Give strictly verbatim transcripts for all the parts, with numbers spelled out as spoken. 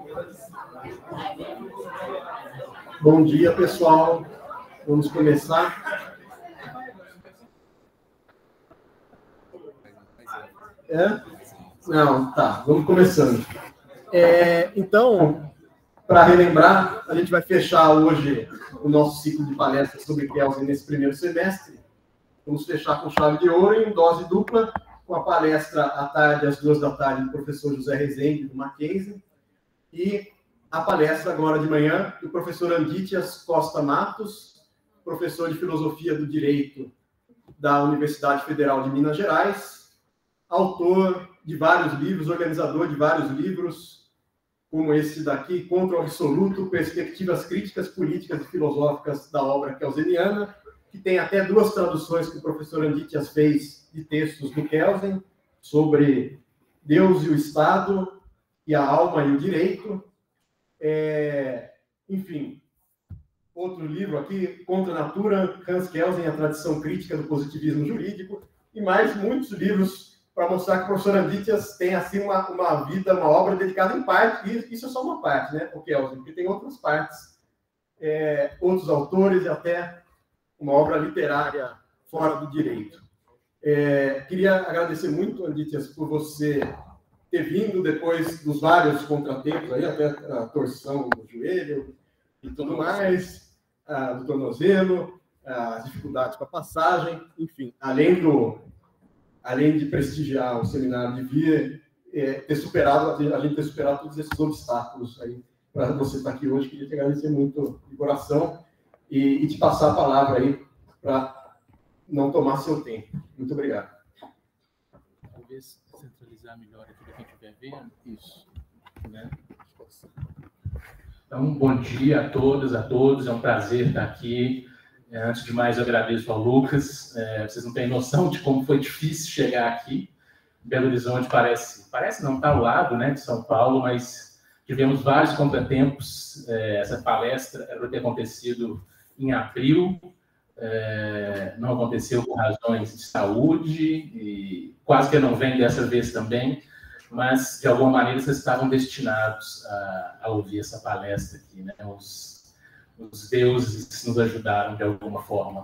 Bom dia, pessoal. Vamos começar. É? Não, tá. Vamos começando. É, então, para relembrar, a gente vai fechar hoje o nosso ciclo de palestras sobre Kelsen nesse primeiro semestre. Vamos fechar com chave de ouro em dose dupla, com a palestra à tarde, às duas da tarde, do professor José Rezende, do Mackenzie, e a palestra agora de manhã do professor Andítias Costa Matos, professor de Filosofia do Direito da Universidade Federal de Minas Gerais, autor de vários livros, organizador de vários livros, como esse daqui, Contra o Absoluto, Perspectivas Críticas, Políticas e Filosóficas da Obra Kelseniana, que tem até duas traduções que o professor Andítias fez de textos do Kelsen, sobre Deus e o Estado, e a alma e o direito. É, enfim, outro livro aqui, Contra a Natura, Hans Kelsen, a tradição crítica do positivismo jurídico, e mais muitos livros para mostrar que o professor Andítias tem assim uma, uma vida, uma obra dedicada em parte, e isso é só uma parte, né, o Kelsen, porque tem outras partes, é, outros autores e até uma obra literária fora do direito. É, queria agradecer muito, Andítias, por você ter vindo depois dos vários contratempos, aí, até a torção do joelho e tudo mais, a, do tornozelo, as dificuldades com a passagem, enfim, além, do, além de prestigiar o seminário de vir, é, ter superado, a gente ter superado todos esses obstáculos aí, para você estar aqui hoje. Queria te agradecer muito de coração e, e te passar a palavra aí para não tomar seu tempo. Muito obrigado. Talvez centralizar melhor aqui para quem estiver vendo. Isso. Né? Então, bom dia a todas, a todos. É um prazer estar aqui. Antes de mais, eu agradeço ao Lucas. É, vocês não têm noção de como foi difícil chegar aqui. Belo Horizonte parece, parece não estar ao lado, né, de São Paulo, mas tivemos vários contratempos. É, essa palestra era para ter acontecido em abril. É, não aconteceu por razões de saúde e quase que não vem dessa vez também, mas de alguma maneira vocês estavam destinados a, a ouvir essa palestra aqui, né? Os, os deuses nos ajudaram de alguma forma.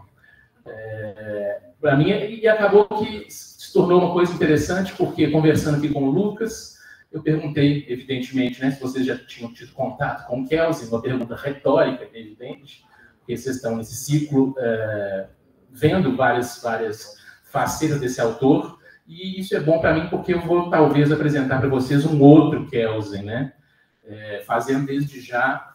É, para mim, e acabou que se tornou uma coisa interessante, porque conversando aqui com o Lucas, eu perguntei, evidentemente, né, se vocês já tinham tido contato com o Kelsen, uma pergunta retórica, evidente, porque vocês estão nesse ciclo, é, vendo várias, várias facetas desse autor, e isso é bom para mim porque eu vou, talvez, apresentar para vocês um outro Kelsen, né? É, fazendo desde já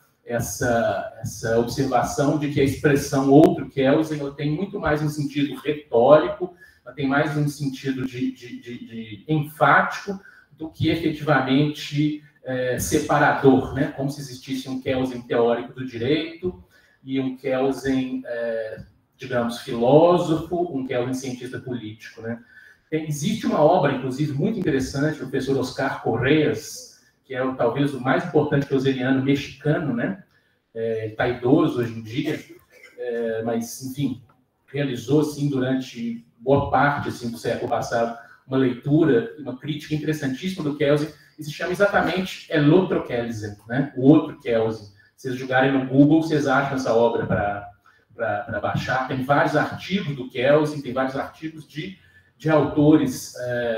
essa, essa observação de que a expressão outro Kelsen ela tem muito mais um sentido retórico, ela tem mais um sentido de, de, de, de enfático do que efetivamente é, separador, né? Como se existisse um Kelsen teórico do direito, e um Kelsen, é, digamos, filósofo, um Kelsen cientista político, né? Tem, existe uma obra, inclusive, muito interessante, do professor Oscar Correas, que é talvez o mais importante kelseniano mexicano, né? É, ele está idoso hoje em dia, é, mas, enfim, realizou, assim, durante boa parte assim, do século passado, uma leitura, uma crítica interessantíssima do Kelsen, e se chama exatamente El Otro Kelsen, né? O outro Kelsen. Se vocês jogarem no Google, vocês acham essa obra para baixar. Tem vários artigos do Kelsen, tem vários artigos de, de autores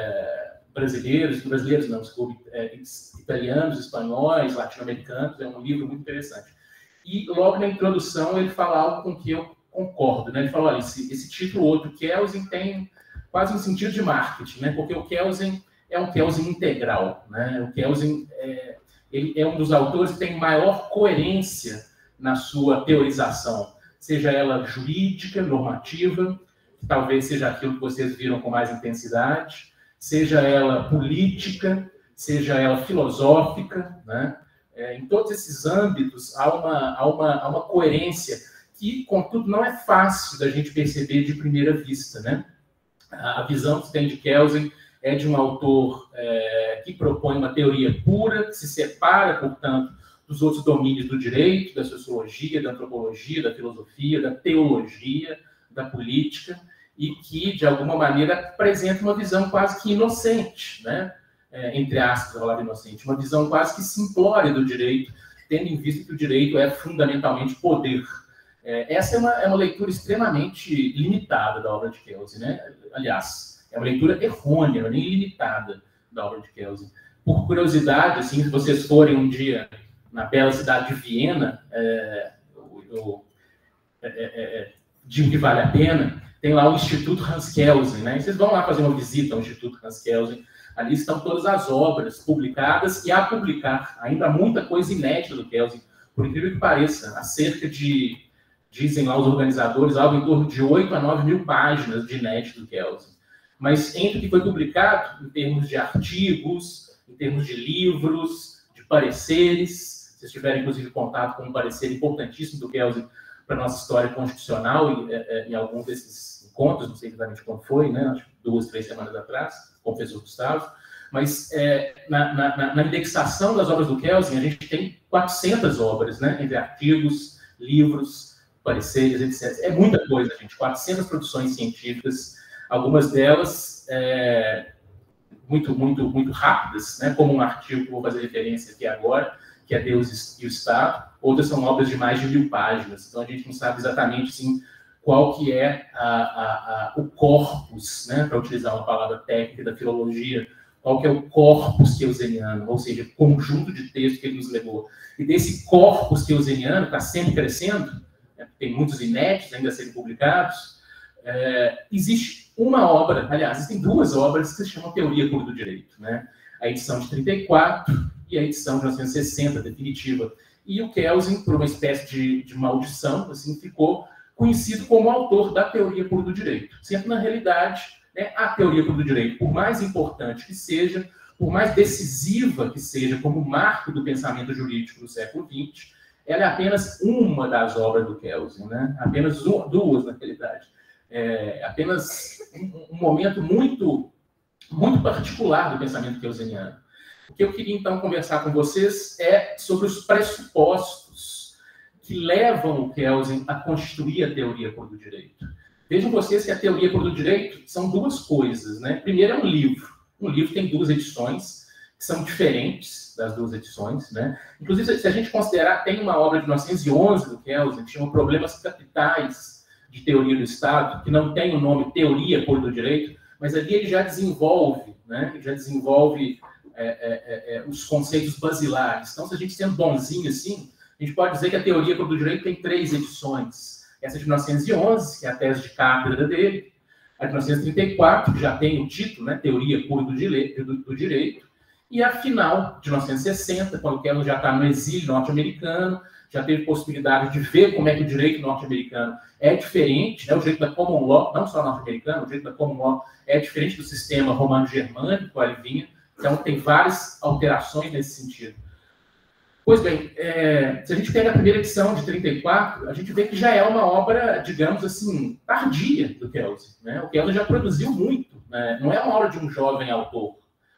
é, brasileiros, brasileiros não, desculpe, é, italianos, espanhóis, latino-americanos. É um livro muito interessante. E logo na introdução ele fala algo com que eu concordo, né? Ele fala, olha, esse, esse título outro Kelsen tem quase um sentido de marketing, né? Porque o Kelsen é um Kelsen integral, né? O Kelsen é, ele é um dos autores que tem maior coerência na sua teorização, seja ela jurídica, normativa, que talvez seja aquilo que vocês viram com mais intensidade, seja ela política, seja ela filosófica, né? É, em todos esses âmbitos há uma, há, uma, há uma coerência que, contudo, não é fácil da gente perceber de primeira vista, né? A visão que se tem de Kelsen é de um autor é, que propõe uma teoria pura, que se separa, portanto, dos outros domínios do direito, da sociologia, da antropologia, da filosofia, da teologia, da política, e que, de alguma maneira, apresenta uma visão quase que inocente, né? é, entre aspas, a palavra inocente, uma visão quase que simplória do direito, tendo em vista que o direito é fundamentalmente poder. É, essa é uma, é uma leitura extremamente limitada da obra de Kelsey, né? Aliás, é uma leitura errônea, nem limitada da obra de Kelsey. Por curiosidade, assim, se vocês forem um dia na bela cidade de Viena, é, eu, é, é, digo que vale a pena, tem lá o Instituto Hans Kelsen, né? E vocês vão lá fazer uma visita ao Instituto Hans Kelsen. Ali estão todas as obras publicadas e a publicar. Ainda há muita coisa inédita do Kelsen, por incrível que pareça. Há cerca de, dizem lá os organizadores, algo em torno de oito a nove mil páginas de inédito do Kelsen. Mas entre o que foi publicado, em termos de artigos, em termos de livros, de pareceres, se vocês tiverem, inclusive, contato com um parecer importantíssimo do Kelsen para a nossa história constitucional, e, e, em algum desses encontros, não sei exatamente quando foi, né? Acho que duas, três semanas atrás, com o professor Gustavo, mas é, na, na, na indexação das obras do Kelsen, a gente tem quatrocentas obras, né? Entre artigos, livros, pareceres, etcétera. É muita coisa, gente, quatrocentas produções científicas, algumas delas é, muito, muito, muito rápidas, né? Como um artigo que eu vou fazer referência aqui agora, que é Deus e o Estado. Outras são obras de mais de mil páginas. Então, a gente não sabe exatamente, assim, qual que é a, a, a, o corpus, né? Para utilizar uma palavra técnica da filologia, qual que é o corpus keuseniano, ou seja, o conjunto de textos que ele nos levou. E desse corpus keuseniano, está sempre crescendo, né? Tem muitos inéditos ainda a serem publicados, é, existe uma obra, aliás, existem duas obras que se chamam Teoria Pura do Direito, né? A edição de trinta e quatro e a edição de mil novecentos e sessenta, definitiva. E o Kelsen, por uma espécie de, de maldição, assim, ficou conhecido como autor da Teoria Pura do Direito. Sendo, na realidade, né, a Teoria Pura do Direito, por mais importante que seja, por mais decisiva que seja como marco do pensamento jurídico do século vinte, ela é apenas uma das obras do Kelsen, né? Apenas uma, duas, na realidade. É apenas um, um momento muito, muito particular do pensamento kelseniano. O que eu queria, então, conversar com vocês é sobre os pressupostos que levam o Kelsen a constituir a Teoria Pura do Direito. Vejam vocês que a Teoria Pura do Direito são duas coisas, né? Primeiro é um livro. Um livro tem duas edições, que são diferentes das duas edições, né? Inclusive, se a gente considerar, tem uma obra de mil novecentos e onze do Kelsen, que chama Problemas Capitais de Teoria do Estado, que não tem o nome Teoria Pura do Direito, mas ali ele já desenvolve, né? Ele já desenvolve é, é, é, os conceitos basilares. Então, se a gente sendo bonzinho assim, a gente pode dizer que a Teoria Pura do Direito tem três edições. Essa de mil novecentos e onze, que é a tese de cátedra dele, a de mil novecentos e trinta e quatro, que já tem o título, né, Teoria Pura do Direito, do, do Direito, e a final, de mil novecentos e sessenta, quando o Kelsen já está no exílio norte-americano, já teve possibilidade de ver como é que o direito norte-americano é diferente, né, o direito da common law, não só norte-americano, o direito da common law é diferente do sistema romano-germânico, ali vinha, então tem várias alterações nesse sentido. Pois bem, é, se a gente pega a primeira edição de trinta e quatro, a gente vê que já é uma obra, digamos assim, tardia do Kelsen, né? O Kelsen já produziu muito, né? Não é uma obra de um jovem autor.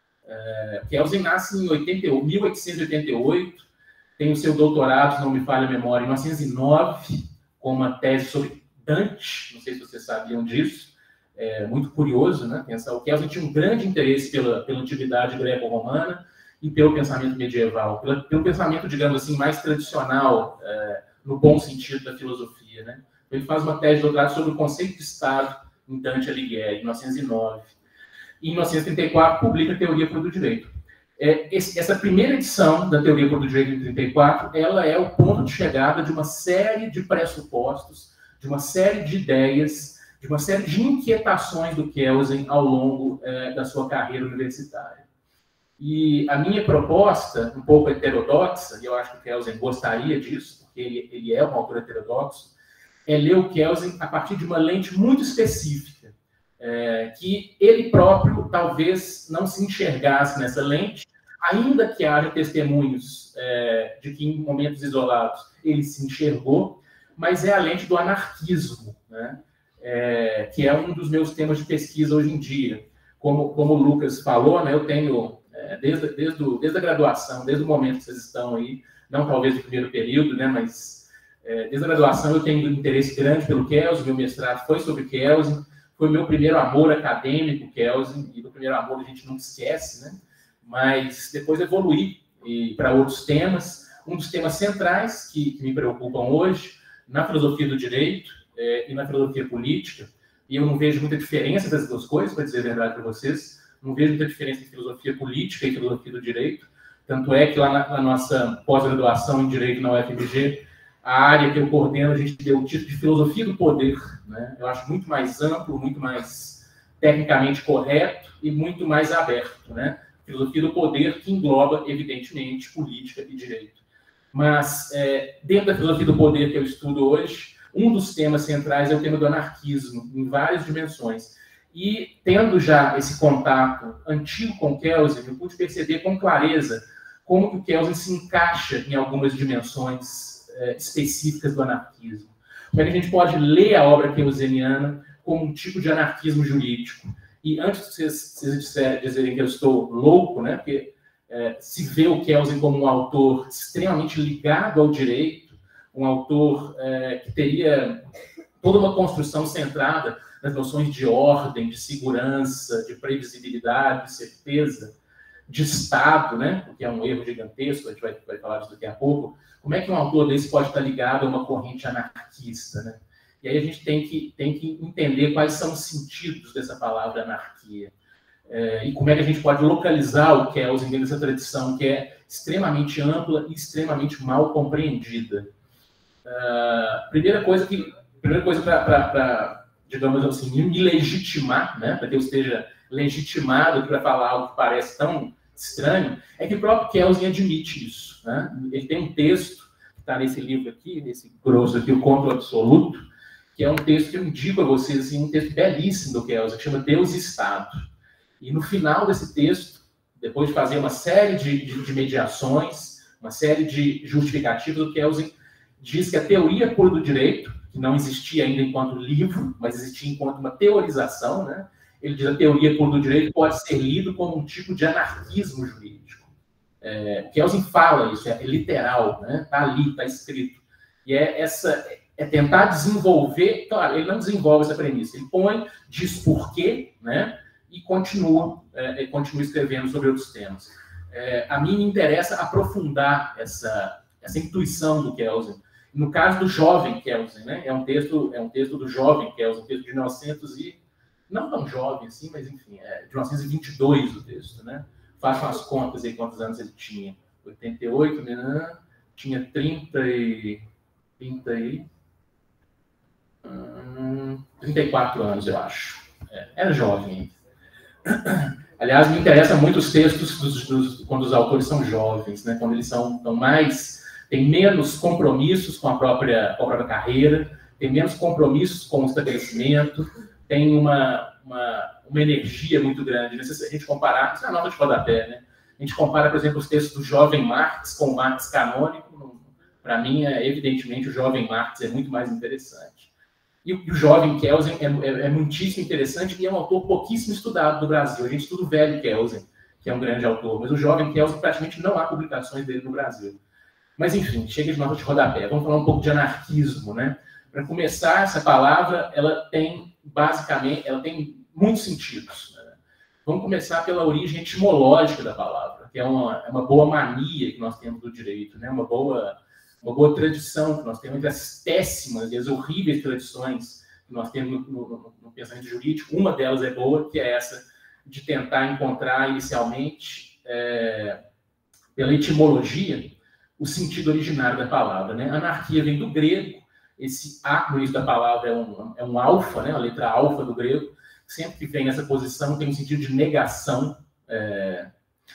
É, Kelsen nasce em mil oitocentos e oitenta e oito, tem o seu doutorado, se não me falha a memória, em mil novecentos e nove, com uma tese sobre Dante, não sei se vocês sabiam disso, é muito curioso, né? Pensar, o Kelsen tinha um grande interesse pela, pela antiguidade greco-romana, e pelo pensamento medieval, pelo, pelo pensamento, digamos assim, mais tradicional, é, no bom sentido da filosofia, né? Ele faz uma tese de doutorado sobre o conceito de Estado em Dante Alighieri, em mil novecentos e nove. E em mil novecentos e trinta e quatro, publica a Teoria Pura do Direito. É, esse, essa primeira edição da Teoria Pura do Direito, em trinta e quatro, ela é o ponto de chegada de uma série de pressupostos, de uma série de ideias, de uma série de inquietações do Kelsen ao longo é, da sua carreira universitária. E a minha proposta, um pouco heterodoxa, e eu acho que o Kelsen gostaria disso, porque ele, ele é um autor heterodoxo, é ler o Kelsen a partir de uma lente muito específica, é, que ele próprio talvez não se enxergasse nessa lente, ainda que haja testemunhos é, de que em momentos isolados ele se enxergou, mas é a lente do anarquismo, né? É, que é um dos meus temas de pesquisa hoje em dia. Como, como o Lucas falou, né, eu tenho... Desde, desde, o, desde a graduação, desde o momento que vocês estão aí, não talvez no primeiro período, né, mas é, desde a graduação eu tenho um interesse grande pelo Kelsen, meu mestrado foi sobre Kelsen, foi meu primeiro amor acadêmico, Kelsen, e do primeiro amor a gente não esquece, né? mas depois evoluí para outros temas. Um dos temas centrais que, que me preocupam hoje, na filosofia do direito é, e na filosofia política, e eu não vejo muita diferença dessas duas coisas, para dizer a verdade para vocês, não vejo muita diferença entre filosofia política e filosofia do direito, tanto é que lá na, na nossa pós-graduação em Direito na U F M G, a área que eu coordeno, a gente deu o título de Filosofia do Poder, né? Eu acho muito mais amplo, muito mais tecnicamente correto e muito mais aberto, né? Filosofia do Poder que engloba, evidentemente, política e direito. Mas, é, dentro da filosofia do poder que eu estudo hoje, um dos temas centrais é o tema do anarquismo, em várias dimensões. E, tendo já esse contato antigo com Kelsen, eu pude perceber com clareza como que o Kelsen se encaixa em algumas dimensões é, específicas do anarquismo. Como é que a gente pode ler a obra kelseniana como um tipo de anarquismo jurídico. E antes de vocês, vocês dizerem que eu estou louco, né, porque é, se vê o Kelsen como um autor extremamente ligado ao direito, um autor é, que teria toda uma construção centrada nas noções de ordem, de segurança, de previsibilidade, de certeza, de Estado, né, o que é um erro gigantesco, a gente vai, vai falar disso daqui a pouco. Como é que um autor desse pode estar ligado a uma corrente anarquista, né? E aí a gente tem que, tem que entender quais são os sentidos dessa palavra anarquia. É, e como é que a gente pode localizar o Kelsen dentro dessa tradição que é extremamente ampla e extremamente mal compreendida. Uh, primeira coisa que, primeira coisa para, digamos assim, me legitimar, né, para que eu esteja legitimado para falar algo que parece tão estranho, é que o próprio Kelsen admite isso, né? Ele tem um texto que está nesse livro aqui, nesse grosso aqui, o Conto Absoluto, que é um texto que eu indico a vocês, assim, um texto belíssimo do Kelsen, que chama Deus e Estado. E no final desse texto, depois de fazer uma série de, de, de mediações, uma série de justificativas, o Kelsen diz que a teoria pura do direito, que não existia ainda enquanto livro, mas existia enquanto uma teorização, né? Ele diz que a teoria pura do direito pode ser lido como um tipo de anarquismo jurídico. É, Kelsen fala isso, é literal, né? Está ali, está escrito. E é essa... é tentar desenvolver, claro, ele não desenvolve essa premissa, ele põe, diz por quê, né, e continua, é, continua escrevendo sobre outros temas. É, a mim me interessa aprofundar essa, essa intuição do Kelsen. No caso do jovem Kelsen, né, é um texto, é um texto do jovem Kelsen, um texto de mil e novecentos e... não tão jovem assim, mas enfim, é de mil novecentos e vinte e dois o texto, né? Façam as contas aí, quantos anos ele tinha. oitenta e oito, né? Tinha trinta e... trinta e... Hum, trinta e quatro anos, eu acho. É, era jovem. Aliás, me interessam muito os textos dos, dos, quando os autores são jovens, né? Quando eles são, são mais... têm menos compromissos com a, própria, com a própria carreira, têm menos compromissos com o estabelecimento, tem uma, uma, uma energia muito grande. Né? Se a gente comparar... isso é a nota de rodapé, né? A gente compara, por exemplo, os textos do jovem Marx com o Marx canônico. Para mim, é, evidentemente, o jovem Marx é muito mais interessante. E o, e o jovem Kelsen é, é, é muitíssimo interessante e é um autor pouquíssimo estudado no Brasil. A gente estuda o velho Kelsen, que é um grande autor, mas o jovem Kelsen praticamente não há publicações dele no Brasil. Mas, enfim, chega de nota de rodapé. Vamos falar um pouco de anarquismo, né? Para começar, essa palavra, ela tem, basicamente, ela tem muitos sentidos. Né? Vamos começar pela origem etimológica da palavra, que é uma, é uma boa mania que nós temos do direito, né? Uma boa... uma boa tradição que nós temos, entre as péssimas e as horríveis tradições que nós temos no, no, no pensamento jurídico. Uma delas é boa, que é essa de tentar encontrar inicialmente, é, pela etimologia, o sentido originário da palavra. Né? Anarquia vem do grego, esse A no início da palavra é um, é um alfa, né? A letra alfa do grego, sempre que vem nessa posição tem um sentido de negação. É,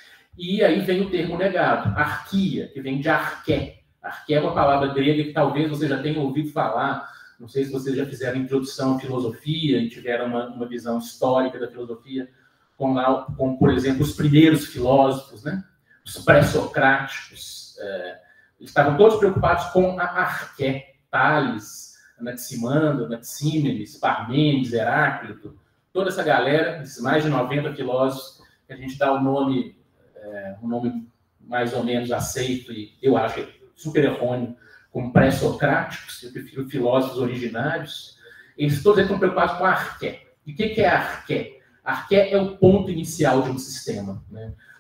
e aí vem o termo negado, arquia, que vem de arqué. Arqué é uma palavra grega que talvez você já tenha ouvido falar. Não sei se vocês já fizeram introdução à filosofia e tiveram uma, uma visão histórica da filosofia, com, com, por exemplo, os primeiros filósofos, né? Os pré-socráticos. É, eles estavam todos preocupados com a arqué. Tales, Anaximandro, Anaxímenes, Parmênides, Heráclito, toda essa galera, esses mais de noventa filósofos, que a gente dá o nome, é, um nome mais ou menos aceito, e eu acho super errôneo, como pré-socráticos, eu prefiro filósofos originários, eles todos estão preocupados com a arqué. E o que é a arqué? A arqué é o ponto inicial de um sistema. Né?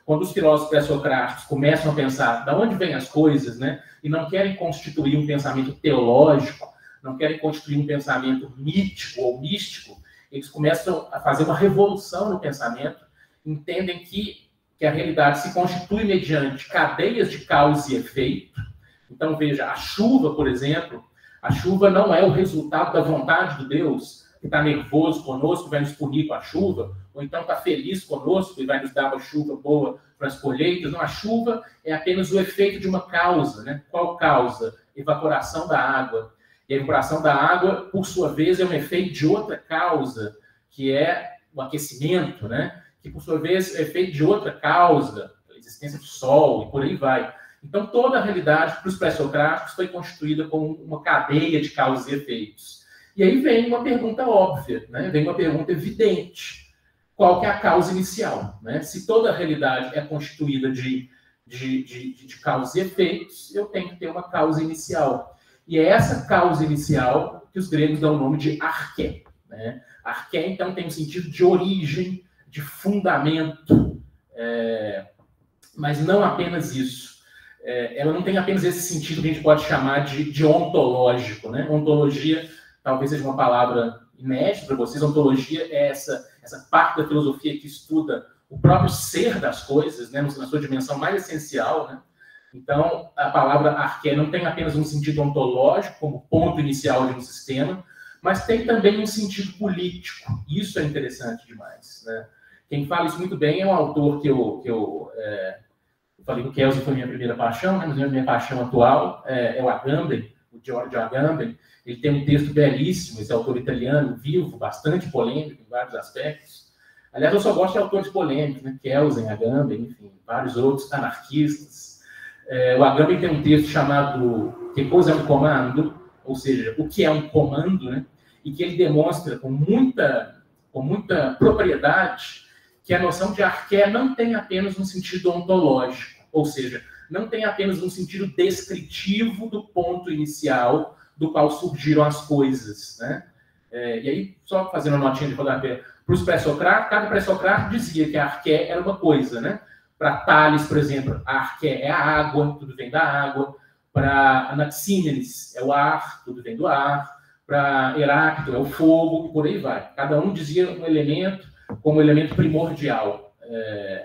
quando os filósofos pré-socráticos começam a pensar de onde vêm as coisas, né, e não querem constituir um pensamento teológico, não querem constituir um pensamento mítico ou místico, eles começam a fazer uma revolução no pensamento, entendem que, que a realidade se constitui mediante cadeias de causa e efeito. Então, veja, a chuva, por exemplo, a chuva não é o resultado da vontade de Deus, que está nervoso conosco e vai nos punir com a chuva, ou então está feliz conosco e vai nos dar uma chuva boa para as colheitas. Não, a chuva é apenas o efeito de uma causa, né? Qual causa? Evaporação da água. E a evaporação da água, por sua vez, é um efeito de outra causa, que é o aquecimento, né? Que, por sua vez, é efeito de outra causa, a existência do Sol, e por aí vai. Então, toda a realidade, para os pré-socráticos, foi constituída como uma cadeia de causas e efeitos. E aí vem uma pergunta óbvia, né? Vem uma pergunta evidente. Qual que é a causa inicial? Né? Se toda a realidade é constituída de, de, de, de causas e efeitos, eu tenho que ter uma causa inicial. E é essa causa inicial que os gregos dão o nome de arché. Né? Arché, então, tem um sentido de origem, de fundamento, é... mas não apenas isso. É... Ela não tem apenas esse sentido que a gente pode chamar de, de ontológico. Né? Ontologia talvez seja uma palavra inédita para vocês. Ontologia é essa, essa parte da filosofia que estuda o próprio ser das coisas, né, na sua dimensão mais essencial. Né? Então, a palavra arché não tem apenas um sentido ontológico, como ponto inicial de um sistema, mas tem também um sentido político. Isso é interessante demais. Né? Quem fala isso muito bem é um autor que eu, que eu, é, eu falei que o Kelsen foi minha primeira paixão, né, mas a minha paixão atual é, é o Agamben, o Giorgio Agamben. Ele tem um texto belíssimo, esse autor italiano, vivo, bastante polêmico em vários aspectos. Aliás, eu só gosto de autores polêmicos, né? Kelsen, Agamben, enfim, vários outros anarquistas. É, o Agamben tem um texto chamado Que coisa é um comando, ou seja, o que é um comando, né? E que ele demonstra com muita, com muita propriedade que a noção de arché não tem apenas um sentido ontológico, ou seja, não tem apenas um sentido descritivo do ponto inicial do qual surgiram as coisas. Né? É, e aí, só fazendo uma notinha de rodapé, para os pré-socráticos, cada pré-socrático dizia que a arché era uma coisa. Né? Para Tales, por exemplo, a arché é a água, tudo vem da água. Para Anaxímenes, é o ar, tudo vem do ar. Para Heráclito, é o fogo, e por aí vai. Cada um dizia um elemento como elemento primordial. É...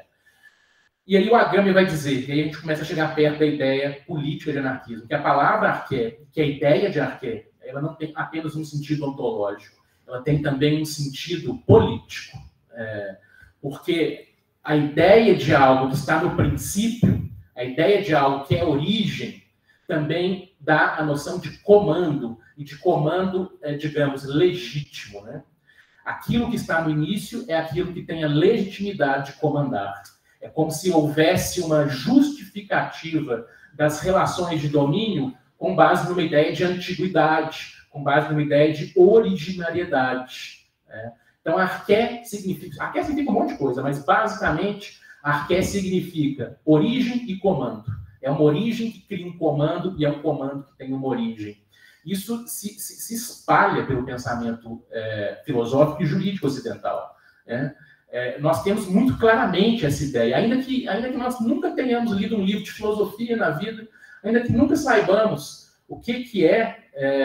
E aí o Agamben vai dizer, e aí a gente começa a chegar perto da ideia política de anarquismo, que a palavra arché, que a ideia de arché, ela não tem apenas um sentido ontológico, ela tem também um sentido político. É... Porque a ideia de algo que está no princípio, a ideia de algo que é origem, também dá a noção de comando, e de comando, é, digamos, legítimo. Né? Aquilo que está no início é aquilo que tem a legitimidade de comandar. É como se houvesse uma justificativa das relações de domínio com base numa ideia de antiguidade, com base numa ideia de originariedade. Né? Então, arché significa... Arché significa um monte de coisa, mas, basicamente, arché significa origem e comando. É uma origem que cria um comando e é um comando que tem uma origem. Isso se, se, se espalha pelo pensamento é, filosófico e jurídico ocidental. Né? É, nós temos muito claramente essa ideia, ainda que, ainda que nós nunca tenhamos lido um livro de filosofia na vida, ainda que nunca saibamos o que, que é,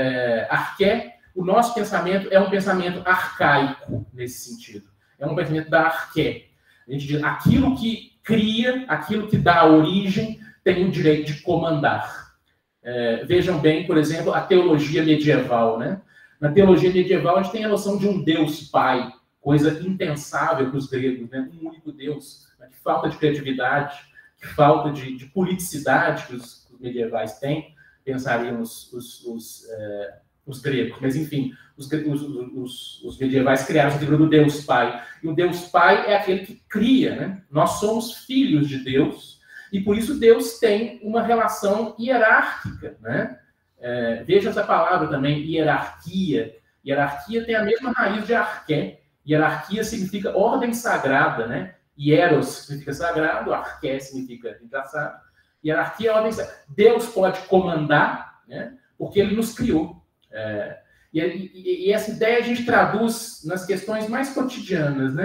é arché, o nosso pensamento é um pensamento arcaico nesse sentido. É um pensamento da arché. A gente diz, aquilo que cria, aquilo que dá origem, tem o direito de comandar. É, vejam bem, por exemplo, a teologia medieval. Né? Na teologia medieval, a gente tem a noção de um Deus Pai, coisa impensável para os gregos, né? Um único Deus. Né? Que falta de criatividade, que falta de, de politicidade que os, os medievais têm, pensariam os, os, os, é, os gregos. Mas, enfim, os, os, os, os medievais criaram o livro do Deus Pai. E o Deus Pai é aquele que cria. Né? Nós somos filhos de Deus, e por isso Deus tem uma relação hierárquica. Né? É, veja essa palavra também, hierarquia. Hierarquia tem a mesma raiz de arché. Hierarquia significa ordem sagrada, né? Hieros significa sagrado, arché significa engraçado. Hierarquia é ordem sagrada. Deus pode comandar, né? Porque ele nos criou. É, e, e, e essa ideia a gente traduz nas questões mais cotidianas, né?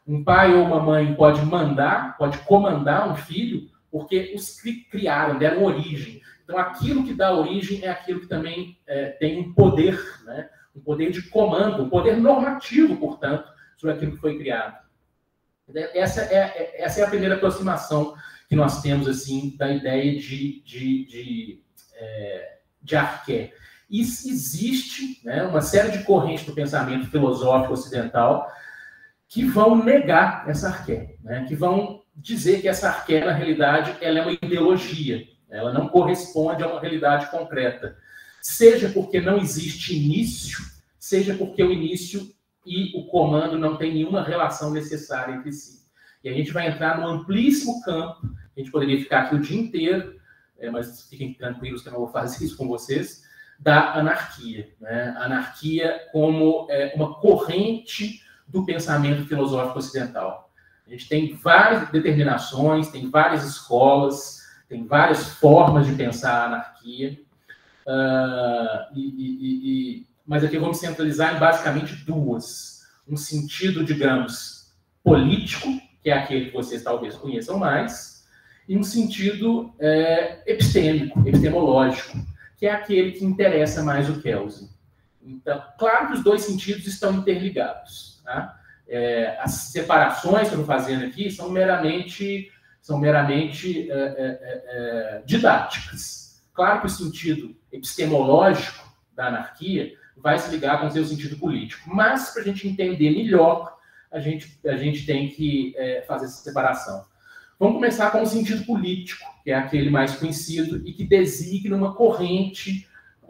Um pai ou uma mãe pode mandar, pode comandar um filho, porque os criaram, deram origem. Então, aquilo que dá origem é aquilo que também é, tem um poder, né? Um poder de comando, um poder normativo, portanto, sobre aquilo que foi criado. Essa é, essa é a primeira aproximação que nós temos, assim, da ideia de, de, de, é, de arqué. E existe, né, uma série de correntes do pensamento filosófico ocidental que vão negar essa arqué, né, que vão dizer que essa arqué, na realidade, ela é uma ideologia, ela não corresponde a uma realidade concreta. Seja porque não existe início, seja porque o início e o comando não têm nenhuma relação necessária entre si. E a gente vai entrar num amplíssimo campo, a gente poderia ficar aqui o dia inteiro, é, mas fiquem tranquilos que eu não vou fazer isso com vocês, da anarquia. Né? Anarquia como é, uma corrente do pensamento filosófico ocidental. A gente tem várias determinações, tem várias escolas, tem várias formas de pensar a anarquia, uh, e, e, e, mas aqui vamos centralizar em basicamente duas. Um sentido, digamos, político, que é aquele que vocês talvez conheçam mais, e um sentido é, epistêmico, epistemológico, que é aquele que interessa mais o Kelsen. Então, claro que os dois sentidos estão interligados. Tá? É, as separações que eu estou fazendo aqui são meramente, são meramente é, é, é, didáticas. Claro que o sentido epistemológico da anarquia vai se ligar com o seu sentido político, mas para a gente entender melhor, a gente, a gente tem que é, fazer essa separação. Vamos começar com o sentido político, que é aquele mais conhecido e que designa uma corrente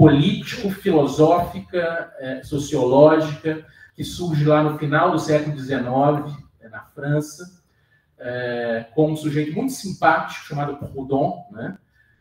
político-filosófica, é, sociológica, que surge lá no final do século dezenove, é, na França, é, com um sujeito muito simpático chamado Proudhon, né?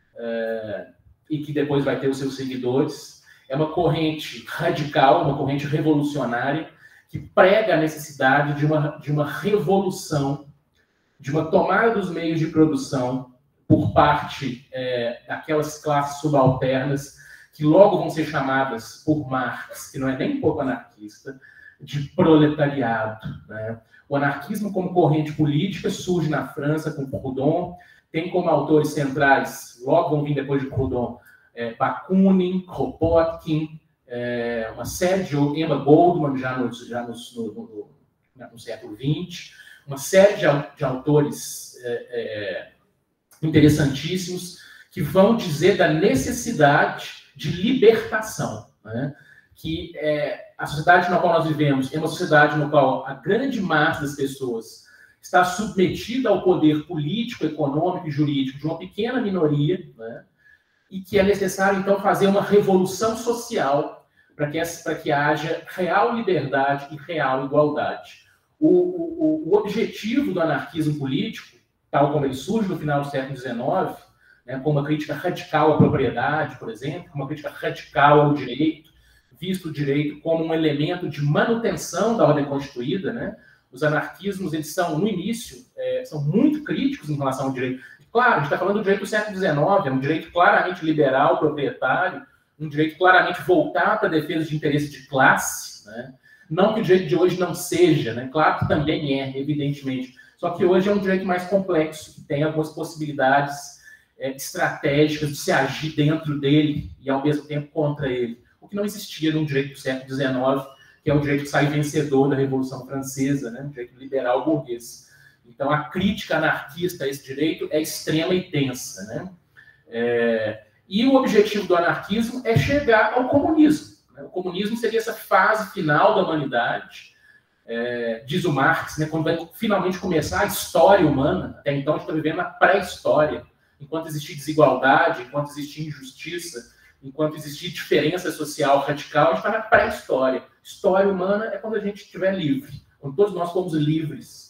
É, e que depois vai ter os seus seguidores. É uma corrente radical, uma corrente revolucionária, que prega a necessidade de uma, de uma revolução, de uma tomada dos meios de produção por parte é, daquelas classes subalternas que logo vão ser chamadas por Marx, que não é nem um pouco anarquista, de proletariado. Né? O anarquismo como corrente política surge na França com Proudhon, tem como autores centrais, logo vão vir depois de Proudhon, é, Bakunin, Kropotkin, é, uma série de Emma Goldman, já, no, já no, no, no, no século vinte, uma série de, de autores é, é, interessantíssimos que vão dizer da necessidade de libertação, né? Que é, a sociedade na qual nós vivemos é uma sociedade na qual a grande massa das pessoas está submetida ao poder político, econômico e jurídico de uma pequena minoria, né? E que é necessário, então, fazer uma revolução social para que, para que haja real liberdade e real igualdade. O, o, o objetivo do anarquismo político, tal como ele surge no final do século dezenove, né, com uma crítica radical à propriedade, por exemplo, uma crítica radical ao direito, visto o direito como um elemento de manutenção da ordem constituída, né? Os anarquismos, eles são, no início, é, são muito críticos em relação ao direito. Claro, a gente está falando do direito do século dezenove, é um direito claramente liberal, proprietário, um direito claramente voltado para a defesa de interesse de classe, né? Não que o direito de hoje não seja, né? Claro que também é, evidentemente. Só que hoje é um direito mais complexo, que tem algumas possibilidades é, estratégicas de se agir dentro dele e, ao mesmo tempo, contra ele. O que não existia no direito do século dezenove, que é o direito que sai vencedor da Revolução Francesa, né? O direito liberal burguês. Então, a crítica anarquista a esse direito é extrema e tensa, né? É, e o objetivo do anarquismo é chegar ao comunismo. Né? O comunismo seria essa fase final da humanidade, é, diz o Marx, né? Quando vai finalmente começar a história humana. Até então, a gente está vivendo a pré-história. Enquanto existir desigualdade, enquanto existir injustiça, enquanto existir diferença social radical, a gente está na pré-história. História humana é quando a gente estiver livre, quando todos nós fomos livres.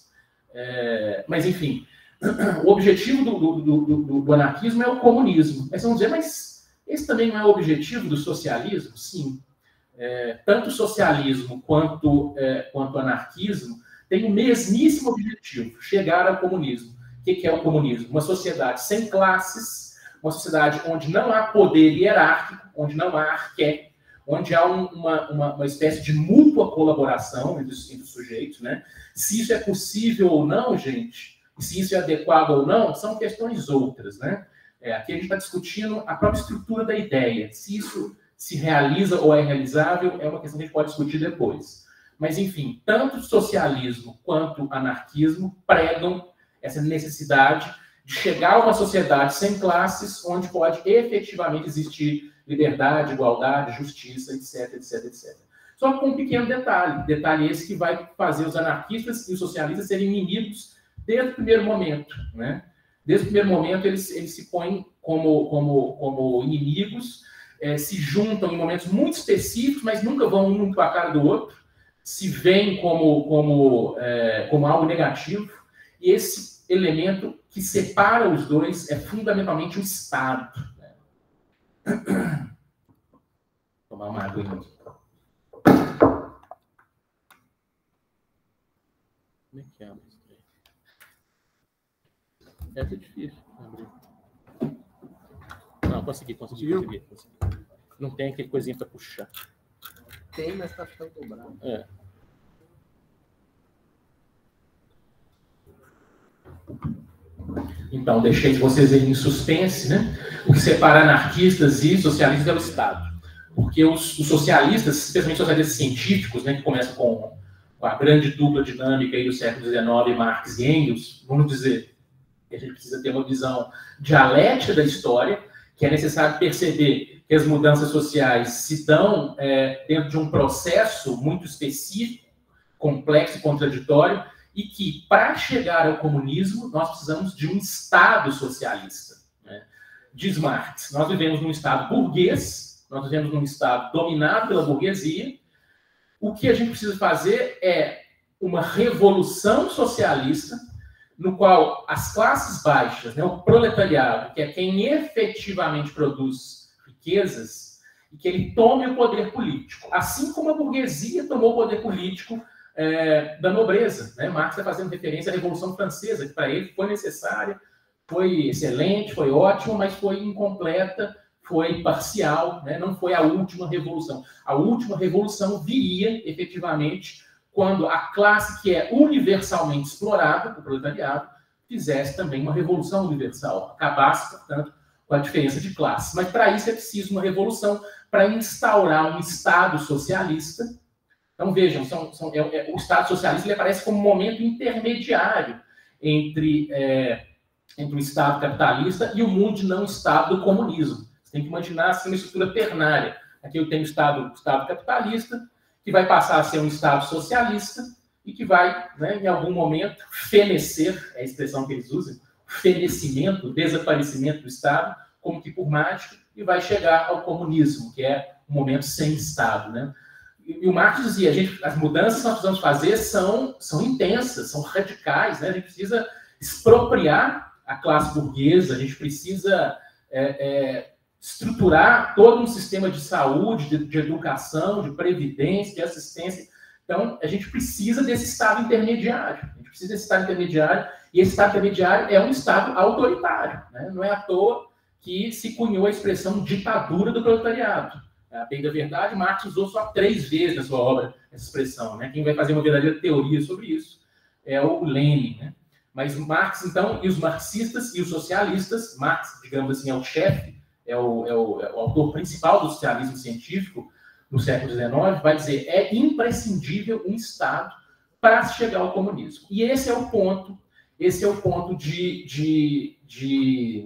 É, mas, enfim, o objetivo do, do, do, do, do anarquismo é o comunismo. Mas vamos dizer, mas esse também não é o objetivo do socialismo? Sim. É, tanto o socialismo quanto, é, quanto o anarquismo têm o mesmíssimo objetivo, chegar ao comunismo. O que é o comunismo? Uma sociedade sem classes, uma sociedade onde não há poder hierárquico, onde não há arqué, onde há um, uma, uma, uma espécie de mútua colaboração entre os, entre os sujeitos, né? Se isso é possível ou não, gente, se isso é adequado ou não, são questões outras, né? É, aqui a gente está discutindo a própria estrutura da ideia. Se isso se realiza ou é realizável, é uma questão que a gente pode discutir depois. Mas, enfim, tanto socialismo quanto anarquismo pregam essa necessidade de chegar a uma sociedade sem classes, onde pode efetivamente existir liberdade, igualdade, justiça, etc, etc, etcétera. Só com um pequeno detalhe, detalhe esse que vai fazer os anarquistas e os socialistas serem inimigos desde o primeiro momento, né? Desde o primeiro momento, eles, eles se põem como, como, como inimigos, é, se juntam em momentos muito específicos, mas nunca vão um para a cara do outro, se veem como, como, é, como algo negativo, e esse elemento que separa os dois é fundamentalmente o Estado. Né? Vou tomar uma água aqui. Como é que é? Essa é difícil abrir. Não, consegui, consegui, consegui, consegui. Não tem aquele coisinha para puxar. Tem, mas está ficando dobrado. É. Então, deixei vocês aí em suspense, né? O que separa anarquistas e socialistas é o Estado. Porque os, os socialistas, especialmente socialistas científicos, né, que começam com, com a grande dupla dinâmica aí do século dezenove, Marx e Engels, vamos dizer que a gente precisa ter uma visão dialética da história, que é necessário perceber que as mudanças sociais se dão é, dentro de um processo muito específico, complexo e contraditório, e que, para chegar ao comunismo, nós precisamos de um Estado socialista. Né? Diz Marx, nós vivemos num Estado burguês, nós vivemos num Estado dominado pela burguesia. O que a gente precisa fazer é uma revolução socialista, no qual as classes baixas, né, o proletariado, que é quem efetivamente produz riquezas, e que ele tome o poder político, assim como a burguesia tomou o poder político é, da nobreza. Né? Marx está fazendo referência à Revolução Francesa, que para ele foi necessária, foi excelente, foi ótima, mas foi incompleta, foi parcial, né? Não foi a última revolução. A última revolução viria, efetivamente, quando a classe que é universalmente explorada, o proletariado, fizesse também uma revolução universal, acabasse, portanto, com a diferença de classe. Mas, para isso, é preciso uma revolução para instaurar um Estado socialista. Então, vejam, são, são, é, é, o Estado socialista ele aparece como um momento intermediário entre, é, entre o Estado capitalista e o mundo de não-Estado do comunismo. Você tem que imaginar assim, uma estrutura ternária. Aqui eu tenho o Estado, o Estado capitalista, que vai passar a ser um Estado socialista e que vai, né, em algum momento, fenecer, é a expressão que eles usam, fenecimento, o desaparecimento do Estado, como que por mágica, e vai chegar ao comunismo, que é um momento sem Estado. Né? E, e o Marx dizia, a gente, as mudanças que nós precisamos fazer são, são intensas, são radicais, né? A gente precisa expropriar a classe burguesa, a gente precisa é, é, estruturar todo um sistema de saúde, de, de educação, de previdência, de assistência. Então, a gente precisa desse Estado intermediário. A gente precisa desse Estado intermediário, e esse Estado intermediário é um Estado autoritário. Né? Não é à toa que se cunhou a expressão ditadura do proletariado. A bem da verdade, Marx usou só três vezes na sua obra essa expressão. Né? Quem vai fazer uma verdadeira teoria sobre isso é o Lenin. Né? Mas Marx, então, e os marxistas e os socialistas, Marx, digamos assim, é o chefe, É o, é, o, é o autor principal do socialismo científico no século dezenove, vai dizer é imprescindível um Estado para chegar ao comunismo. E esse é o ponto, esse é o ponto de, de, de,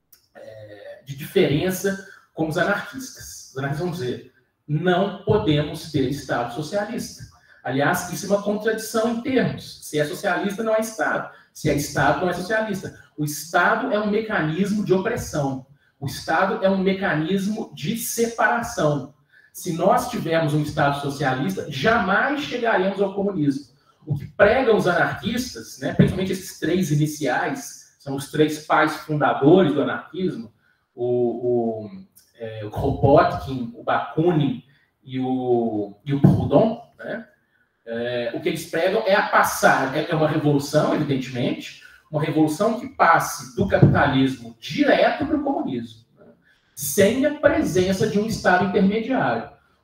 é, de diferença com os anarquistas. Os anarquistas vão dizer, não podemos ter Estado socialista. Aliás, isso é uma contradição em termos. Se é socialista, não é Estado. Se é Estado, não é socialista. O Estado é um mecanismo de opressão. O Estado é um mecanismo de separação. Se nós tivermos um Estado socialista, jamais chegaremos ao comunismo. O que pregam os anarquistas, né, principalmente esses três iniciais, são os três pais fundadores do anarquismo, o, o, é, o Kropotkin, o Bakunin e o, e o Proudhon, né? É, o que eles pregam é a passar, é uma revolução, evidentemente, uma revolução que passe do capitalismo direto para o comunismo, né? Sem a presença de um Estado intermediário.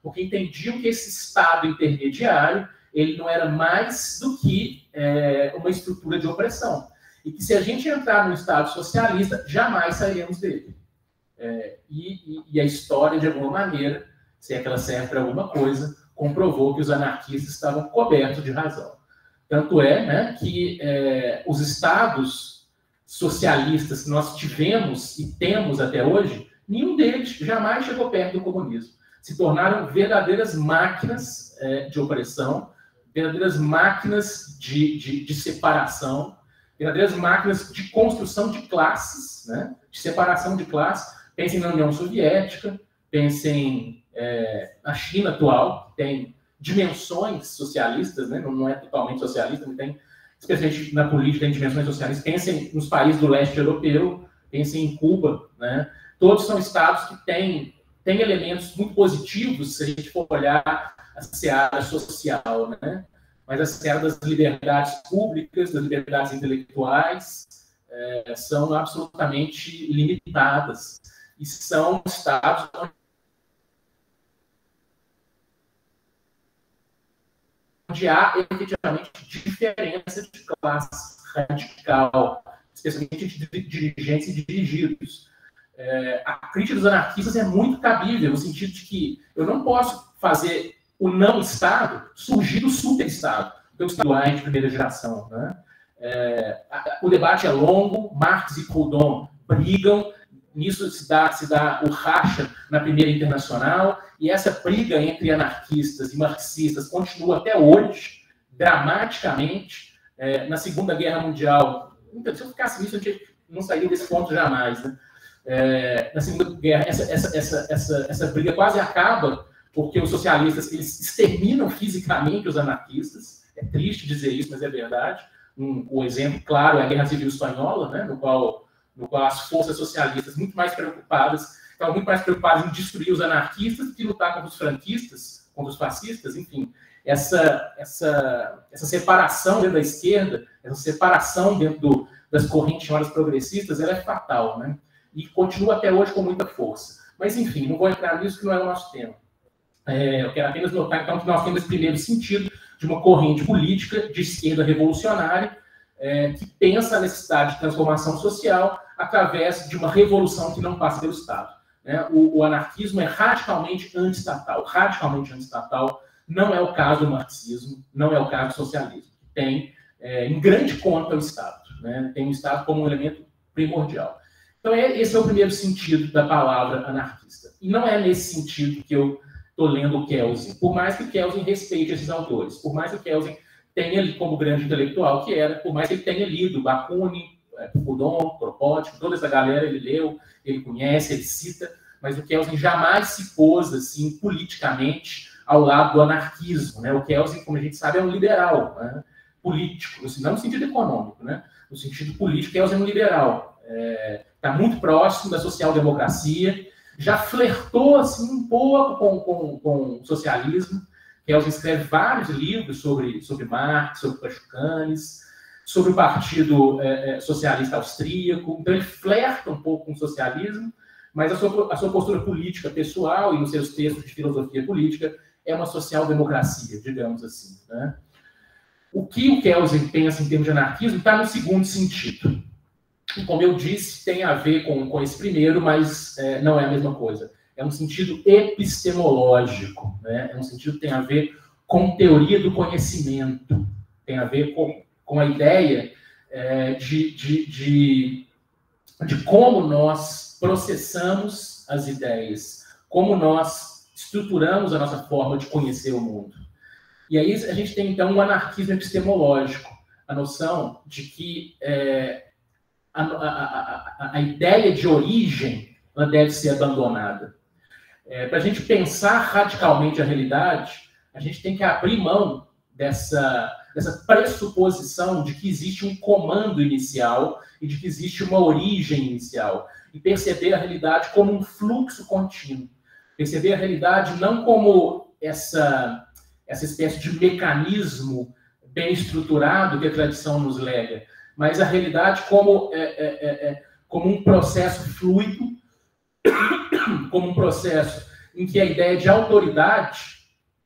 porque entendiam que esse Estado intermediário ele não era mais do que é, uma estrutura de opressão. E que se a gente entrar no Estado socialista, jamais sairemos dele. É, e, e, e a história, de alguma maneira, se é que ela serve para alguma coisa, comprovou que os anarquistas estavam cobertos de razão. Tanto é, né, que é, os estados socialistas que nós tivemos e temos até hoje, nenhum deles jamais chegou perto do comunismo. Se tornaram verdadeiras máquinas é, de opressão, verdadeiras máquinas de, de, de separação, verdadeiras máquinas de construção de classes, né, de separação de classes. Pensem na União Soviética, pensem é, na China atual, que tem dimensões socialistas, né? não, não é totalmente socialista, mas tem, especialmente na política, tem dimensões socialistas. Pensem nos países do leste europeu, pensem em Cuba, né? Todos são estados que têm, têm elementos muito positivos, se a gente for olhar a seara social, né? Mas a seara das liberdades públicas, das liberdades intelectuais, é, são absolutamente limitadas. E são estados onde há efetivamente diferença de classe radical, especialmente de dirigentes e dirigidos. É, a crítica dos anarquistas é muito cabível, no sentido de que eu não posso fazer o não-Estado surgir do super-Estado, do Estado de primeira geração. Né? É, o debate é longo, Marx e Proudhon brigam, nisso se dá, se dá o racha na Primeira Internacional, e essa briga entre anarquistas e marxistas continua até hoje, dramaticamente. É, na Segunda Guerra Mundial, então, se eu ficasse nisso, a gente não sairia desse ponto jamais. Né? É, na Segunda Guerra, essa, essa, essa, essa, essa briga quase acaba, porque os socialistas eles exterminam fisicamente os anarquistas. É triste dizer isso, mas é verdade. Um, o exemplo claro é a Guerra Civil Espanhola, né, no qual no qual as forças socialistas muito mais preocupadas, estavam muito mais preocupadas em destruir os anarquistas do que lutar contra os franquistas, contra os fascistas, enfim. Essa, essa, essa separação dentro da esquerda, essa separação dentro do, das correntes chamadas progressistas, ela é fatal, né? E continua até hoje com muita força. Mas, enfim, não vou entrar nisso, que não é o nosso tema. É, eu quero apenas notar, então, que nós temos esse primeiro sentido de uma corrente política de esquerda revolucionária, é, que pensa a necessidade de transformação social através de uma revolução que não passa pelo Estado. Né? O, o anarquismo é radicalmente anti-estatal, radicalmente anti-estatal. Não é o caso do marxismo, não é o caso do socialismo. Tem, é, em grande conta, o Estado. Né? Tem o Estado como um elemento primordial. Então, é, esse é o primeiro sentido da palavra anarquista. E não é nesse sentido que eu estou lendo o Kelsen, por mais que o Kelsen respeite esses autores, por mais que o Kelsen tenha ali como grande intelectual que era, por mais que ele tenha lido Bakunin, Proudhon, Kropotkin, toda essa galera ele leu, ele conhece, ele cita, mas o Kelsen jamais se pôs assim politicamente ao lado do anarquismo. Né? O Kelsen, como a gente sabe, é um liberal, né? Político, assim, não no sentido econômico, né? No sentido político, Kelsen é um liberal. Está é, muito próximo da social-democracia, já flertou assim, um pouco com, com, com o socialismo. Kelsen escreve vários livros sobre, sobre Marx, sobre Pachucanes, sobre o Partido é, Socialista Austríaco. Então, ele flerta um pouco com o socialismo, mas a sua, a sua postura política pessoal e nos seus textos de filosofia política é uma social-democracia, digamos assim. Né? O que o Kelsen pensa em termos de anarquismo está no segundo sentido. E, como eu disse, tem a ver com, com esse primeiro, mas é, não é a mesma coisa. É um sentido epistemológico, né? É um sentido que tem a ver com teoria do conhecimento, tem a ver com, com a ideia é, de, de, de, de como nós processamos as ideias, como nós estruturamos a nossa forma de conhecer o mundo. E aí a gente tem, então, um anarquismo epistemológico, a noção de que é, a, a, a, a ideia de origem ela deve ser abandonada. É, para a gente pensar radicalmente a realidade, a gente tem que abrir mão dessa, dessa pressuposição de que existe um comando inicial e de que existe uma origem inicial, e perceber a realidade como um fluxo contínuo. Perceber a realidade não como essa, essa espécie de mecanismo bem estruturado que a tradição nos lega, mas a realidade como, é, é, é, como um processo fluido, como um processo em que a ideia de autoridade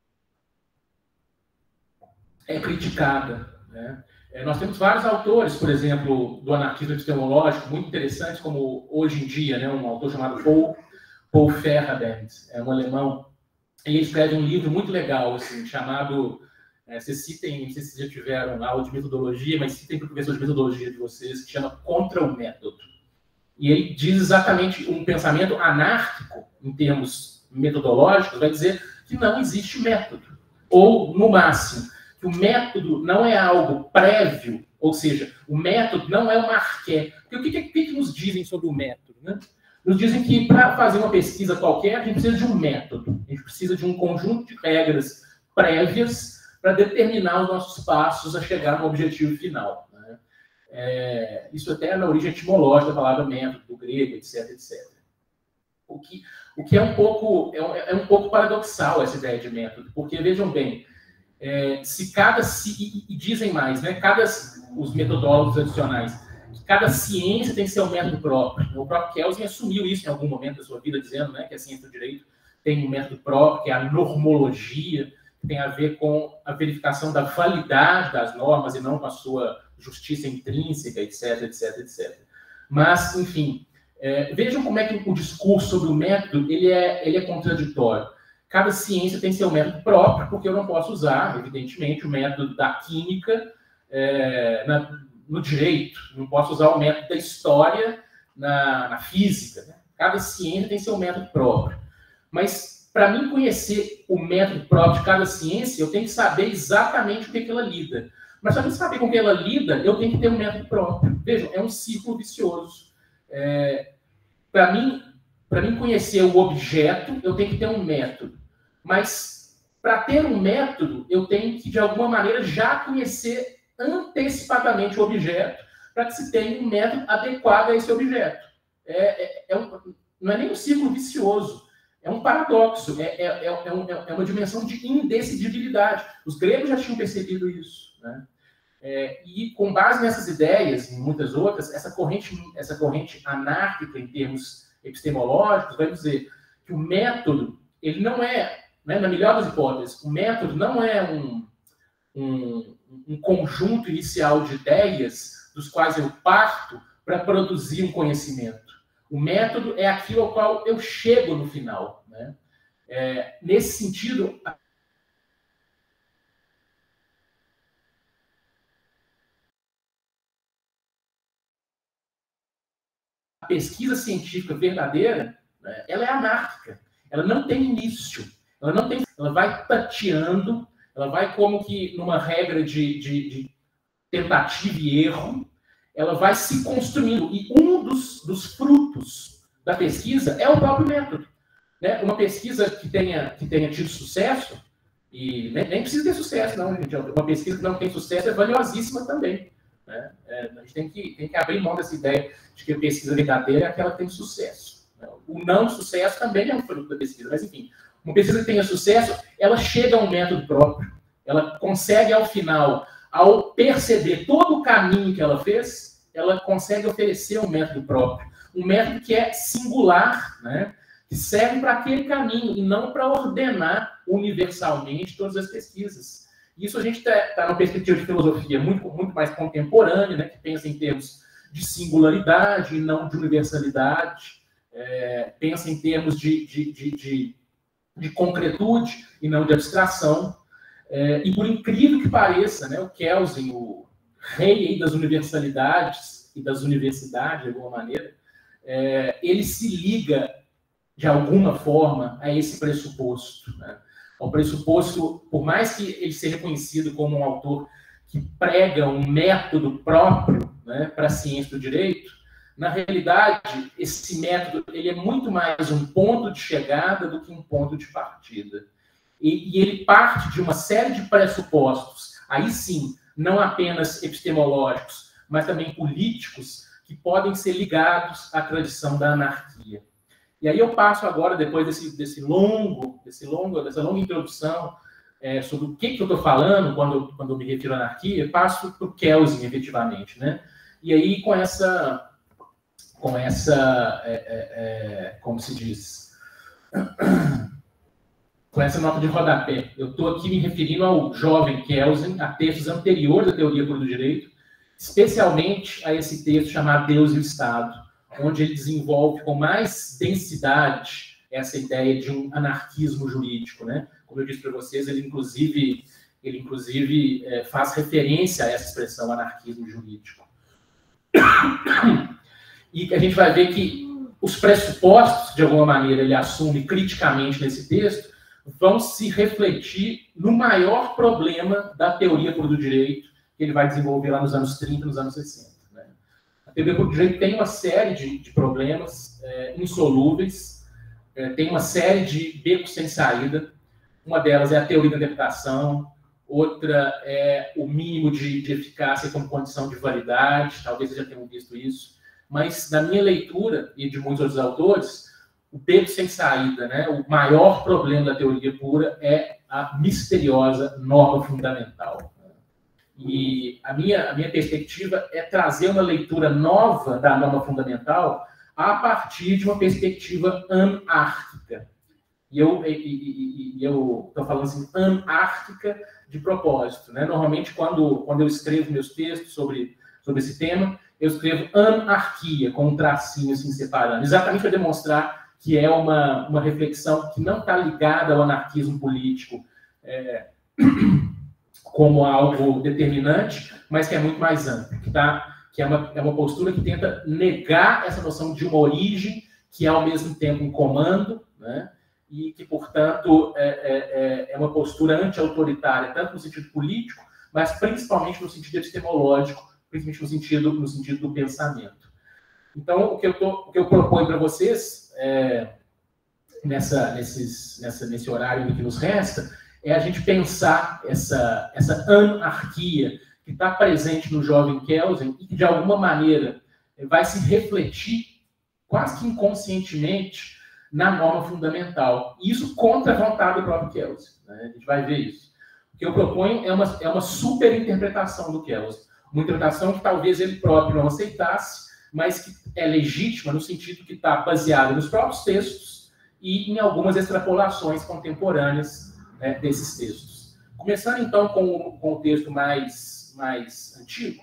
é criticada, né? É, nós temos vários autores, por exemplo, do anarquismo epistemológico, muito interessantes, como hoje em dia, né, um autor chamado Paul, Paul Feyerabend, é um alemão. Ele escreve um livro muito legal, assim, chamado... É, vocês citem, não sei se vocês já tiveram aula de metodologia, mas citem para o professor de metodologia de vocês, que chama Contra o Método. E ele diz exatamente um pensamento anárquico, em termos metodológicos, vai dizer que não existe método. Ou, no máximo, que o método não é algo prévio, ou seja, o método não é uma arqué. Porque o que, que, que nos dizem sobre o método, né? Nos dizem que para fazer uma pesquisa qualquer, a gente precisa de um método. A gente precisa de um conjunto de regras prévias para determinar os nossos passos a chegar no objetivo final, né? É, isso até é na origem etimológica da palavra método, do grego, etc, etcétera. O que, o que é, um pouco, é, é um pouco paradoxal essa ideia de método, porque, vejam bem, é, se cada... E, e dizem mais, né? Cada, os metodólogos tradicionais, que cada ciência tem seu método próprio. O próprio Kelsen assumiu isso em algum momento da sua vida, dizendo, né, que a ciência do direito tem um método próprio, que é a normologia, que tem a ver com a verificação da validade das normas e não com a sua justiça intrínseca, etc, etc, etcétera. Mas, enfim, é, vejam como é que o discurso sobre o método ele é, ele é contraditório. Cada ciência tem seu método próprio, porque eu não posso usar, evidentemente, o método da química é, na, no direito, não posso usar o método da história na, na física, né? Cada ciência tem seu método próprio. Mas, para mim conhecer o método próprio de cada ciência, eu tenho que saber exatamente o que, que ela lida. Mas para mim saber com que ela lida, eu tenho que ter um método próprio. Vejam, é um ciclo vicioso. É, para mim, para mim conhecer o objeto, eu tenho que ter um método. Mas para ter um método, eu tenho que, de alguma maneira, já conhecer antecipadamente o objeto, para que se tenha um método adequado a esse objeto. É, é, é um, não é nem um ciclo vicioso. É um paradoxo, é, é, é, é, um, é uma dimensão de indecidibilidade. Os gregos já tinham percebido isso, né? É, e com base nessas ideias e muitas outras, essa corrente, essa corrente anárquica em termos epistemológicos vai dizer que o método, ele não é, né, na melhor das hipóteses, o método não é um, um, um conjunto inicial de ideias dos quais eu parto para produzir um conhecimento. O método é aquilo ao qual eu chego no final, né? É, nesse sentido, a pesquisa científica verdadeira, né, ela é anárquica. Ela não tem início. Ela não tem. Ela vai tateando. Ela vai como que numa regra de, de, de tentativa e erro. Ela vai se construindo. E um dos, dos frutos da pesquisa é o próprio método, né? Uma pesquisa que tenha, que tenha tido sucesso, e nem, nem precisa ter sucesso, não, gente. Uma pesquisa que não tem sucesso é valiosíssima também, né? É, a gente tem que, tem que abrir mão dessa ideia de que a pesquisa verdadeira é aquela que tem sucesso, né? O não sucesso também é um fruto da pesquisa, mas enfim, uma pesquisa que tenha sucesso, ela chega a um método próprio, ela consegue ao final, ao perceber todo o caminho que ela fez, ela consegue oferecer um método próprio. Um método que é singular, né? Que serve para aquele caminho e não para ordenar universalmente todas as pesquisas. Isso a gente está tá numa perspectiva de filosofia muito, muito mais contemporânea, né? Que pensa em termos de singularidade e não de universalidade, é, pensa em termos de, de, de, de, de concretude e não de abstração. É, e por incrível que pareça, né, o Kelsen, o rei aí das universalidades e das universidades, de alguma maneira, é, ele se liga, de alguma forma, a esse pressuposto, né? Ao pressuposto, por mais que ele seja reconhecido como um autor que prega um método próprio, né, para a ciência do direito, na realidade, esse método ele é muito mais um ponto de chegada do que um ponto de partida. E, e ele parte de uma série de pressupostos, aí sim, não apenas epistemológicos, mas também políticos, que podem ser ligados à tradição da anarquia. E aí eu passo agora, depois desse, desse longo, desse longo, dessa longa introdução é, sobre o que, que eu estou falando quando, quando eu me refiro à anarquia, passo para o Kelsen, efetivamente, né? E aí, com essa, com essa é, é, é, como se diz, com essa nota de rodapé. Eu estou aqui me referindo ao jovem Kelsen, a textos anteriores à teoria pura do direito, especialmente a esse texto chamado Deus e o Estado, onde ele desenvolve com mais densidade essa ideia de um anarquismo jurídico, né? Como eu disse para vocês, ele inclusive, ele, inclusive é, faz referência a essa expressão anarquismo jurídico. E a gente vai ver que os pressupostos, de alguma maneira, ele assume criticamente nesse texto, vão se refletir no maior problema da teoria pura do direito, que ele vai desenvolver lá nos anos trinta, nos anos sessenta. Né? A teoria pura do direito tem uma série de, de problemas é, insolúveis, é, tem uma série de becos sem saída. Uma delas é a teoria da interpretação, outra é o mínimo de, de eficácia como condição de validade, talvez vocês já tenham visto isso, mas na minha leitura, e de muitos outros autores, o beco sem saída, né? O maior problema da teoria pura é a misteriosa norma fundamental. E a minha, a minha perspectiva é trazer uma leitura nova da norma fundamental a partir de uma perspectiva anárquica. E eu estou falando assim, anárquica de propósito. Né? Normalmente, quando, quando eu escrevo meus textos sobre, sobre esse tema, eu escrevo anarquia, com um tracinho assim separando, exatamente para demonstrar que é uma, uma reflexão que não está ligada ao anarquismo político é, como algo determinante, mas que é muito mais amplo, que, tá, que é, uma, é uma postura que tenta negar essa noção de uma origem que é, ao mesmo tempo, um comando, né? E que, portanto, é, é, é uma postura anti-autoritária, tanto no sentido político, mas principalmente no sentido epistemológico, principalmente no sentido, no sentido do pensamento. Então, o que eu, tô, o que eu proponho para vocês, é, nessa, nesses, nessa, nesse horário que nos resta, é a gente pensar essa, essa anarquia que está presente no jovem Kelsen e que, de alguma maneira, vai se refletir, quase que inconscientemente, na norma fundamental. E isso contra a vontade do próprio Kelsen. Né? A gente vai ver isso. O que eu proponho é uma, é uma superinterpretação do Kelsen. Uma interpretação que talvez ele próprio não aceitasse, mas que é legítima no sentido que está baseada nos próprios textos e em algumas extrapolações contemporâneas, né, desses textos. Começando, então, com o, com o texto mais, mais antigo,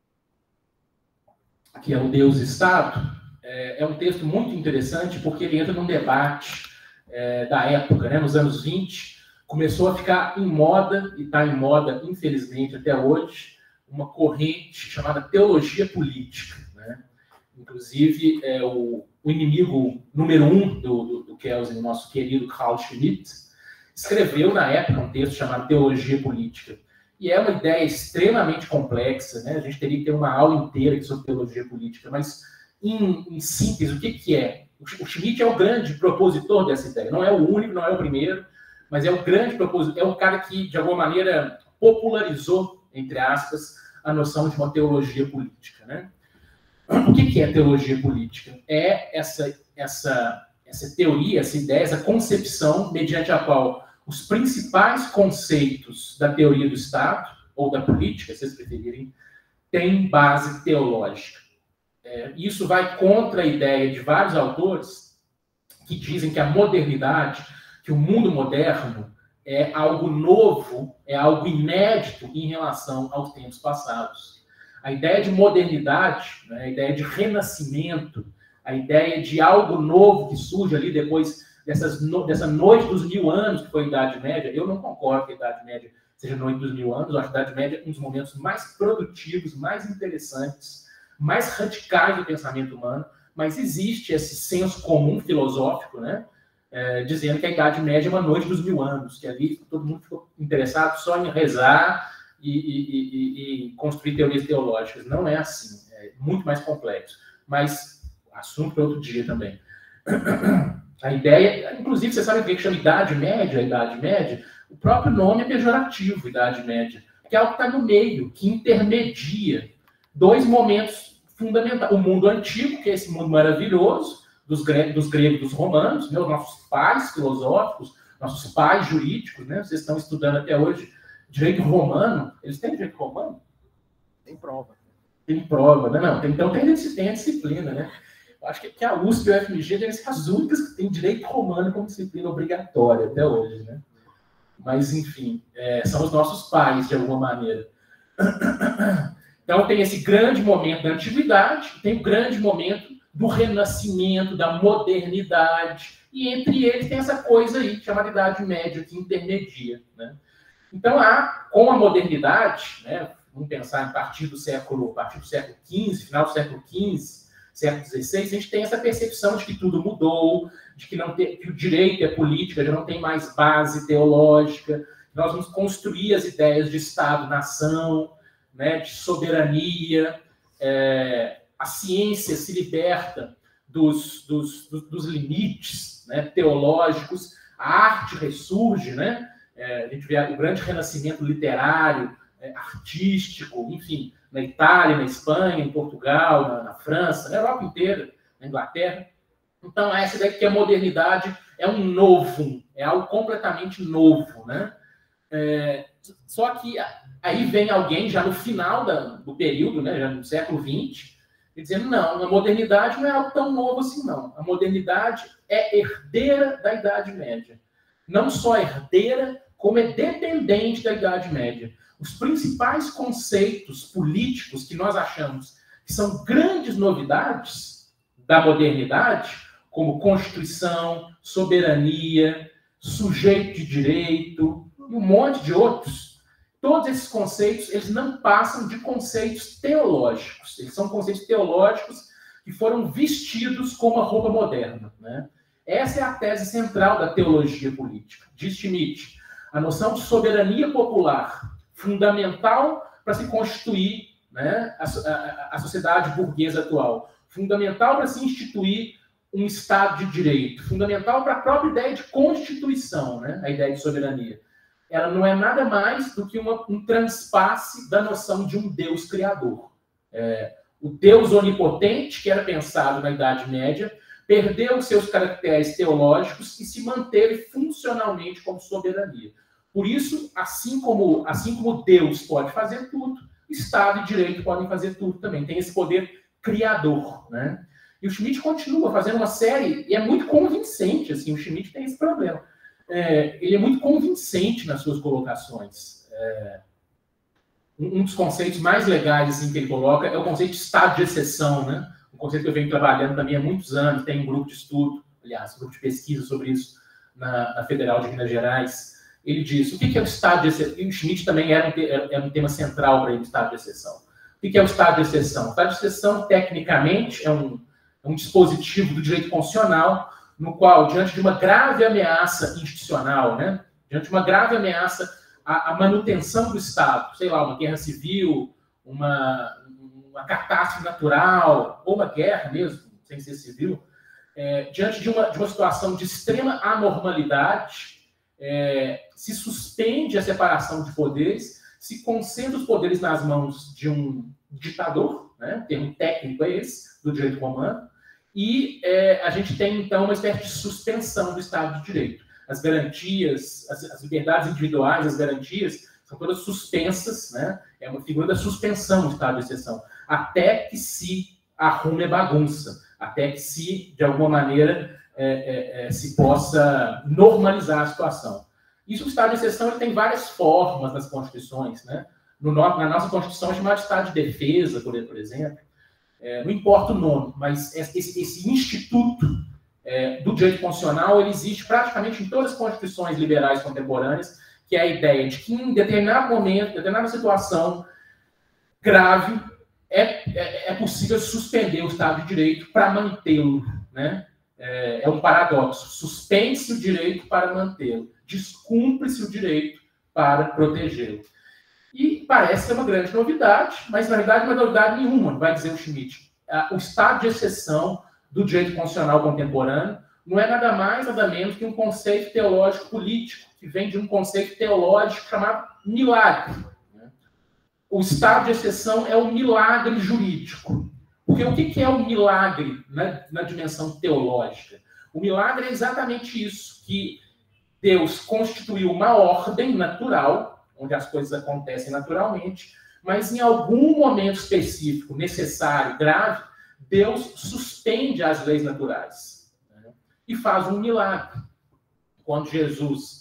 que é o Deus e Estado. É, é um texto muito interessante porque ele entra num debate é, da época, né, nos anos vinte, começou a ficar em moda, e está em moda, infelizmente, até hoje, uma corrente chamada teologia política. Né? Inclusive, é, o, o inimigo número um do, do, do Kelsen, o nosso querido Carl Schmitt, escreveu na época um texto chamado Teologia Política. E é uma ideia extremamente complexa, né? A gente teria que ter uma aula inteira sobre teologia política, mas, em, em síntese, o que, que é? O Schmitt é o grande propositor dessa ideia. Não é o único, não é o primeiro, mas é o grande propositor, é o cara que, de alguma maneira, popularizou, entre aspas, a noção de uma teologia política. Né? O que é teologia política? É essa, essa, essa teoria, essa ideia, essa concepção mediante a qual os principais conceitos da teoria do Estado, ou da política, se vocês preferirem, têm base teológica. É, isso vai contra a ideia de vários autores que dizem que a modernidade, que o mundo moderno é algo novo, é algo inédito em relação aos tempos passados. A ideia de modernidade, né, a ideia de renascimento, a ideia de algo novo que surge ali depois dessas no, dessa noite dos mil anos, que foi a Idade Média. Eu não concordo que a Idade Média seja a noite dos mil anos. Eu acho a Idade Média um dos momentos mais produtivos, mais interessantes, mais radicais do pensamento humano, mas existe esse senso comum filosófico, né? É, dizendo que a Idade Média é uma noite dos mil anos, que ali todo mundo ficou interessado só em rezar e, e, e, e construir teorias teológicas. Não é assim, é muito mais complexo. Mas assunto para outro dia também. A ideia, inclusive, você sabe o que chama Idade Média? A Idade Média, o próprio nome é pejorativo, Idade Média, que é algo que está no meio, que intermedia dois momentos fundamentais. O mundo antigo, que é esse mundo maravilhoso, dos gregos, dos gregos, dos romanos, né, os nossos pais filosóficos, nossos pais jurídicos, né, vocês estão estudando até hoje direito romano. Eles têm direito romano? Tem prova. Tem prova, né? Não, tem, então tem, tem a disciplina, né? Eu acho que a U S P e o F M G devem ser as únicas que têm direito romano como disciplina obrigatória até hoje, né? Mas, enfim, é, são os nossos pais, de alguma maneira. Então, tem esse grande momento da antiguidade, tem o grande momento do renascimento, da modernidade, e entre eles tem essa coisa aí, chamada Idade Média, que intermedia, né? Então, há, com a modernidade, né, vamos pensar a partir do século, a partir do século quinze, final do século quinze, século dezesseis, a gente tem essa percepção de que tudo mudou, de que, não tem, que o direito e a política já não tem mais base teológica, nós vamos construir as ideias de Estado-nação, né, de soberania, é, a ciência se liberta dos, dos, dos, dos limites, né, teológicos, a arte ressurge, né? É, a gente vê o grande renascimento literário, é, artístico, enfim, na Itália, na Espanha, em Portugal, na, na França, na Europa inteira, na Inglaterra. Então, essa ideia que a modernidade é um novo, é algo completamente novo, né? É, só que aí vem alguém, já no final da, do período, né, já no século vinte, dizendo, não, a modernidade não é algo tão novo assim, não. A modernidade é herdeira da Idade Média. Não só herdeira, como é dependente da Idade Média. Os principais conceitos políticos que nós achamos que são grandes novidades da modernidade, como Constituição, soberania, sujeito de direito e um monte de outros, todos esses conceitos eles não passam de conceitos teológicos. Eles são conceitos teológicos que foram vestidos com uma roupa moderna, né? Essa é a tese central da teologia política. Diz Schmitt, a noção de soberania popular, fundamental para se constituir, né, a, a, a sociedade burguesa atual, fundamental para se instituir um Estado de direito, fundamental para a própria ideia de constituição, né, a ideia de soberania. Ela não é nada mais do que uma, um transpasse da noção de um Deus criador. É, o Deus onipotente, que era pensado na Idade Média, perdeu seus caracteres teológicos e se manteve funcionalmente como soberania. Por isso, assim como, assim como Deus pode fazer tudo, Estado e direito podem fazer tudo também. Tem esse poder criador, né? E o Schmitt continua fazendo uma série, e é muito convincente, assim, o Schmitt tem esse problema. É, ele é muito convincente nas suas colocações. É, um dos conceitos mais legais assim, que ele coloca é o conceito de estado de exceção, né? Um conceito que eu venho trabalhando também há muitos anos, tem um grupo de estudo, aliás, um grupo de pesquisa sobre isso na, na Federal de Minas Gerais. Ele diz, o que é o estado de exceção? E o Schmitt também era um, era um tema central para ele, o estado de exceção. O que é o estado de exceção? O estado de exceção, tecnicamente, é um, é um dispositivo do direito constitucional no qual, diante de uma grave ameaça institucional, né? Diante de uma grave ameaça à, à manutenção do Estado, sei lá, uma guerra civil, uma, uma catástrofe natural, ou uma guerra mesmo, sem ser civil, é, diante de uma, de uma situação de extrema anormalidade, é, se suspende a separação de poderes, se concentra os poderes nas mãos de um ditador, né? O termo técnico é esse, do direito romano, e é, a gente tem, então, uma espécie de suspensão do Estado de Direito. As garantias, as, as liberdades individuais, as garantias, são todas suspensas, né? É uma figura da suspensão do Estado de exceção, até que se arrume a bagunça, até que se, de alguma maneira, é, é, é, se possa normalizar a situação. Isso, o Estado de exceção, ele tem várias formas nas Constituições, né? No, na nossa Constituição é chamado de Estado de defesa, por, por exemplo. É, não importa o nome, mas esse, esse instituto é, do direito constitucional, ele existe praticamente em todas as constituições liberais contemporâneas, que é a ideia de que em determinado momento, em determinada situação grave, é, é, é possível suspender o Estado de Direito para mantê-lo, né? É, é um paradoxo. Suspende-se o direito para mantê-lo, descumpre-se o direito para protegê-lo. E parece ser uma grande novidade, mas, na verdade, não é novidade nenhuma, vai dizer o Schmitt. O estado de exceção do direito constitucional contemporâneo não é nada mais, nada menos que um conceito teológico político, que vem de um conceito teológico chamado milagre. O estado de exceção é o milagre jurídico. Porque o que é o milagre na, na dimensão teológica? O milagre é exatamente isso, que Deus constituiu uma ordem natural, onde as coisas acontecem naturalmente, mas em algum momento específico, necessário, grave, Deus suspende as leis naturais, né, e faz um milagre. Quando Jesus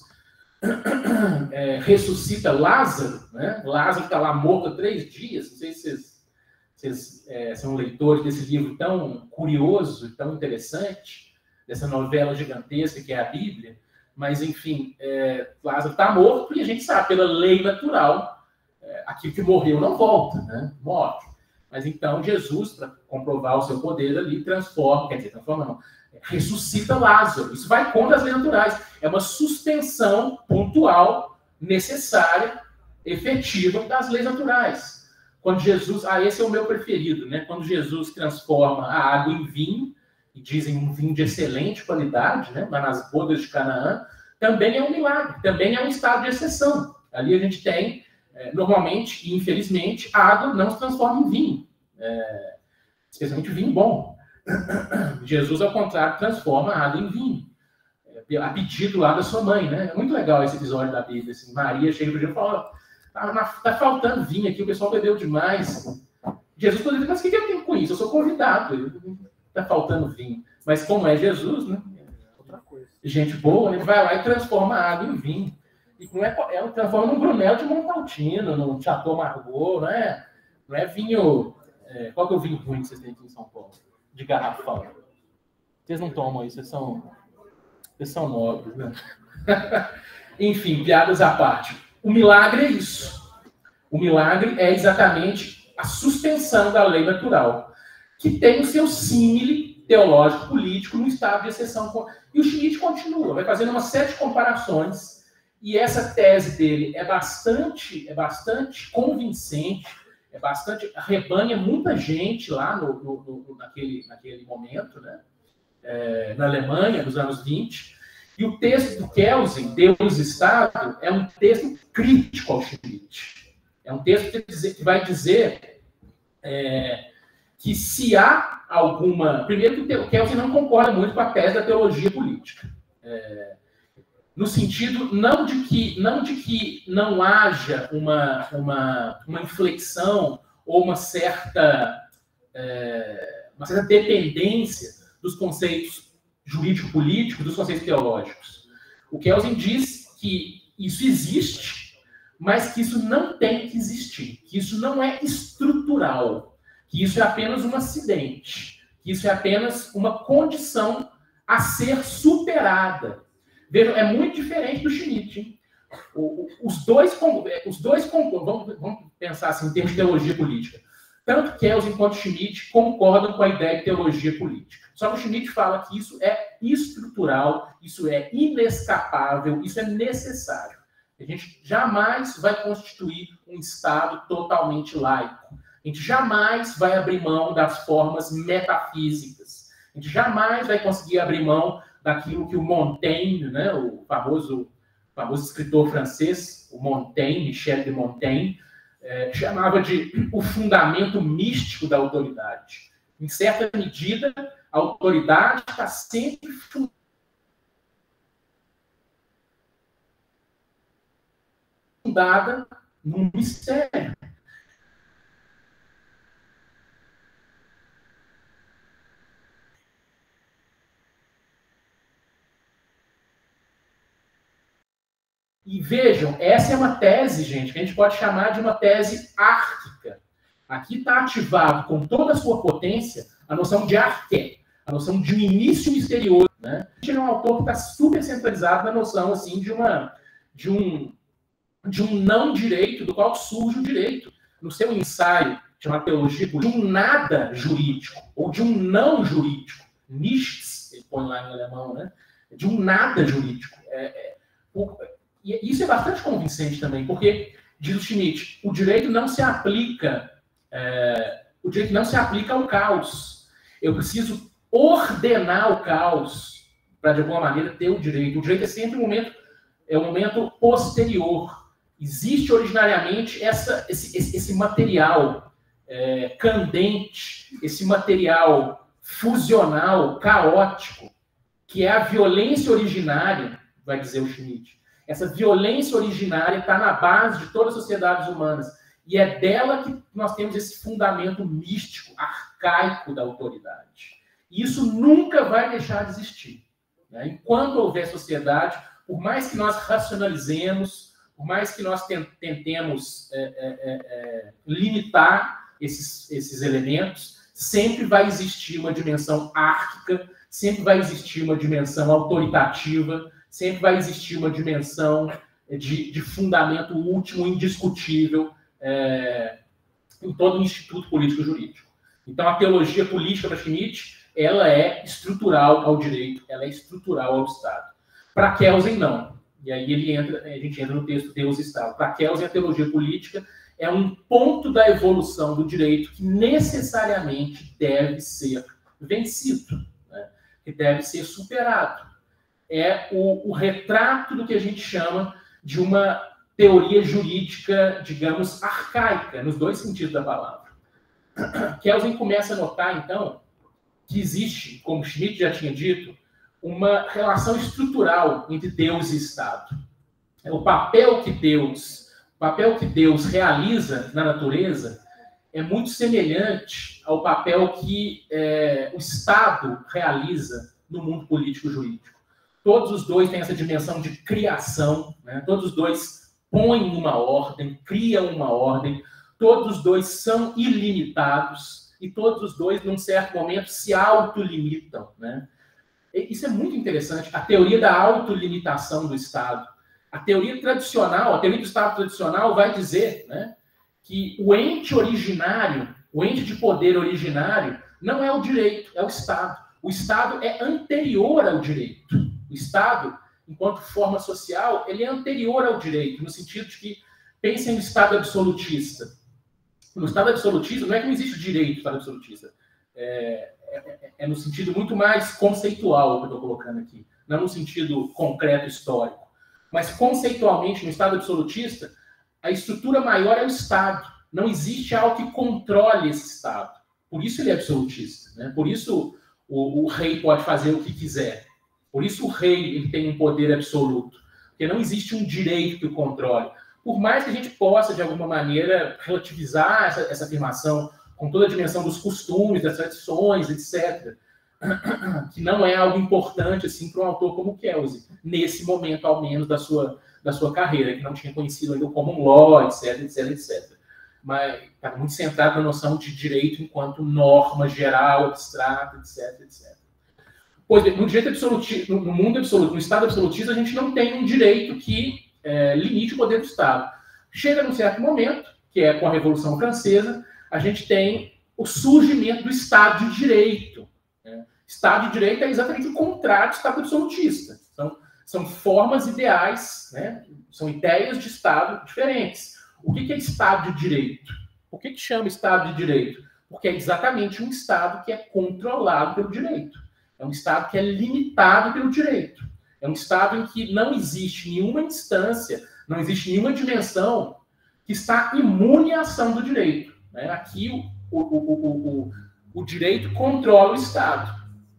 é, ressuscita Lázaro, né, Lázaro está lá morto há três dias, não sei se vocês, vocês é, são leitores desse livro tão curioso, tão interessante, dessa novela gigantesca que é a Bíblia, mas, enfim, é, Lázaro está morto e a gente sabe, pela lei natural, é, aquilo que morreu não volta, né? Morre. Mas então Jesus, para comprovar o seu poder ali, transforma, quer dizer, transforma não, ressuscita Lázaro. Isso vai contra as leis naturais. É uma suspensão pontual, necessária, efetiva das leis naturais. Quando Jesus, ah, esse é o meu preferido, né? Quando Jesus transforma a água em vinho, e dizem um vinho de excelente qualidade, né? Mas nas bodas de Canaã, também é um milagre, também é um estado de exceção. Ali a gente tem, é, normalmente e infelizmente, a água não se transforma em vinho, é, especialmente vinho bom. Jesus, ao contrário, transforma a água em vinho, é, a pedido lá da sua mãe, né? É muito legal esse episódio da Bíblia. Assim, Maria chega para Jesus e fala: tá, tá faltando vinho aqui, o pessoal bebeu demais. Jesus poderia dizer: mas o que eu tenho com isso? Eu sou convidado. Está faltando vinho. Mas como é Jesus, né? Outra coisa. Gente boa, ele vai lá e transforma a água em vinho. E não é, é transforma num Brunello de Montaltino, num Chateau Margaux, não é, não é vinho... É, qual que é o vinho ruim que vocês têm aqui em São Paulo? De garrafão. Vocês não tomam isso, vocês são, vocês são nobres, né? Enfim, piadas à parte. O milagre é isso. O milagre é exatamente a suspensão da lei natural, que tem o seu símile teológico, político, no estado de exceção. E o Schmitt continua, vai fazendo uma série de comparações, e essa tese dele é bastante, é bastante convincente, é bastante, arrebanha muita gente lá no, no, no, naquele, naquele momento, né? É, na Alemanha, nos anos vinte. E o texto do Kelsen, Deus e Estado, é um texto crítico ao Schmitt. É um texto que, que vai dizer... É, que se há alguma... Primeiro que o Kelsen não concorda muito com a tese da teologia política. É, no sentido não de que não, de que não haja uma, uma, uma inflexão ou uma certa, é, uma certa dependência dos conceitos jurídico-políticos, dos conceitos teológicos. O Kelsen diz que isso existe, mas que isso não tem que existir, que isso não é estrutural, que isso é apenas um acidente, que isso é apenas uma condição a ser superada. Vejam, é muito diferente do Schmitt. Hein? O, o, os dois, os dois vamos, vamos pensar assim, em termos de teologia política. Tanto Kelsen quanto Schmitt concordam com a ideia de teologia política. Só que o Schmitt fala que isso é estrutural, isso é inescapável, isso é necessário. A gente jamais vai constituir um Estado totalmente laico. A gente jamais vai abrir mão das formas metafísicas. A gente jamais vai conseguir abrir mão daquilo que o Montaigne, né, o famoso, famoso escritor francês, o Montaigne, Michel de Montaigne, é, chamava de o fundamento místico da autoridade. Em certa medida, a autoridade está sempre fundada num mistério. E vejam, essa é uma tese, gente, que a gente pode chamar de uma tese árquica. Aqui está ativado com toda a sua potência a noção de arqué, a noção de um início misterioso. Né? A gente é um autor que está super centralizado na noção assim, de, uma, de, um, de um não direito, do qual surge o direito. No seu ensaio, chamado Teologia Política, de um nada jurídico, ou de um não jurídico. Nichts, ele põe lá em alemão, né? De um nada jurídico. É, é, o, E isso é bastante convincente também, porque, diz o Schmitt, o direito não se aplica, é, o direito não se aplica ao caos. Eu preciso ordenar o caos para, de alguma maneira, ter o direito. O direito é sempre um momento, é um momento posterior. Existe originariamente essa, esse, esse, esse material é, candente, esse material fusional, caótico, que é a violência originária, vai dizer o Schmitt. Essa violência originária está na base de todas as sociedades humanas. E é dela que nós temos esse fundamento místico, arcaico da autoridade. E isso nunca vai deixar de existir. Né? Enquanto houver sociedade, por mais que nós racionalizemos, por mais que nós tentemos é, é, é, limitar esses, esses elementos, sempre vai existir uma dimensão árquica, sempre vai existir uma dimensão autoritativa, sempre vai existir uma dimensão de, de fundamento último, indiscutível, é, em todo o instituto político-jurídico. Então, a teologia política para Schmitt, ela é estrutural ao direito, ela é estrutural ao Estado. Para Kelsen, não. E aí ele entra, a gente entra no texto Deus e Estado. Para Kelsen, a teologia política é um ponto da evolução do direito que necessariamente deve ser vencido, né? Que deve ser superado. É o, o retrato do que a gente chama de uma teoria jurídica, digamos, arcaica, nos dois sentidos da palavra. Kelsen começa a notar, então, que existe, como Schmitt já tinha dito, uma relação estrutural entre Deus e Estado. O papel que Deus, o papel que Deus realiza na natureza é muito semelhante ao papel que é, o Estado realiza no mundo político-jurídico. Todos os dois têm essa dimensão de criação, né? Todos os dois põem uma ordem, criam uma ordem, todos os dois são ilimitados e todos os dois, num certo momento, se autolimitam, né? Isso é muito interessante, a teoria da autolimitação do Estado. A teoria tradicional, a teoria do Estado tradicional vai dizer, né, que o ente originário, o ente de poder originário, não é o direito, é o Estado. O Estado é anterior ao direito. O Estado, enquanto forma social, ele é anterior ao direito, no sentido de que, pensem no Estado absolutista. No Estado absolutista, não é que não existe direito no Estado absolutista. É, é, é no sentido muito mais conceitual que eu estou colocando aqui, não no sentido concreto histórico. Mas, conceitualmente, no Estado absolutista, a estrutura maior é o Estado. Não existe algo que controle esse Estado. Por isso ele é absolutista, né? Por isso o, o rei pode fazer o que quiser. Por isso o rei ele tem um poder absoluto. Porque não existe um direito que o controle. Por mais que a gente possa, de alguma maneira, relativizar essa, essa afirmação com toda a dimensão dos costumes, das tradições, etcétera, que não é algo importante assim, para um autor como Kelsen, nesse momento, ao menos, da sua, da sua carreira, que não tinha conhecido ainda o common law, etc, etc, etcétera. Mas está muito centrado na noção de direito enquanto norma geral, abstrata, etc, etcétera. Pois bem, no direito absolutista, no mundo absoluto, no Estado absolutista, a gente não tem um direito que é, limite o poder do Estado. Chega num certo momento, que é com a Revolução Francesa, a gente tem o surgimento do Estado de Direito. Né? Estado de Direito é exatamente o contrário do Estado absolutista. São, são formas ideais, né? São ideias de Estado diferentes. O que é Estado de Direito? Por que que chama Estado de Direito? Porque é exatamente um Estado que é controlado pelo direito. É um Estado que é limitado pelo direito. É um Estado em que não existe nenhuma instância, não existe nenhuma dimensão que está imune à ação do direito. Né? Aqui o, o, o, o, o direito controla o Estado.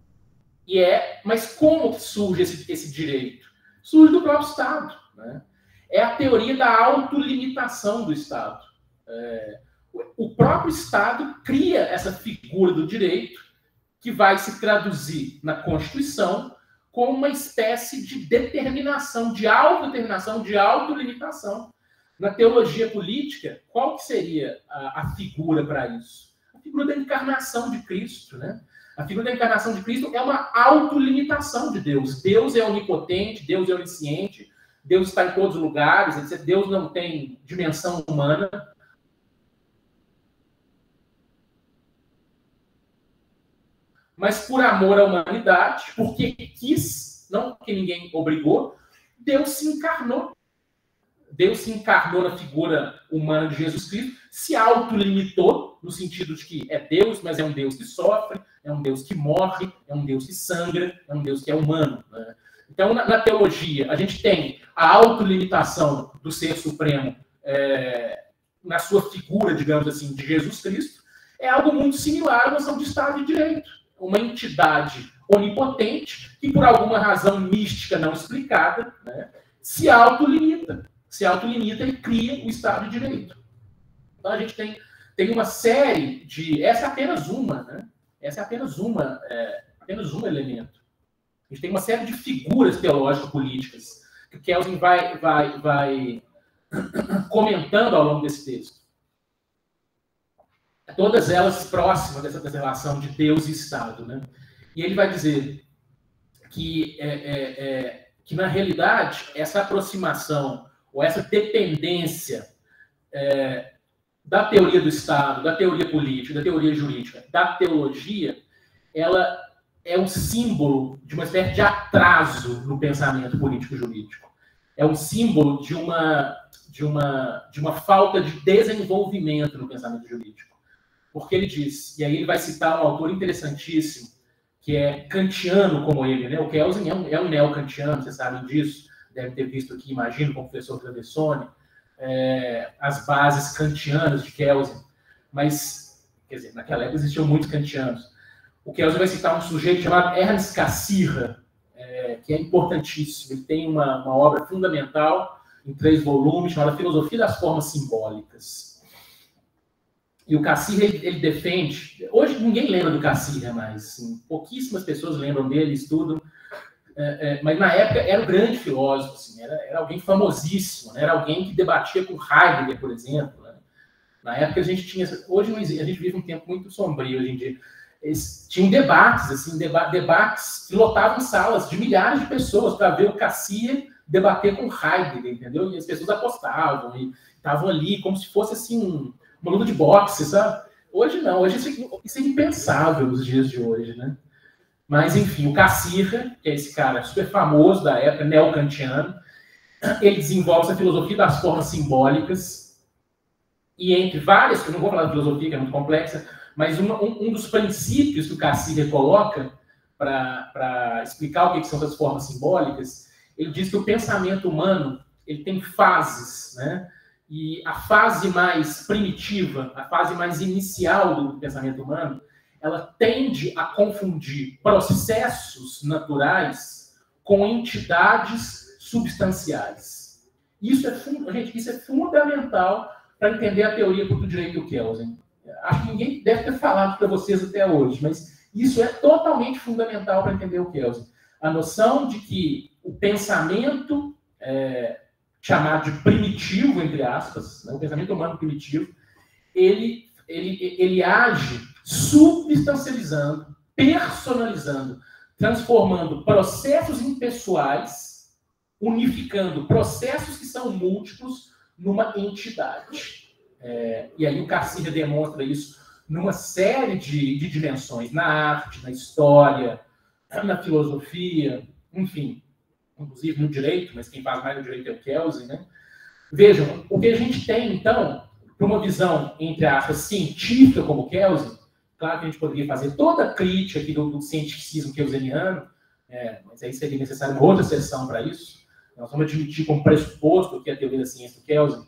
E é, mas como surge esse, esse direito? Surge do próprio Estado. Né? É a teoria da autolimitação do Estado. É, o próprio Estado cria essa figura do direito que vai se traduzir na Constituição como uma espécie de determinação, de autodeterminação, de autolimitação. Na teologia política, qual que seria a, a figura para isso? A figura da encarnação de Cristo, né? A figura da encarnação de Cristo é uma autolimitação de Deus. Deus é onipotente, Deus é onisciente, Deus está em todos os lugares, etcétera. Deus não tem dimensão humana. Mas por amor à humanidade, porque quis, não porque ninguém obrigou, Deus se encarnou. Deus se encarnou na figura humana de Jesus Cristo, se autolimitou, no sentido de que é Deus, mas é um Deus que sofre, é um Deus que morre, é um Deus que sangra, é um Deus que é humano. Né? Então, na, na teologia, a gente tem a autolimitação do Ser Supremo é, na sua figura, digamos assim, de Jesus Cristo, é algo muito similar à noção de Estado de Direito. Uma entidade onipotente que, por alguma razão mística não explicada, né, se autolimita. Se autolimita e cria o Estado de Direito. Então, a gente tem, tem uma série de... Essa é apenas uma, né? Essa é apenas uma, é, apenas um elemento. A gente tem uma série de figuras teológico-políticas que o Kelsen vai, vai, vai comentando ao longo desse texto. Todas elas próximas dessa, dessa relação de Deus e Estado, né? E ele vai dizer que, é, é, é, que, na realidade, essa aproximação ou essa dependência é, da teoria do Estado, da teoria política, da teoria jurídica, da teologia, ela é um símbolo de uma espécie de atraso no pensamento político-jurídico. É um símbolo de uma, de, uma, de uma falta de desenvolvimento no pensamento jurídico. Porque ele diz, e aí ele vai citar um autor interessantíssimo, que é kantiano como ele, né? O Kelsen é um, é um neo-kantiano, vocês sabem disso, deve ter visto aqui, imagino, com o professor Travessone, é, as bases kantianas de Kelsen. Mas, quer dizer, naquela época existiam muitos kantianos. O Kelsen vai citar um sujeito chamado Ernst Cassirer, é, que é importantíssimo. Ele tem uma, uma obra fundamental em três volumes, chamada Filosofia das Formas Simbólicas. E o Cassirer, ele, ele defende... Hoje ninguém lembra do Cassirer mais. Assim, pouquíssimas pessoas lembram dele, estudam. É, é, mas na época era um grande filósofo. Assim, era, era alguém famosíssimo. Né? Era alguém que debatia com Heidegger, por exemplo. Né? Na época a gente tinha... Hoje não existe, a gente vive um tempo muito sombrio hoje em dia. Eles tinham debates, assim, deba debates que lotavam salas de milhares de pessoas para ver o Cassirer debater com Heidegger, entendeu? E as pessoas apostavam e estavam ali como se fosse assim um, uma luta de boxe, sabe? Hoje não, hoje isso, isso é impensável nos dias de hoje, né? Mas, enfim, o Cassirer, que é esse cara super famoso da época, neo-kantiano, ele desenvolve essa filosofia das formas simbólicas e entre várias, eu não vou falar de filosofia, que é muito complexa, mas uma, um, um dos princípios que o Cassirer coloca para explicar o que, que são essas formas simbólicas, ele diz que o pensamento humano ele tem fases, né? E a fase mais primitiva, a fase mais inicial do pensamento humano, ela tende a confundir processos naturais com entidades substanciais. Isso é, gente, isso é fundamental para entender a teoria do direito do Kelsen. Acho que ninguém deve ter falado para vocês até hoje, mas isso é totalmente fundamental para entender o Kelsen. A noção de que o pensamento é, chamado de primitivo, entre aspas, né, o pensamento humano primitivo, ele, ele, ele age substancializando, personalizando, transformando processos impessoais, unificando processos que são múltiplos numa entidade. É, e aí o Cassirer demonstra isso numa série de, de dimensões, na arte, na história, na filosofia, enfim, inclusive no direito, mas quem faz mais no direito é o Kelsen, né? Vejam, o que a gente tem, então, para uma visão, entre aspas, científica como Kelsen, claro que a gente poderia fazer toda a crítica aqui do, do cientificismo kelseniano, é, mas aí seria necessário uma outra sessão para isso. Nós vamos admitir como pressuposto que a teoria da ciência do Kelsen.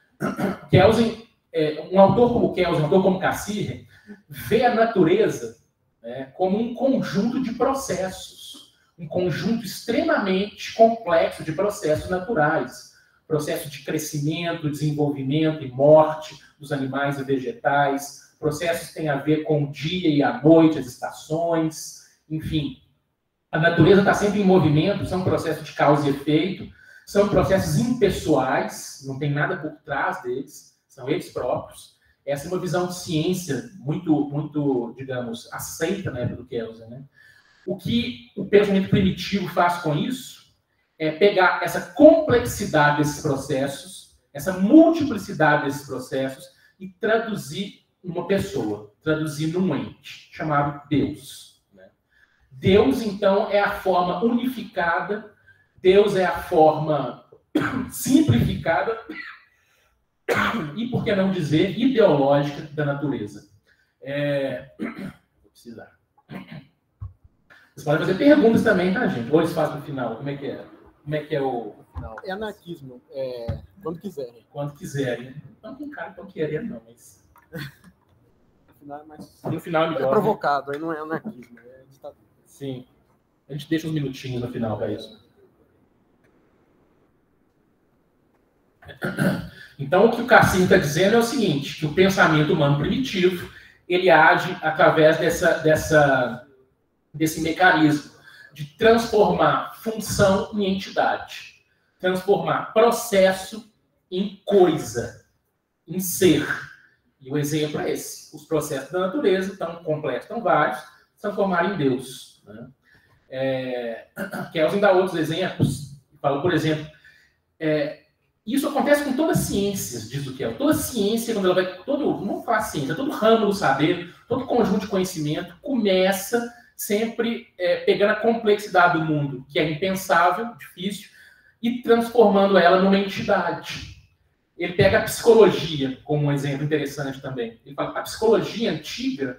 Kelsen, é, um autor como Kelsen, um autor como Cassirer, vê a natureza né, como um conjunto de processos, um conjunto extremamente complexo de processos naturais, processo de crescimento, desenvolvimento e morte dos animais e vegetais, processos que têm a ver com o dia e a noite, as estações, enfim. A natureza está sempre em movimento, são processos de causa e efeito, são processos impessoais, não tem nada por trás deles, são eles próprios. Essa é uma visão de ciência muito, muito digamos, aceita na época do Kelsen, né? O que o pensamento primitivo faz com isso é pegar essa complexidade desses processos, essa multiplicidade desses processos e traduzir numa pessoa, traduzir num ente, chamado Deus. Né? Deus, então, é a forma unificada, Deus é a forma simplificada e, por que não dizer, ideológica da natureza. É... Vou precisar. Vocês podem fazer perguntas também, tá, gente? Ou eles fazem no final. Como é que é? Como é que é o final? É anarquismo. É... Quando quiserem. Quando quiserem. Não tem cara que não querendo, não, mas... No final é mais... No final é melhor. É provocado, né? Aí não é anarquismo, é ditadura. Sim. A gente deixa uns minutinhos no final para isso. Então, o que o Cassini está dizendo é o seguinte, que o pensamento humano primitivo, ele age através dessa, dessa, desse mecanismo de transformar função em entidade, transformar processo em coisa, em ser. E o exemplo é esse. Os processos da natureza, tão complexos, tão vários, transformaram em Deus. Né? É, Kelsen dá outros exemplos. Fala, por exemplo, é, isso acontece com todas as ciências, diz o Kelsen. Toda ciência, quando ela vai... Todo, não vamos falar ciência, todo ramo do saber, todo conjunto de conhecimento começa sempre é, pegando a complexidade do mundo, que é impensável, difícil, e transformando ela numa entidade. Ele pega a psicologia como um exemplo interessante também. Ele fala, a psicologia antiga,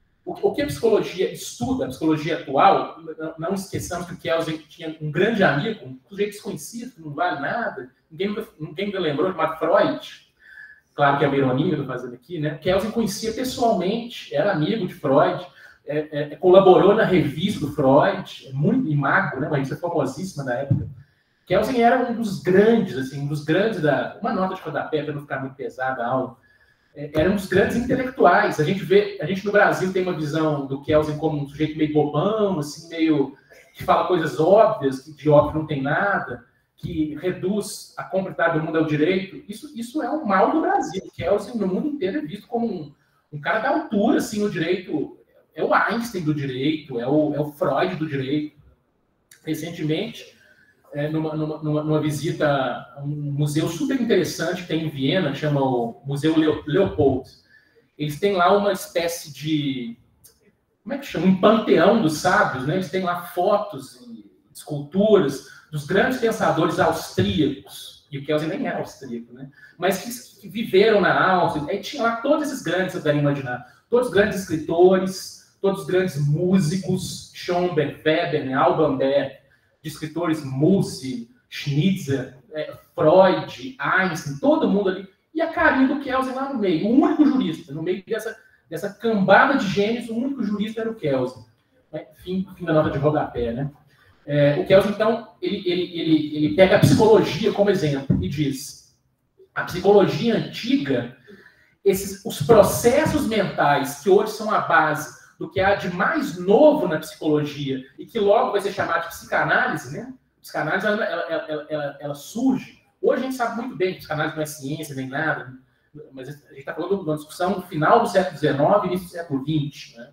o que a psicologia estuda, a psicologia atual, não esqueçamos que o Kelsen tinha um grande amigo, um sujeito desconhecido, que não vale nada, ninguém, ninguém me lembrou, chamado Freud. Claro que é uma ironia que eu estou fazendo aqui, né? Kelsen conhecia pessoalmente, era amigo de Freud, é, é, colaborou na revista do Freud, é muito imago, né? Uma revista famosíssima da época. Kelsen era um dos grandes, assim, um dos grandes da... Uma nota de rodapé, para não ficar muito pesada a aula. Era um dos grandes intelectuais. A gente vê, a gente no Brasil tem uma visão do Kelsen como um sujeito meio bobão, assim, meio que fala coisas óbvias, que de óbvio não tem nada, que reduz a complexidade do mundo ao direito. Isso, isso é um mal do Brasil. Kelsen no mundo inteiro é visto como um, um cara da altura, assim, no direito. É o Einstein do direito, é o, é o Freud do direito. Recentemente, é, numa, numa, numa visita a um museu super interessante que tem em Viena, que chama o Museu Leopold. Eles têm lá uma espécie de... Como é que chama? Um panteão dos sábios, né? Eles têm lá fotos e esculturas dos grandes pensadores austríacos. E o Kelsen nem era austríaco, né? Mas que, que viveram na Áustria. Aí tinha lá todos esses grandes, vocês devem imaginar, todos os grandes escritores, todos os grandes músicos, Schoenberg, Weber, Alban Berg, de escritores Mussi, Schnitzer, é, Freud, Einstein, todo mundo ali. E a carinha do Kelsen lá no meio, o único jurista, no meio dessa, dessa cambada de gênios, o único jurista era o Kelsen. É, fim, fim da nota de rodapé, né? É, o Kelsen, então, ele, ele, ele, ele pega a psicologia como exemplo e diz: a psicologia antiga, esses, os processos mentais que hoje são a base do que há de mais novo na psicologia e que logo vai ser chamado de psicanálise, né? A psicanálise, ela, ela, ela, ela, ela surge. Hoje a gente sabe muito bem que psicanálise não é ciência nem nada, mas a gente está falando de uma discussão no final do século dezenove e início do século vinte, né?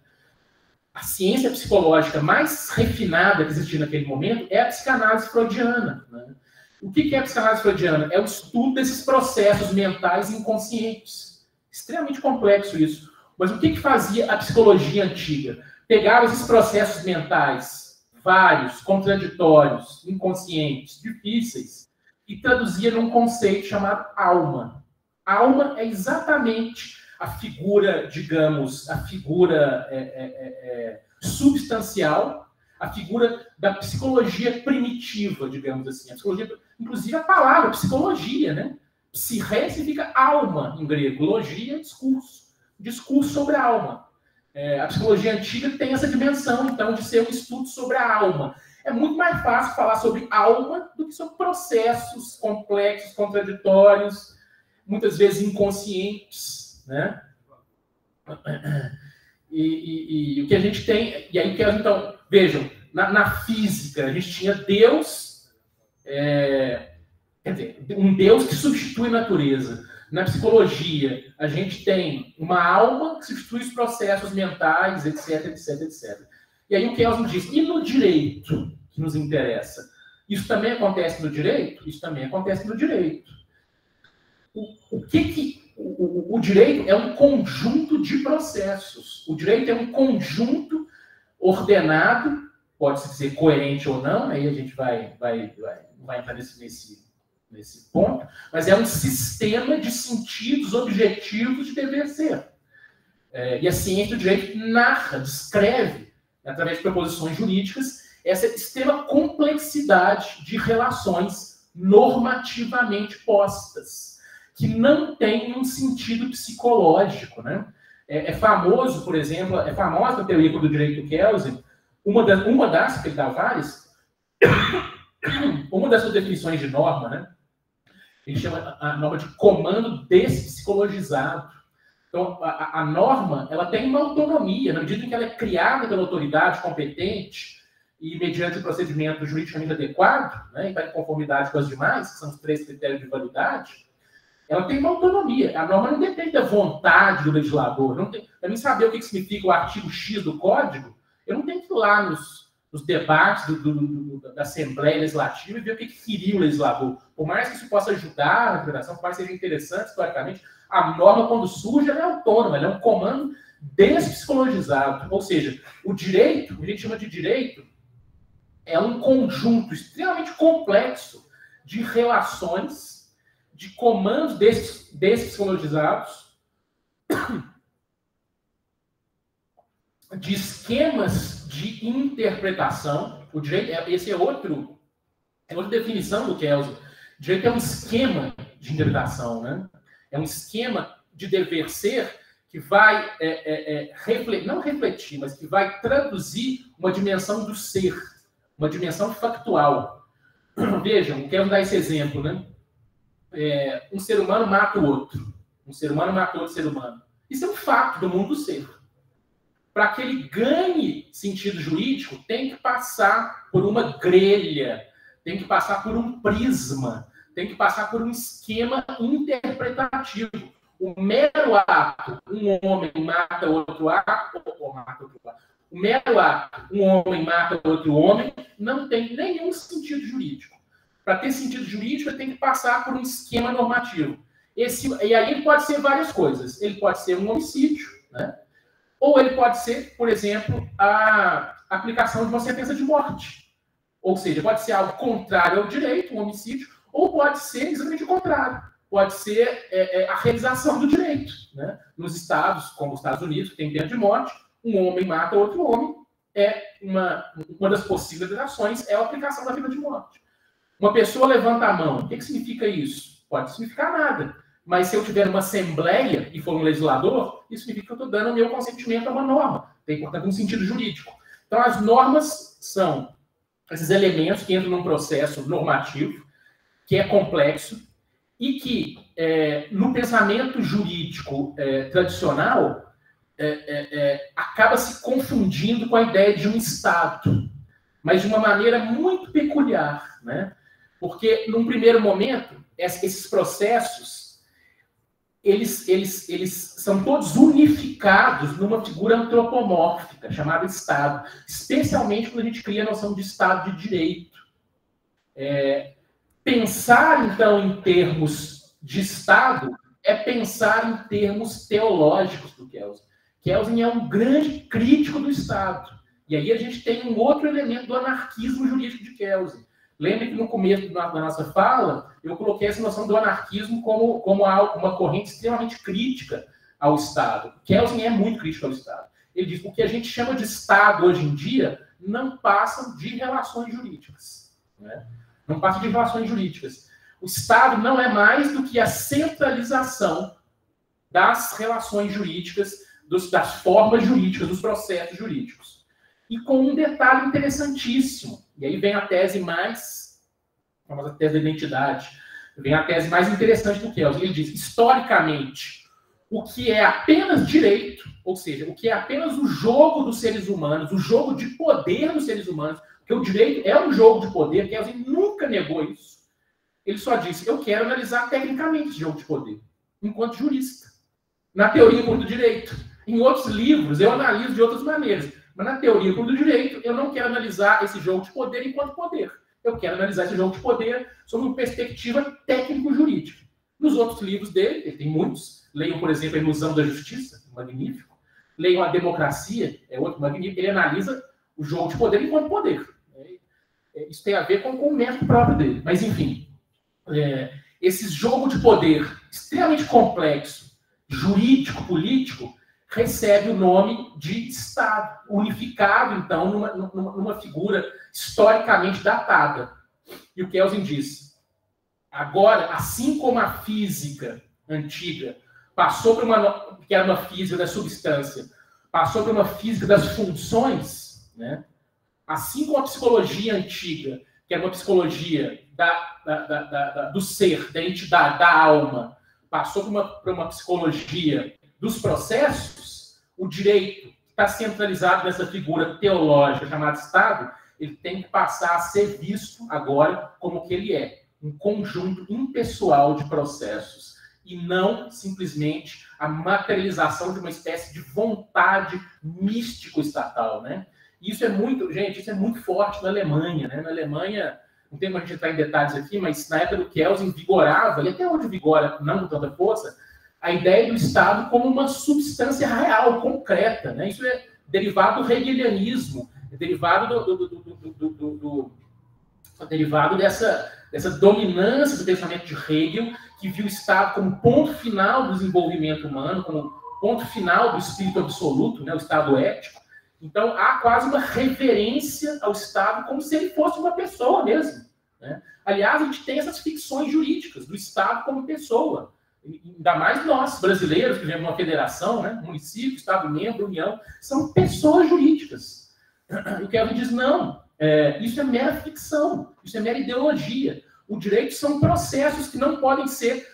A ciência psicológica mais refinada que existia naquele momento é a psicanálise freudiana, né? O que é a psicanálise freudiana? É o estudo desses processos mentais inconscientes. Extremamente complexo isso. Mas o que, que fazia a psicologia antiga? Pegava esses processos mentais, vários, contraditórios, inconscientes, difíceis, e traduzia num conceito chamado alma. Alma é exatamente a figura, digamos, a figura é, é, é, substancial, a figura da psicologia primitiva, digamos assim. A psicologia, inclusive a palavra psicologia, né? Psirré significa alma em grego, logia é discurso. Discurso sobre a alma. É, a psicologia antiga tem essa dimensão, então, de ser um estudo sobre a alma. É muito mais fácil falar sobre alma do que sobre processos complexos, contraditórios, muitas vezes inconscientes, né? E, e, e o que a gente tem... E aí, então, vejam, na, na física, a gente tinha Deus, é, quer dizer, um Deus que substitui a natureza. Na psicologia, a gente tem uma alma que substitui os processos mentais, etc, etc, etcétera. E aí o Kelsen diz, e no direito, que nos interessa? Isso também acontece no direito? Isso também acontece no direito. O, o que que... O, o, o direito é um conjunto de processos. O direito é um conjunto ordenado, pode-se dizer coerente ou não, aí a gente vai, vai, vai, vai entrar nesse... nesse nesse ponto, mas é um sistema de sentidos objetivos de dever ser. É, e a ciência do direito narra, descreve, através de proposições jurídicas, essa extrema complexidade de relações normativamente postas, que não tem um sentido psicológico, né? É, é famoso, por exemplo, é famosa a teoria do direito do Kelsen, uma das, uma das, que ele dá várias, uma das suas definições de norma, né? Ele chama a norma de comando despsicologizado. Então, a, a norma ela tem uma autonomia, na medida em que ela é criada pela autoridade competente e mediante o procedimento juridicamente adequado, né, e está em conformidade com as demais, que são os três critérios de validade, ela tem uma autonomia. A norma não depende da vontade do legislador. Não tem, para mim saber o que significa o artigo X do Código, eu não tenho que ir lá nos, nos debates do, do, do, da Assembleia Legislativa e ver o que, que queria o legislador. Por mais que isso possa ajudar na interpretação, por mais que seja interessante historicamente, a norma, quando surge, ela é autônoma, ela é um comando despsicologizado. Ou seja, o direito, o que a gente chama de direito, é um conjunto extremamente complexo de relações, de comandos despsicologizados, de esquemas de interpretação. O direito, esse é outro, é outra definição do Kelsen. Direito é um esquema de interpretação, né? É um esquema de dever ser que vai, é, é, é, refletir, não refletir, mas que vai traduzir uma dimensão do ser, uma dimensão factual. Vejam, quero dar esse exemplo, né? É, um ser humano mata o outro. Um ser humano mata outro ser humano. Isso é um fato do mundo do ser. Para que ele ganhe sentido jurídico, tem que passar por uma grelha, tem que passar por um prisma, tem que passar por um esquema interpretativo. O mero ato, um homem mata outro ato, ou mata outro ato. O mero ato, um homem mata outro homem, não tem nenhum sentido jurídico. Para ter sentido jurídico, ele tem que passar por um esquema normativo. Esse, e aí ele pode ser várias coisas. Ele pode ser um homicídio, né? Ou ele pode ser, por exemplo, a aplicação de uma sentença de morte. Ou seja, pode ser algo contrário ao direito, um homicídio, ou pode ser exatamente o contrário. Pode ser é, é, a realização do direito, né? Nos estados, como os Estados Unidos, que tem pena de morte, um homem mata outro homem, é uma, uma das possíveis ações é a aplicação da pena de morte. Uma pessoa levanta a mão. O que, que significa isso? Pode significar nada. Mas se eu tiver uma assembleia e for um legislador, isso significa que eu estou dando o meu consentimento a uma norma. Tem, portanto, um sentido jurídico. Então, as normas são esses elementos que entram num processo normativo, que é complexo, e que, é, no pensamento jurídico é, tradicional, é, é, é, acaba se confundindo com a ideia de um Estado, mas de uma maneira muito peculiar, né? Porque, num primeiro momento, esses processos Eles, eles, eles são todos unificados numa figura antropomórfica, chamada Estado. Especialmente quando a gente cria a noção de Estado de Direito. É, pensar, então, em termos de Estado é pensar em termos teológicos do Kelsen. Kelsen é um grande crítico do Estado. E aí a gente tem um outro elemento do anarquismo jurídico de Kelsen. Lembre que no começo da nossa fala, eu coloquei essa noção do anarquismo como, como uma corrente extremamente crítica ao Estado. Kelsen é muito crítico ao Estado. Ele diz que o que a gente chama de Estado hoje em dia não passa de relações jurídicas. Né? Não passa de relações jurídicas. O Estado não é mais do que a centralização das relações jurídicas, dos, das formas jurídicas, dos processos jurídicos. E com um detalhe interessantíssimo. E aí vem a tese mais, a famosa tese da identidade, vem a tese mais interessante do Kelsen. Ele diz, historicamente, o que é apenas direito, ou seja, o que é apenas o jogo dos seres humanos, o jogo de poder dos seres humanos, porque o direito é um jogo de poder, Kelsen nunca negou isso. Ele só disse, eu quero analisar tecnicamente esse jogo de poder, enquanto jurista. Na teoria do direito. Em outros livros, eu analiso de outras maneiras. Mas na teoria do direito, eu não quero analisar esse jogo de poder enquanto poder. Eu quero analisar esse jogo de poder sob uma perspectiva técnico-jurídica. Nos outros livros dele, ele tem muitos. Leiam, por exemplo, A Ilusão da Justiça, magnífico. Leiam A Democracia, é outro magnífico. Ele analisa o jogo de poder enquanto poder. Isso tem a ver com, com o método próprio dele. Mas, enfim, é, esse jogo de poder extremamente complexo, jurídico, político, recebe o nome de Estado, unificado, então, numa, numa, numa figura historicamente datada. E o Kelsen diz, agora, assim como a física antiga passou por uma, que era uma física da substância, passou por uma física das funções, né? Assim como a psicologia antiga, que era uma psicologia da, da, da, da, do ser, da entidade, da alma, passou por uma, por uma psicologia dos processos, o direito está centralizado nessa figura teológica chamada Estado, ele tem que passar a ser visto agora como o que ele é, um conjunto impessoal de processos, e não simplesmente a materialização de uma espécie de vontade místico-estatal, né? Isso é muito, gente, isso é muito forte na Alemanha, né? Na Alemanha, não tem como a gente entrar em detalhes aqui, mas na época do Kelsen vigorava, e até hoje vigora, não com tanta força, a ideia do Estado como uma substância real, concreta, né? Isso é derivado do hegelianismo, é derivado do, do, do, do, do, do, do é derivado dessa, dessa dominância do pensamento de Hegel, que viu o Estado como ponto final do desenvolvimento humano, como ponto final do espírito absoluto, né? O Estado ético. Então, há quase uma reverência ao Estado como se ele fosse uma pessoa mesmo, né? Aliás, a gente tem essas ficções jurídicas do Estado como pessoa. Ainda mais nós, brasileiros, que vivemos uma federação, né? Município, Estado-membro, União, são pessoas jurídicas. E o Kelvin diz, não, é, isso é mera ficção, isso é mera ideologia. O direito são processos que não podem ser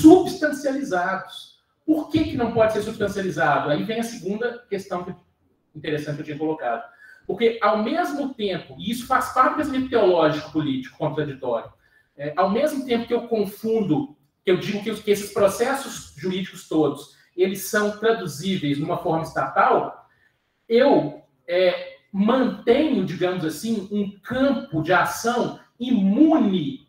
substancializados. Por que que não pode ser substancializado? Aí vem a segunda questão que interessante que eu tinha colocado. Porque, ao mesmo tempo, e isso faz parte do pensamento teológico, político, contraditório, é, ao mesmo tempo que eu confundo, que eu digo que, que esses processos jurídicos todos, eles são traduzíveis numa forma estatal, eu é, mantenho, digamos assim, um campo de ação imune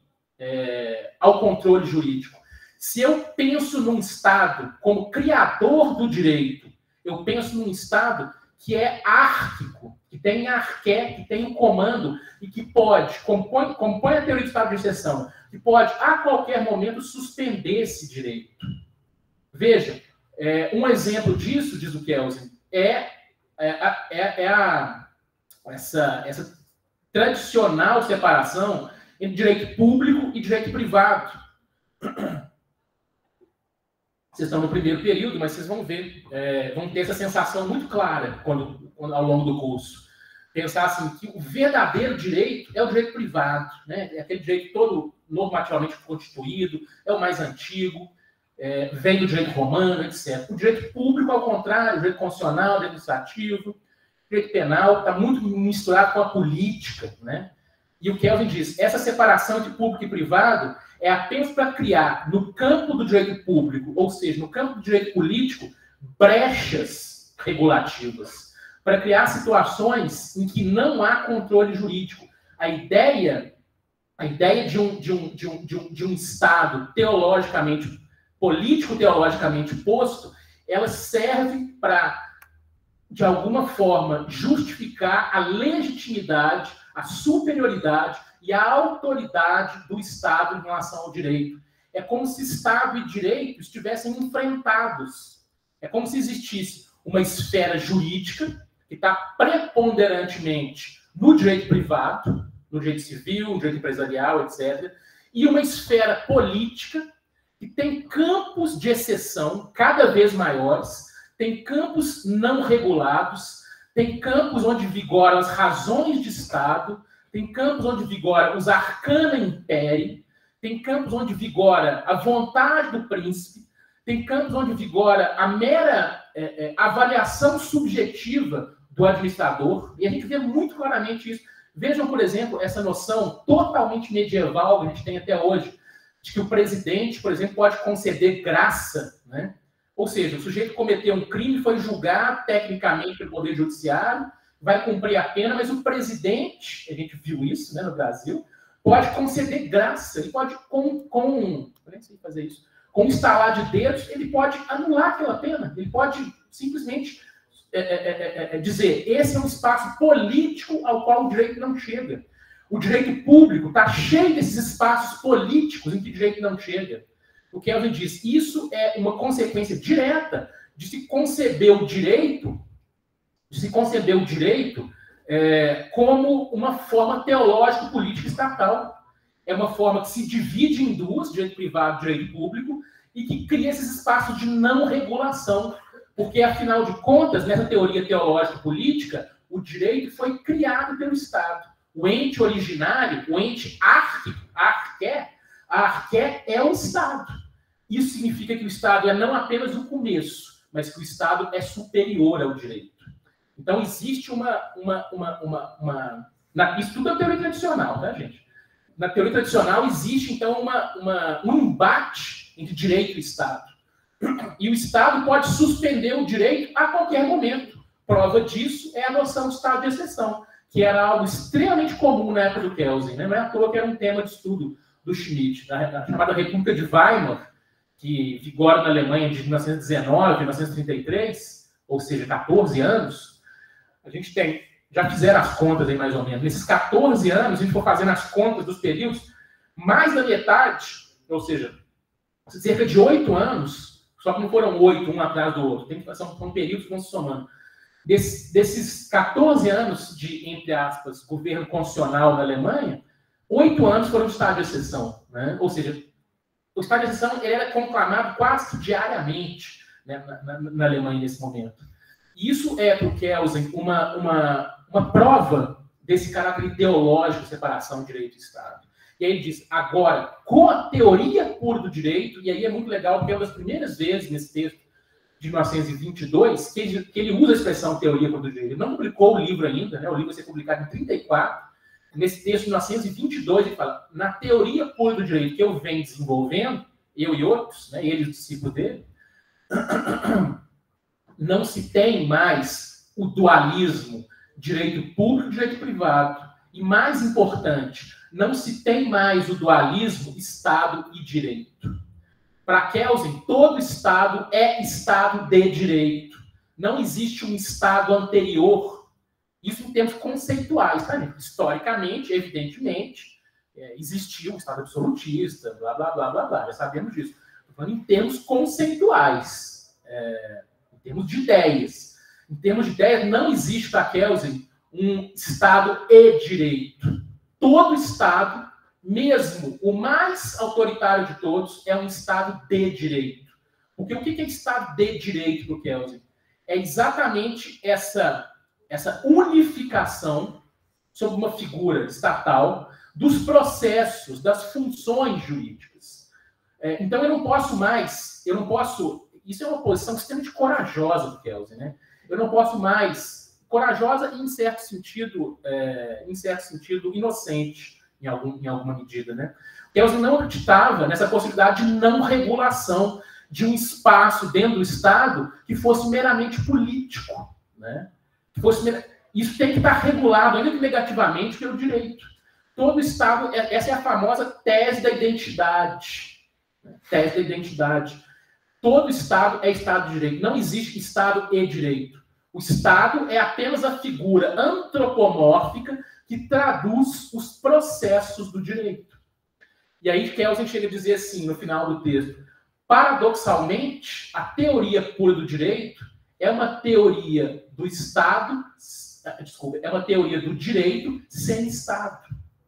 é, ao controle jurídico. Se eu penso num Estado como criador do direito, eu penso num Estado que é árquico, que tem arqué, que tem um comando e que pode, compõe, compõe a teoria do estado de exceção, que pode, a qualquer momento, suspender esse direito. Veja, é, um exemplo disso, diz o Kelsen, é, é, é, é a, essa, essa tradicional separação entre direito público e direito privado. Vocês estão no primeiro período, mas vocês vão ver, é, vão ter essa sensação muito clara quando, quando, ao longo do curso. Pensar assim, que o verdadeiro direito é o direito privado, né? É aquele direito todo normativamente constituído, é o mais antigo, é, vem do direito romano, etcétera. O direito público, ao contrário, o direito constitucional, o direito administrativo, o direito penal, está muito misturado com a política, né? E o Kelvin diz, essa separação entre público e privado é apenas para criar, no campo do direito público, ou seja, no campo do direito político, brechas regulativas, para criar situações em que não há controle jurídico. A ideia, a ideia de, um, de, um, de, um, de, um, de um Estado teologicamente, político-teologicamente posto, ela serve para, de alguma forma, justificar a legitimidade, a superioridade e a autoridade do Estado em relação ao direito. É como se Estado e direito estivessem enfrentados. É como se existisse uma esfera jurídica que está preponderantemente no direito privado, no direito civil, no direito empresarial, etcétera, e uma esfera política que tem campos de exceção cada vez maiores, tem campos não regulados, tem campos onde vigoram as razões de Estado, tem campos onde vigora os arcana império, tem campos onde vigora a vontade do príncipe, tem campos onde vigora a mera é, é, avaliação subjetiva do administrador, e a gente vê muito claramente isso. Vejam, por exemplo, essa noção totalmente medieval que a gente tem até hoje, de que o presidente, por exemplo, pode conceder graça, né? Ou seja, o sujeito cometeu um crime, foi julgado tecnicamente pelo Poder Judiciário, vai cumprir a pena, mas o presidente, a gente viu isso, né, no Brasil, pode conceder graça, ele pode, com, com, eu nem sei fazer isso, com um estalar de dedos, ele pode anular aquela pena, ele pode simplesmente é, é, é, dizer, esse é um espaço político ao qual o direito não chega. O direito público está cheio desses espaços políticos em que o direito não chega. O Kelvin diz, isso é uma consequência direta de se conceber o direito, de se conceber o direito é, como uma forma teológico-política estatal. É uma forma que se divide em duas, direito privado e direito público, e que cria esses espaços de não regulação. Porque, afinal de contas, nessa teoria teológica-política, o direito foi criado pelo Estado. O ente originário, o ente árquico, árquico A arqué é o Estado. Isso significa que o Estado é não apenas o começo, mas que o Estado é superior ao direito. Então, existe uma... uma, uma, uma, uma... Na, isso tudo é teoria tradicional, tá, gente? Na teoria tradicional, existe, então, uma, uma, um embate entre direito e Estado. E o Estado pode suspender o direito a qualquer momento. Prova disso é a noção de Estado de exceção, que era algo extremamente comum na época do Kelsen, né? Não é à toa que era um tema de estudo do Schmitt, na chamada República de Weimar, que vigora na Alemanha de mil novecentos e dezenove a mil novecentos e trinta e três, ou seja, quatorze anos. A gente tem, já fizeram as contas aí mais ou menos, nesses quatorze anos, a gente for fazendo as contas dos períodos, mais da metade, ou seja, cerca de oito anos, só que não foram oito, um atrás do outro, tem que, são, são períodos que vão se somando. Des, desses quatorze anos de, entre aspas, governo constitucional na Alemanha, oito anos foram de estado de exceção, né? Ou seja, o estado de exceção ele era conclamado quase que diariamente, né, na, na, na Alemanha nesse momento. E isso é, para o Kelsen, uma, uma, uma prova desse caráter ideológico de separação de direito e Estado. E aí ele diz, agora, com a teoria pura do direito, e aí é muito legal, porque é uma das primeiras vezes nesse texto de mil novecentos e vinte e dois que ele, que ele usa a expressão teoria pura do direito. Ele não publicou o livro ainda, né? O livro vai ser publicado em trinta e quatro. Nesse texto de mil novecentos e vinte e dois, ele fala, na teoria pura do direito que eu venho desenvolvendo, eu e outros, né, ele e o discípulo dele, não se tem mais o dualismo direito público e direito privado. E mais importante, não se tem mais o dualismo Estado e direito. Para Kelsen, todo Estado é Estado de direito. Não existe um Estado anterior. Isso em termos conceituais, tá, gente? Historicamente, evidentemente, é, existiu um Estado absolutista, blá, blá, blá, blá, blá. Já sabemos disso. Estou falando em termos conceituais, é, em termos de ideias. Em termos de ideias, não existe para Kelsen um Estado e direito. Todo Estado, mesmo o mais autoritário de todos, é um Estado de direito. Porque o que é Estado de direito para o Kelsen? É exatamente essa, essa unificação sob uma figura estatal dos processos, das funções jurídicas. É, então, eu não posso mais, eu não posso... Isso é uma posição extremamente corajosa do Kelsen, né? Eu não posso mais... Corajosa e, em certo sentido, é, em certo sentido, inocente, em, algum, em alguma medida, né? Kelsen não acreditava nessa possibilidade de não regulação de um espaço dentro do Estado que fosse meramente político, né? Que fosse mer... Isso tem que estar regulado, ainda que negativamente, pelo direito. Todo Estado, essa é a famosa tese da identidade. Né? Tese da identidade. Todo Estado é Estado de direito. Não existe Estado e direito. O Estado é apenas a figura antropomórfica que traduz os processos do direito. E aí Kelsen chega a dizer assim, no final do texto, paradoxalmente, a teoria pura do direito é uma teoria do Estado, desculpa, é uma teoria do direito sem Estado.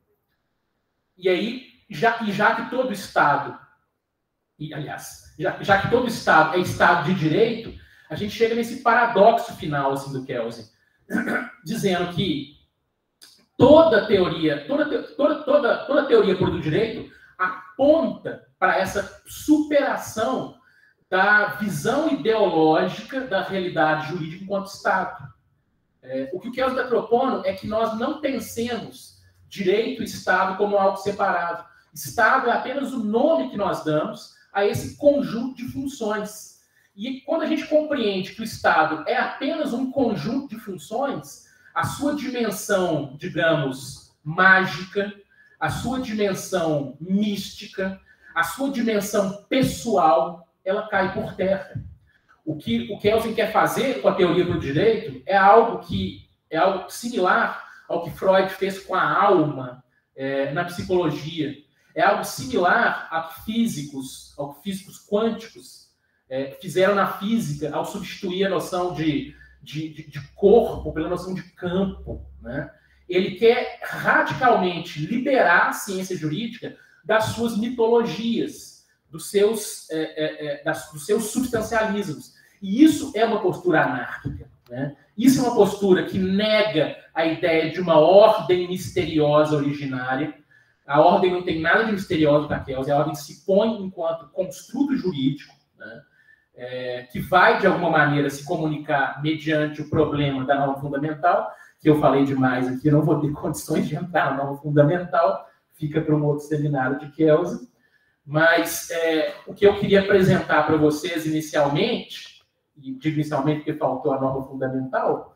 E aí, já, e já que todo Estado, e, aliás, já, já que todo Estado é Estado de direito, a gente chega nesse paradoxo final assim, do Kelsen, dizendo que toda teoria, toda, toda, toda, toda teoria pura do direito aponta para essa superação da visão ideológica da realidade jurídica enquanto Estado. É, o que o Kelsen está propondo é que nós não pensemos direito e Estado como algo separado. Estado é apenas o nome que nós damos a esse conjunto de funções. E quando a gente compreende que o Estado é apenas um conjunto de funções, a sua dimensão, digamos, mágica, a sua dimensão mística, a sua dimensão pessoal, ela cai por terra. O que o Kelsen quer fazer com a teoria do direito é algo que é algo similar ao que Freud fez com a alma é, na psicologia. É algo similar a físicos, ao que físicos quânticos É, fizeram na física ao substituir a noção de, de, de, de corpo pela noção de campo. Né? Ele quer radicalmente liberar a ciência jurídica das suas mitologias, dos seus, é, é, é, das, dos seus substancialismos. E isso é uma postura anárquica. Né? Isso é uma postura que nega a ideia de uma ordem misteriosa originária, A ordem não tem nada de misterioso para Kelsen, a ordem se põe enquanto construto jurídico, né, é, que vai, de alguma maneira, se comunicar mediante o problema da norma fundamental, que eu falei demais aqui, não vou ter condições de entrar na norma fundamental, fica para um outro seminário de Kelsen. Mas é, o que eu queria apresentar para vocês inicialmente, e digo inicialmente porque faltou a norma fundamental,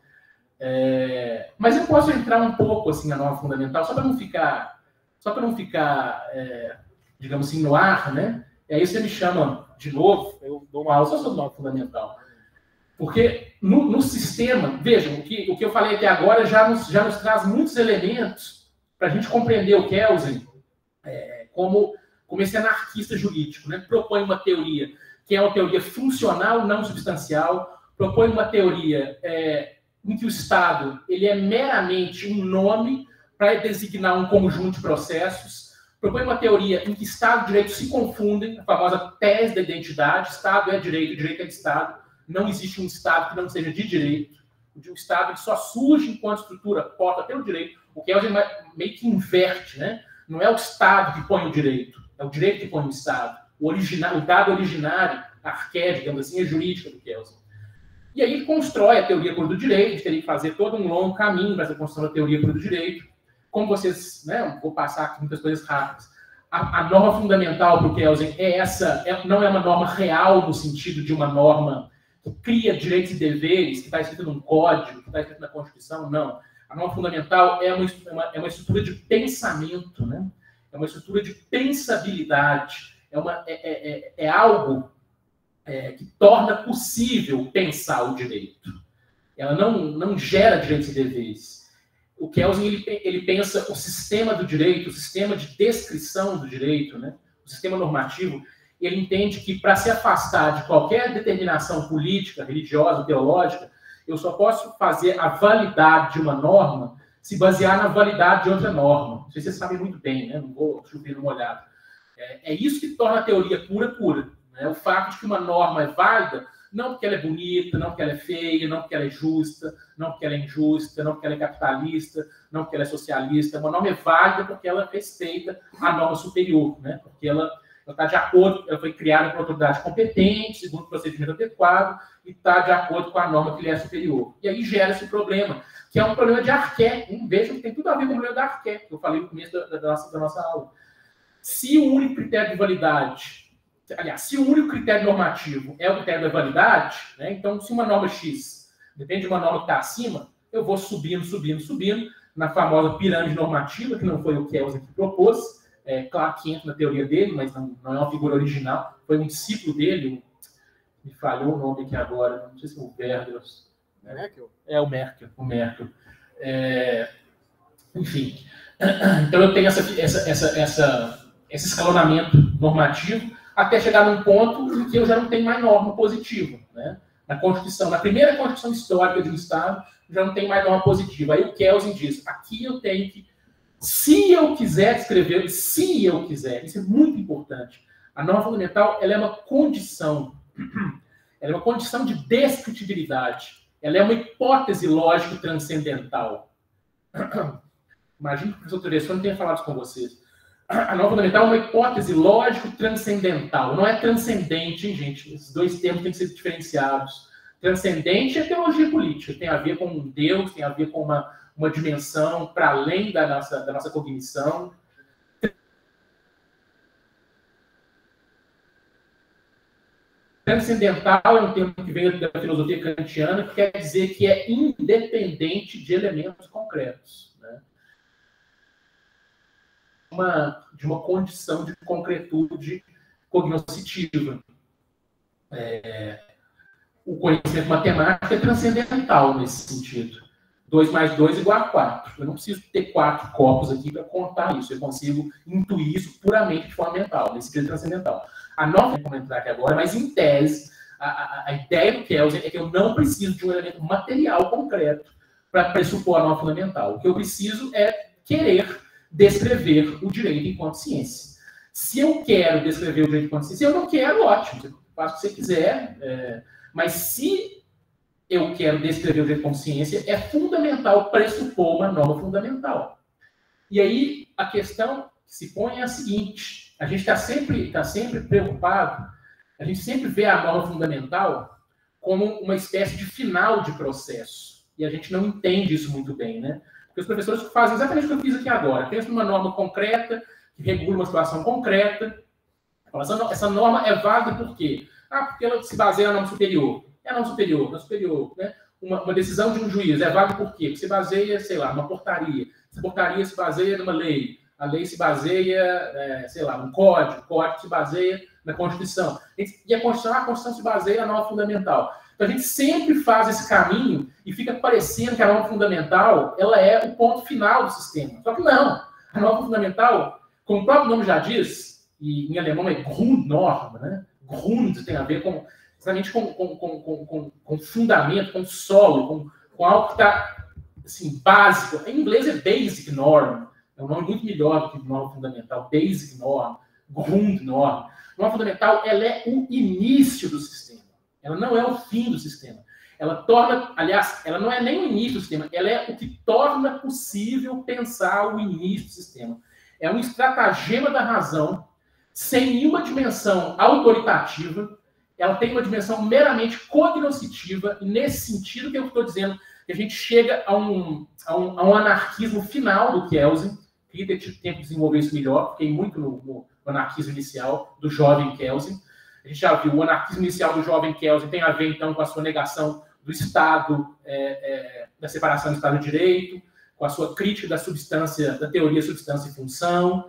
é, mas eu posso entrar um pouco assim na norma fundamental, só para não ficar, só para não ficar, é, digamos assim, no ar, né? E aí você me chama de novo, eu dou uma aula só sobre norma fundamental. Porque no, no sistema, vejam, o que, o que eu falei até agora já nos, já nos traz muitos elementos para a gente compreender o Kelsen é, como, como esse anarquista jurídico, né? Propõe uma teoria que é uma teoria funcional, não substancial, propõe uma teoria é, em que o Estado ele é meramente um nome para designar um conjunto de processos, propõe uma teoria em que Estado e direito se confundem, a famosa tese da identidade, Estado é direito, direito é Estado, não existe um Estado que não seja de direito, o Estado ele só surge enquanto estrutura porta pelo direito, o que é meio que inverte, né? Não é o Estado que põe o direito, é o direito que põe o Estado. O, original, o dado originário, a arqué, digamos assim, é jurídica do Kelsen. E aí ele constrói a teoria pura do direito, a gente teria que fazer todo um longo caminho para essa construção da teoria pura do direito. Como vocês, né, vou passar aqui muitas coisas rápidas. A, a norma fundamental para o Kelsen é essa, é, não é uma norma real no sentido de uma norma que cria direitos e deveres, que está escrito num código, que está escrito na Constituição, não. A norma fundamental é uma, uma, é uma estrutura de pensamento, né? É uma estrutura de pensabilidade. É, uma, é, é, é algo é, que torna possível pensar o direito. Ela não, não gera direitos e deveres. O Kelsen ele, ele pensa o sistema do direito, o sistema de descrição do direito, né? O sistema normativo, ele entende que para se afastar de qualquer determinação política, religiosa, teológica, eu só posso fazer a validade de uma norma se basear na validade de outra norma. Não sei se vocês sabem muito bem, né? Não vou chover no molhado. É isso que torna a teoria pura, pura. Né? O fato de que uma norma é válida, não porque ela é bonita, não porque ela é feia, não porque ela é justa, não porque ela é injusta, não porque ela é capitalista, não porque ela é socialista. Uma norma é válida porque ela respeita a norma superior, né? Porque ela está de acordo, ela foi criada por autoridade competente, segundo o procedimento adequado, e está de acordo com a norma que lhe é superior. E aí gera esse problema, que é um problema de arqué. Vejam que tem tudo a ver com o problema da arqué, que eu falei no começo da, da, nossa, da nossa aula. Se o único critério de validade, aliás, se o único critério normativo é o critério da validade, né, então se uma norma X depende de uma norma que está acima, eu vou subindo, subindo, subindo, na famosa pirâmide normativa, que não foi o Kelsen que propôs, é claro que entra na teoria dele, mas não, não é uma figura original, foi um discípulo dele, me falhou o nome aqui agora, não sei se é o Verders. É, Merkel? É o Merkel, o Merkel. É, enfim, então eu tenho essa, essa, essa, essa esse escalonamento normativo, até chegar num ponto em que eu já não tenho mais norma positiva. Né? Na Constituição, na primeira Constituição histórica de um Estado, já não tem mais norma positiva. Aí o Kelsen diz, aqui eu tenho que, se eu quiser escrever, se eu quiser, isso é muito importante. A norma fundamental ela é uma condição, ela é uma condição de descritibilidade, ela é uma hipótese lógico transcendental. Imagino que o professor Teressoni tenha falado isso com vocês. A norma fundamental é uma hipótese lógico-transcendental. Não é transcendente, hein, gente? Esses dois termos têm que ser diferenciados. Transcendente é teologia política. Tem a ver com um Deus, tem a ver com uma, uma dimensão para além da nossa, da nossa cognição. Transcendental é um termo que vem da filosofia kantiana, que quer dizer que é independente de elementos concretos. Né? Uma, de uma condição de concretude cognoscitiva. É, o conhecimento matemático é transcendental nesse sentido. dois mais dois igual a quatro. Eu não preciso ter quatro copos aqui para contar isso. Eu consigo intuir isso puramente de forma mental, nesse sentido transcendental. A norma, vou entrar aqui agora, mas em tese, a, a, a ideia do Kelsen é que eu não preciso de um elemento material concreto para pressupor a norma fundamental. O que eu preciso é querer descrever o direito enquanto ciência. Se eu quero descrever o direito enquanto ciência, eu não quero, ótimo, você faz o que você quiser, é, mas se eu quero descrever o direito enquanto ciência, é fundamental pressupor uma norma fundamental. E aí a questão que se põe é a seguinte: a gente está sempre, tá sempre preocupado, a gente sempre vê a norma fundamental como uma espécie de final de processo. E a gente não entende isso muito bem, né? Porque os professores fazem exatamente o que eu fiz aqui agora. Pensa numa norma concreta, que regula uma situação concreta. Essa norma é válida por quê? Ah, porque ela se baseia na norma superior. É a norma superior, norma superior, né? Uma, uma decisão de um juiz é válida por quê? Porque se baseia, sei lá, numa portaria. Essa portaria se baseia numa lei. A lei se baseia, é, sei lá, num código. O código se baseia na Constituição. E a Constituição, a Constituição se baseia na norma fundamental. Então, a gente sempre faz esse caminho e fica parecendo que a norma fundamental ela é o ponto final do sistema. Só que não. A norma fundamental, como o próprio nome já diz, e em alemão é Grundnorm, né? Grund tem a ver com, exatamente com, com, com, com, com, com fundamento, com solo, com, com algo que está assim, básico. Em inglês é Basic Norm. É um nome muito melhor do que norma fundamental. Basic Norm, Grundnorm. Norma fundamental ela é o início do sistema. Ela não é o fim do sistema. Ela torna, aliás, ela não é nem o início do sistema, ela é o que torna possível pensar o início do sistema. É um estratagema da razão, sem nenhuma dimensão autoritativa, ela tem uma dimensão meramente cognoscitiva, e nesse sentido que eu estou dizendo, que a gente chega a um, a um, a um anarquismo final do Kelsen. Queria ter tido tempo de desenvolver isso melhor, fiquei muito no, no anarquismo inicial do jovem Kelsen. A gente já viu, o anarquismo inicial do jovem Kelsen tem a ver, então, com a sua negação do Estado, é, é, da separação do Estado de Direito, com a sua crítica da substância, da teoria substância e função,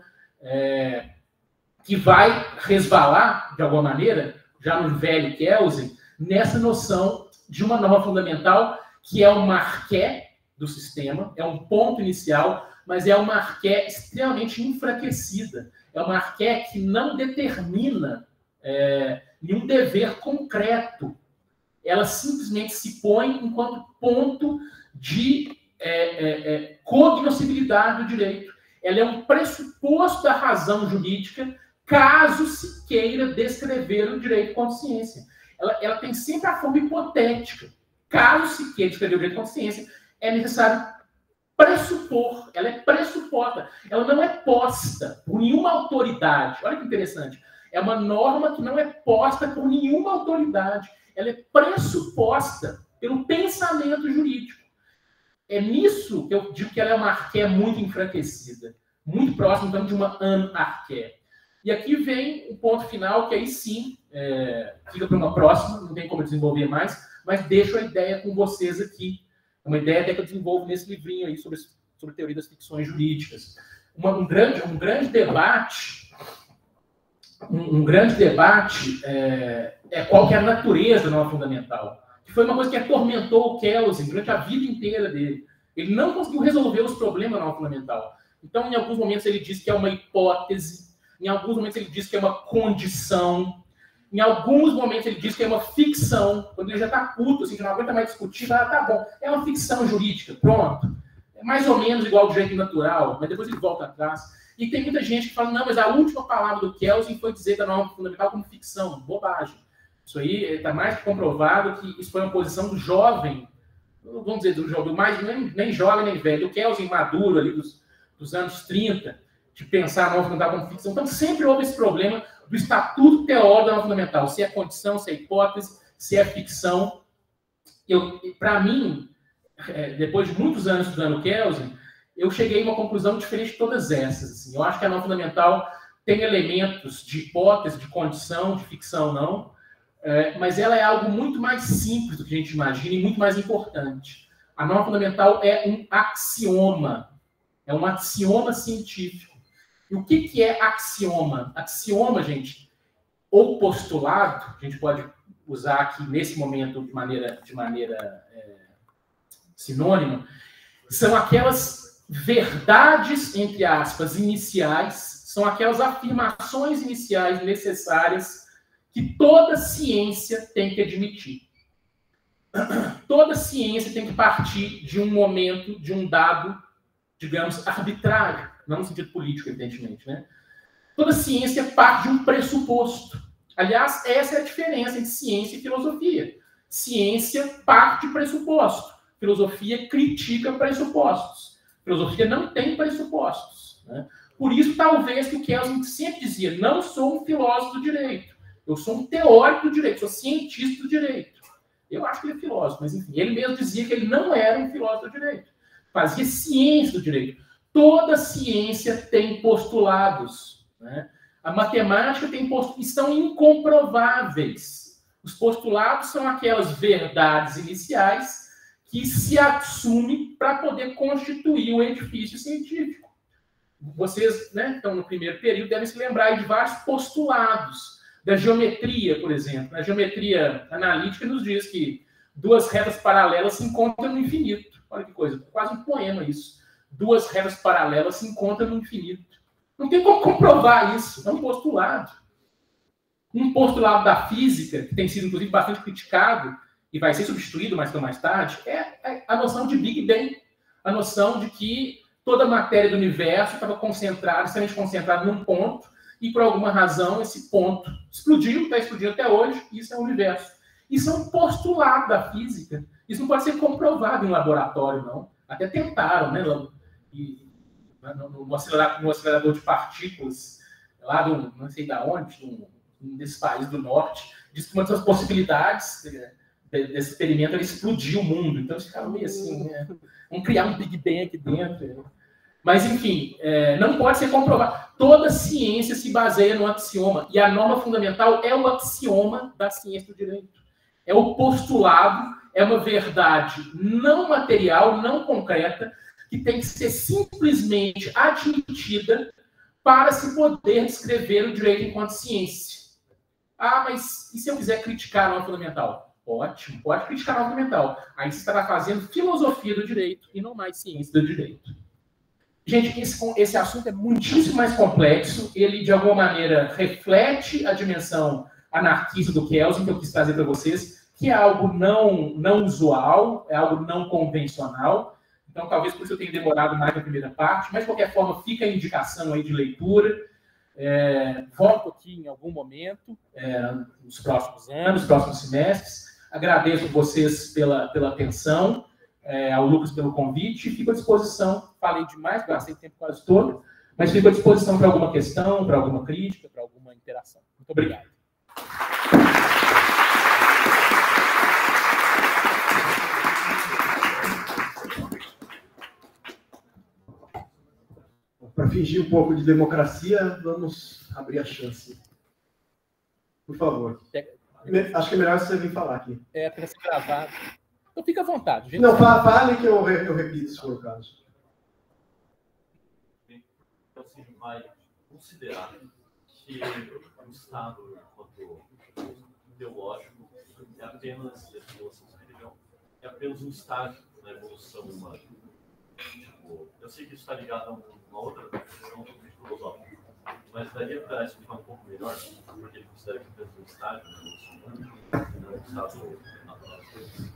é, que vai resvalar, de alguma maneira, já no velho Kelsen, nessa noção de uma norma fundamental que é um marqué do sistema, é um ponto inicial, mas é uma arqué extremamente enfraquecida. É uma arqué que não determina é, nenhum dever concreto. Ela simplesmente se põe enquanto ponto de é, é, é, cognoscibilidade do direito. Ela é um pressuposto da razão jurídica, caso se queira descrever o direito com ciência. Ela, ela tem sempre a forma hipotética. Caso se queira descrever o direito com ciência, é necessário pressupor, ela é pressuposta, ela não é posta por nenhuma autoridade. Olha que interessante. É uma norma que não é posta por nenhuma autoridade. Ela é pressuposta pelo pensamento jurídico. É nisso que eu digo que ela é uma arqué muito enfraquecida, muito próxima, então, de uma anarqué. E aqui vem o ponto final, que aí sim, é, fica para uma próxima, não tem como desenvolver mais, mas deixo a ideia com vocês aqui. Uma ideia até que eu desenvolvo nesse livrinho aí sobre, sobre teoria das ficções jurídicas. Uma, um, grande, um grande debate, um, um grande debate é, é qual que é a natureza da norma fundamental. Que foi uma coisa que atormentou o Kelsen durante a vida inteira dele. Ele não conseguiu resolver os problemas da norma fundamental. Então, em alguns momentos, ele diz que é uma hipótese, em alguns momentos, ele diz que é uma condição. Em alguns momentos ele diz que é uma ficção, quando ele já está puto, assim, que não aguenta mais discutir, fala, ah, tá bom, é uma ficção jurídica, pronto. É mais ou menos igual ao direito natural, mas depois ele volta atrás. E tem muita gente que fala, não, mas a última palavra do Kelsen foi dizer da norma fundamental como ficção, bobagem. Isso aí está mais que comprovado que isso foi uma posição do jovem, vamos dizer, do jovem, mais, nem, nem jovem nem velho, do Kelsen maduro ali dos, dos anos trinta, de pensar a norma fundamental como ficção. Então sempre houve esse problema do estatuto teórico da norma fundamental, se é condição, se é hipótese, se é ficção. Para mim, é, depois de muitos anos estudando Kelsen, eu cheguei a uma conclusão diferente de todas essas. Assim. Eu acho que a norma fundamental tem elementos de hipótese, de condição, de ficção não, é, mas ela é algo muito mais simples do que a gente imagina e muito mais importante. A norma fundamental é um axioma, é um axioma científico. E o que, que é axioma? Axioma, gente, ou postulado, a gente pode usar aqui nesse momento de maneira, de maneira é, sinônima, são aquelas verdades, entre aspas, iniciais, são aquelas afirmações iniciais necessárias que toda ciência tem que admitir. Toda ciência tem que partir de um momento, de um dado, digamos, arbitrário, não no sentido político, evidentemente, né? Toda ciência parte de um pressuposto. Aliás, essa é a diferença entre ciência e filosofia. Ciência parte de pressuposto. Filosofia critica pressupostos. Filosofia não tem pressupostos, né? Por isso, talvez, que o Kelsen sempre dizia, não sou um filósofo do direito, eu sou um teórico do direito, sou cientista do direito. Eu acho que ele é filósofo, mas enfim, ele mesmo dizia que ele não era um filósofo do direito. Fazia ciência do direito. Toda ciência tem postulados, né? A matemática tem postulados, estão incomprováveis. Os postulados são aquelas verdades iniciais que se assumem para poder constituir o edifício científico. Vocês, né, estão no primeiro período, devem se lembrar de vários postulados. Da geometria, por exemplo. A geometria analítica nos diz que duas retas paralelas se encontram no infinito. Olha que coisa, quase um poema isso. Duas retas paralelas se encontram no infinito. Não tem como comprovar isso, é um postulado. Um postulado da física, que tem sido, inclusive, bastante criticado, e vai ser substituído mais mais tarde, é a noção de Big Bang. A noção de que toda a matéria do universo estava concentrada, extremamente concentrada num ponto, e por alguma razão esse ponto explodiu, está explodindo até hoje, e isso é o universo. Isso é um postulado da física. Isso não pode ser comprovado em um laboratório, não. Até tentaram, né? E, no, no, acelerador, no acelerador de partículas, lá do, não sei de onde, um, um desses países do norte, diz que uma das possibilidades desse experimento era explodir o mundo. Então eles ficaram meio assim, né? Vamos criar um Big Bang aqui dentro, né? Mas, enfim, é, não pode ser comprovado. Toda ciência se baseia no axioma. E a norma fundamental é o axioma da ciência do direito. É o postulado, é uma verdade não material, não concreta, que tem que ser simplesmente admitida para se poder descrever o direito enquanto ciência. Ah, mas e se eu quiser criticar a norma fundamental? Ótimo, pode criticar a norma fundamental. Aí você estará fazendo filosofia do direito e não mais ciência do direito. Gente, esse, esse assunto é muitíssimo mais complexo. Ele, de alguma maneira, reflete a dimensão anarquista do Kelsen, que eu quis trazer para vocês, que é algo não, não usual, é algo não convencional. Então, talvez por isso eu tenha demorado mais na primeira parte, mas, de qualquer forma, fica a indicação aí de leitura. É, volto aqui em algum momento, é, nos próximos anos, nos próximos semestres. Agradeço vocês pela, pela atenção. É, ao Lucas pelo convite, e fico à disposição, falei demais, gastei tempo quase todo, mas fico à disposição para alguma questão, para alguma crítica, para alguma interação. Muito obrigado. Para fingir um pouco de democracia, vamos abrir a chance. Por favor. Acho que é melhor você vir falar aqui. É, para ser gravado. Então fica à vontade. Gente. Não, fale que eu, eu repito, se for o caso. Então, você vai considerar que o Estado, enquanto ideológico, é apenas, é apenas um estágio na evolução humana. Tipo, eu sei que isso está ligado a uma outra questão filosófica, mas daria para explicar um pouco melhor, porque ele considera que é apenas um estágio na evolução humana, não um estado natural das coisas.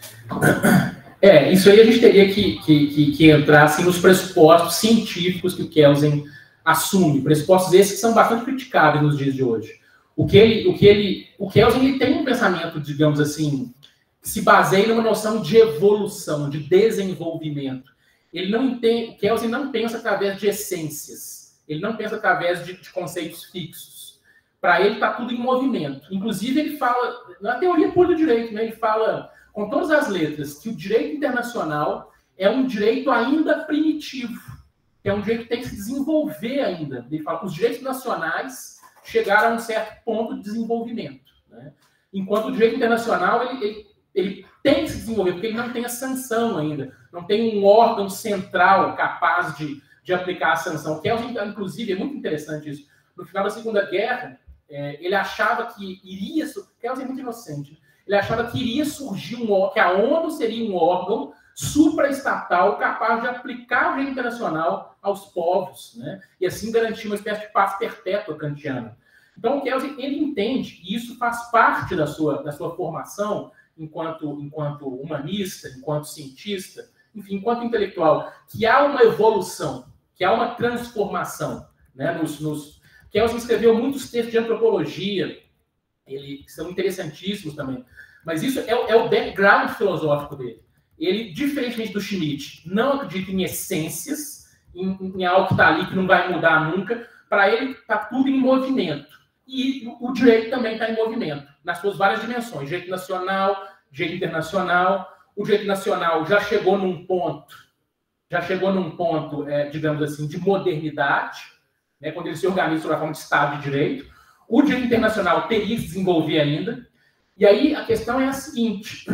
É, isso aí a gente teria que, que, que, que entrar assim, nos pressupostos científicos que o Kelsen assume, pressupostos esses que são bastante criticáveis nos dias de hoje. O que ele, o que ele, o Kelsen ele tem um pensamento, digamos assim, que se baseia numa noção de evolução, de desenvolvimento. Ele não entende, o Kelsen não pensa através de essências, ele não pensa através de, de conceitos fixos. Para ele está tudo em movimento. Inclusive ele fala, na teoria pura do direito, né, ele fala com todas as letras, que o direito internacional é um direito ainda primitivo, que é um direito que tem que se desenvolver ainda. Ele fala que os direitos nacionais chegaram a um certo ponto de desenvolvimento, né? Enquanto o direito internacional ele, ele, ele tem que se desenvolver, porque ele não tem a sanção ainda, não tem um órgão central capaz de, de aplicar a sanção. Que é, inclusive, é muito interessante isso. No final da Segunda Guerra, é, ele achava que iria... Kelsen é muito inocente, ele achava que iria surgir um que a ONU seria um órgão supraestatal capaz de aplicar o direito internacional aos povos, né? E assim garantir uma espécie de paz perpétua kantiana. Então, o Kelsen, ele entende, e isso faz parte da sua, da sua formação enquanto, enquanto humanista, enquanto cientista, enfim, enquanto intelectual, que há uma evolução, que há uma transformação, né? Nos, nos... Kelsen escreveu muitos textos de antropologia, ele, que são interessantíssimos também. Mas isso é, é o background filosófico dele. Ele, diferentemente do Schmitt, não acredita em essências, em, em algo que está ali, que não vai mudar nunca. Para ele, está tudo em movimento. E o direito também está em movimento, nas suas várias dimensões. Direito nacional, direito internacional. O direito nacional já chegou num ponto, já chegou num ponto, é, digamos assim, de modernidade, né, quando ele se organiza sob a forma de Estado de Direito. O direito internacional teria que se desenvolver ainda. E aí a questão é a seguinte: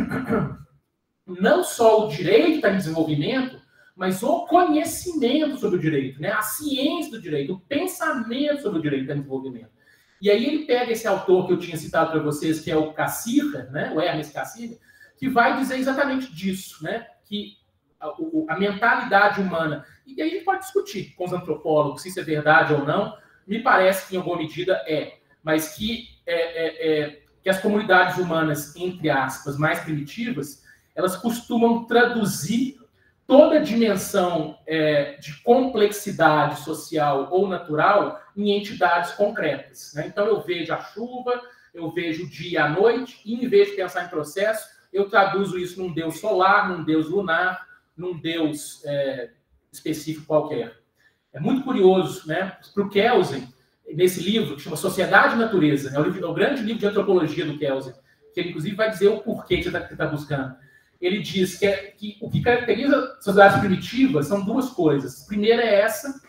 não só o direito está em desenvolvimento, mas o conhecimento sobre o direito, né? A ciência do direito, o pensamento sobre o direito está em desenvolvimento. E aí ele pega esse autor que eu tinha citado para vocês, que é o Cassirer, né? O Ernest Cassirer, que vai dizer exatamente disso, né? Que a, a mentalidade humana, e aí a gente pode discutir com os antropólogos se isso é verdade ou não, me parece que em alguma medida é, mas que, é, é, é, que as comunidades humanas, entre aspas, mais primitivas, elas costumam traduzir toda a dimensão é, de complexidade social ou natural em entidades concretas, né? Então, eu vejo a chuva, eu vejo o dia e a noite, e em vez de pensar em processo, eu traduzo isso num deus solar, num deus lunar, num deus é, específico qualquer. É muito curioso, né? Para o Kelsen, nesse livro, que chama Sociedade e Natureza, é o, livro, é o grande livro de antropologia do Kelsen, que ele, inclusive, vai dizer o porquê que você está tá buscando. Ele diz que, é, que o que caracteriza sociedades primitivas são duas coisas. A primeira é essa,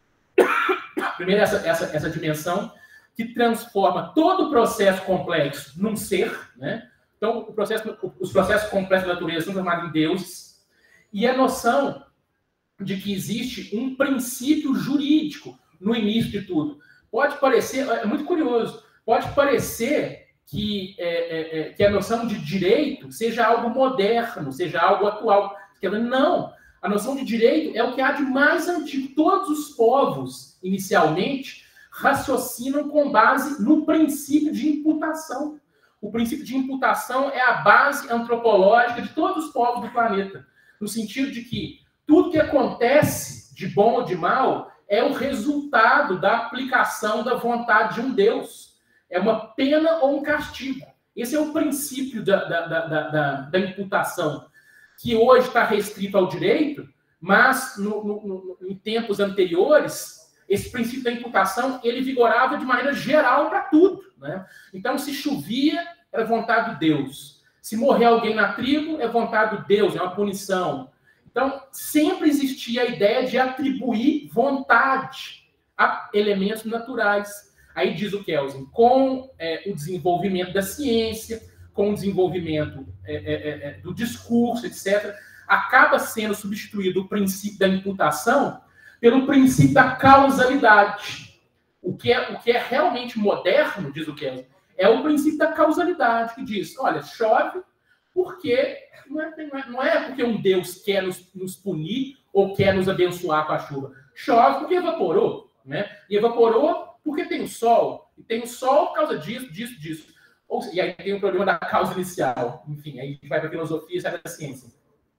a primeira é essa, essa, essa dimensão que transforma todo o processo complexo num ser, né? Então, o processo, os processos complexos da natureza são chamados de deuses, e a noção de que existe um princípio jurídico no início de tudo. Pode parecer, é muito curioso, pode parecer que, é, é, é, que a noção de direito seja algo moderno, seja algo atual. Não, a noção de direito é o que há de mais antigo. Todos os povos, inicialmente, raciocinam com base no princípio de imputação. O princípio de imputação é a base antropológica de todos os povos do planeta, no sentido de que tudo que acontece, de bom ou de mal, é o resultado da aplicação da vontade de um Deus. É uma pena ou um castigo. Esse é o princípio da, da, da, da, da imputação, que hoje está restrito ao direito, mas no, no, no, em tempos anteriores, esse princípio da imputação ele vigorava de maneira geral para tudo, né? Então, se chovia, era vontade de Deus. Se morrer alguém na tribo, é vontade de Deus, é uma punição. Então, sempre existia a ideia de atribuir vontade a elementos naturais. Aí diz o Kelsen, com é, o desenvolvimento da ciência, com o desenvolvimento é, é, é, do discurso, etcétera, acaba sendo substituído o princípio da imputação pelo princípio da causalidade. O que é, o que é realmente moderno, diz o Kelsen, é o princípio da causalidade, que diz, olha, chove porque não é, não é porque um Deus quer nos, nos punir ou quer nos abençoar com a chuva. Chove porque evaporou, né? E evaporou porque tem o sol. E tem o sol por causa disso, disso, disso. Ou, e aí tem o problema da causa inicial. Enfim, aí vai para a filosofia e sai da ciência.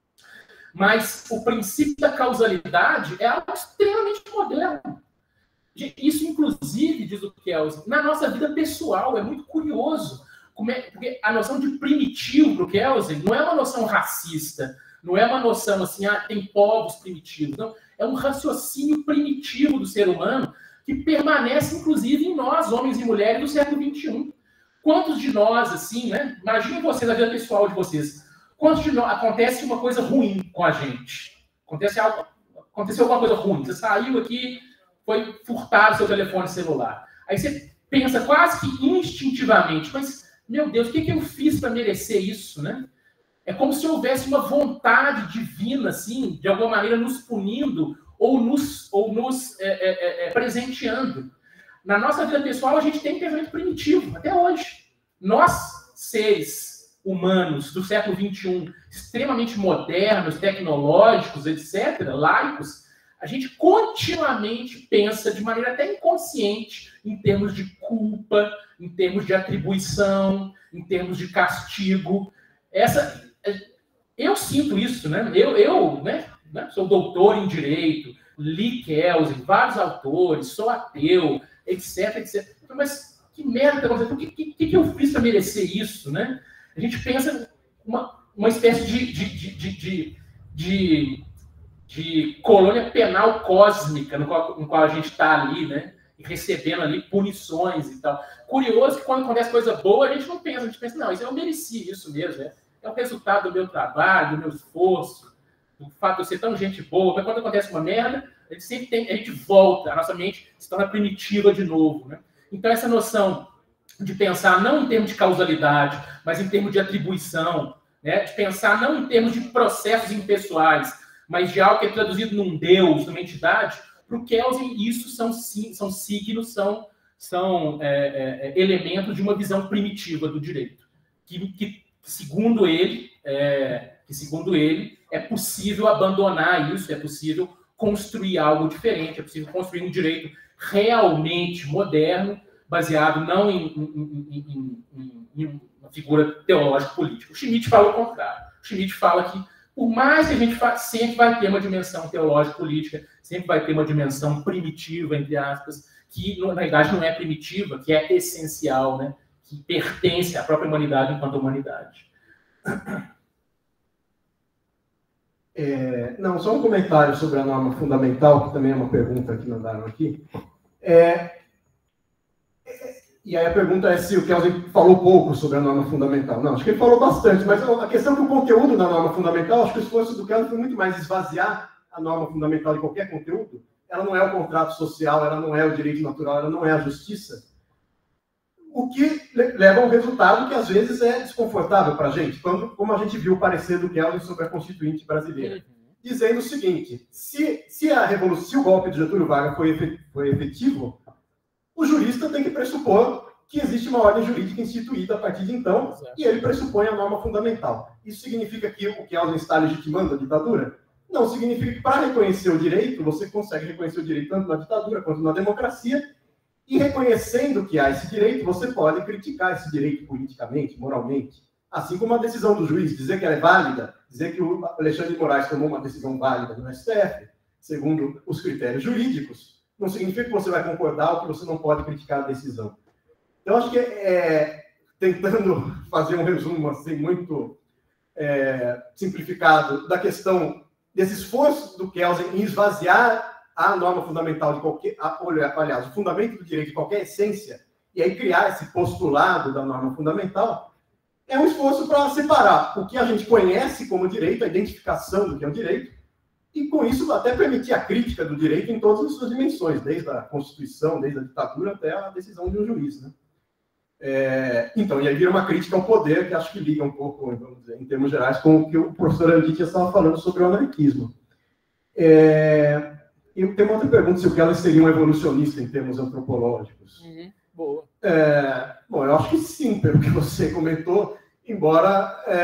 Mas o princípio da causalidade é algo extremamente moderno. Isso, inclusive, diz o Kelsen, na nossa vida pessoal, é muito curioso. Como é, porque a noção de primitivo para o Kelsen não é uma noção racista, não é uma noção assim, ah, tem povos primitivos. Não, é um raciocínio primitivo do ser humano que permanece, inclusive, em nós, homens e mulheres do século vinte e um. Quantos de nós, assim, né? Imaginem vocês, a vida pessoal de vocês. Quantos de nós acontece uma coisa ruim com a gente? Acontece algo, aconteceu alguma coisa ruim. Você saiu aqui, foi furtado seu telefone celular. Aí você pensa quase que instintivamente, mas, meu Deus, o que, que eu fiz para merecer isso, né? É como se houvesse uma vontade divina, assim, de alguma maneira nos punindo ou nos, ou nos é, é, é, presenteando. Na nossa vida pessoal, a gente tem pensamento primitivo, até hoje. Nós, seres humanos do século vinte e um, extremamente modernos, tecnológicos, etcétera, laicos, a gente continuamente pensa de maneira até inconsciente em termos de culpa, em termos de atribuição, em termos de castigo. Essa, eu sinto isso, né? Eu, eu né, sou doutor em direito, li Kelsen, vários autores, sou ateu, etc, etcétera. Mas que merda, o que, que, que eu fiz para merecer isso, né? A gente pensa uma, uma espécie de, de, de, de, de de colônia penal cósmica, no qual, no qual a gente está ali, né? E recebendo ali punições e tal. Curioso que quando acontece coisa boa, a gente não pensa, a gente pensa, não, isso eu mereci isso mesmo, né? É o resultado do meu trabalho, do meu esforço, do fato de eu ser tão gente boa. Mas quando acontece uma merda, a gente sempre tem, a gente volta, a nossa mente se torna primitiva de novo, né? Então essa noção de pensar não em termos de causalidade, mas em termos de atribuição, né? De pensar não em termos de processos impessoais, mas de algo que é traduzido num Deus, numa entidade, para o Kelsen isso são, são signos, são, são é, é, elementos de uma visão primitiva do direito, que, que segundo ele, é, que segundo ele, é possível abandonar isso, é possível construir algo diferente, é possível construir um direito realmente moderno, baseado não em, em, em, em, em uma figura teológica política. O Schmitt fala o contrário. O Schmitt fala que, por mais que a gente faça, sempre vai ter uma dimensão teológica política, sempre vai ter uma dimensão primitiva, entre aspas, que na verdade não é primitiva, que é essencial, né? Que pertence à própria humanidade enquanto humanidade. É, não, só um comentário sobre a norma fundamental, que também é uma pergunta que mandaram aqui. É, e aí a pergunta é se o Kelsen falou pouco sobre a norma fundamental. Não, acho que ele falou bastante, mas a questão do conteúdo da norma fundamental, acho que o esforço do Kelsen foi muito mais esvaziar a norma fundamental de qualquer conteúdo. Ela não é o contrato social, ela não é o direito natural, ela não é a justiça. O que leva a um resultado que às vezes é desconfortável para a gente, quando, como a gente viu o parecer do Kelsen sobre a Constituinte brasileira, dizendo o seguinte: se, se, a revolução, se o golpe de Getúlio Vargas foi, foi efetivo, o jurista tem que pressupor que existe uma ordem jurídica instituída a partir de então, e ele pressupõe a norma fundamental. Isso significa que o Kelsen está legitimando a ditadura? Não, significa que para reconhecer o direito, você consegue reconhecer o direito tanto na ditadura quanto na democracia, e reconhecendo que há esse direito, você pode criticar esse direito politicamente, moralmente. Assim como a decisão do juiz, dizer que ela é válida, dizer que o Alexandre de Moraes tomou uma decisão válida no S T F, segundo os critérios jurídicos, não significa que você vai concordar ou que você não pode criticar a decisão. Então, acho que, é, tentando fazer um resumo assim, muito é, simplificado da questão desse esforço do Kelsen em esvaziar a norma fundamental de qualquer... A, aliás, o fundamento do direito de qualquer essência, e aí criar esse postulado da norma fundamental, é um esforço para separar o que a gente conhece como direito, a identificação do que é o direito, e com isso até permitir a crítica do direito em todas as suas dimensões, desde a Constituição, desde a ditadura até a decisão de um juiz, né? É, então, e aí vira uma crítica ao poder, que acho que liga um pouco, vamos dizer, em termos gerais, com o que o professor Andit estava falando sobre o anarquismo. É, e tem uma outra pergunta, se o Kelsen seria um evolucionista em termos antropológicos. Uhum, boa. É, bom, eu acho que sim, pelo que você comentou, embora, é,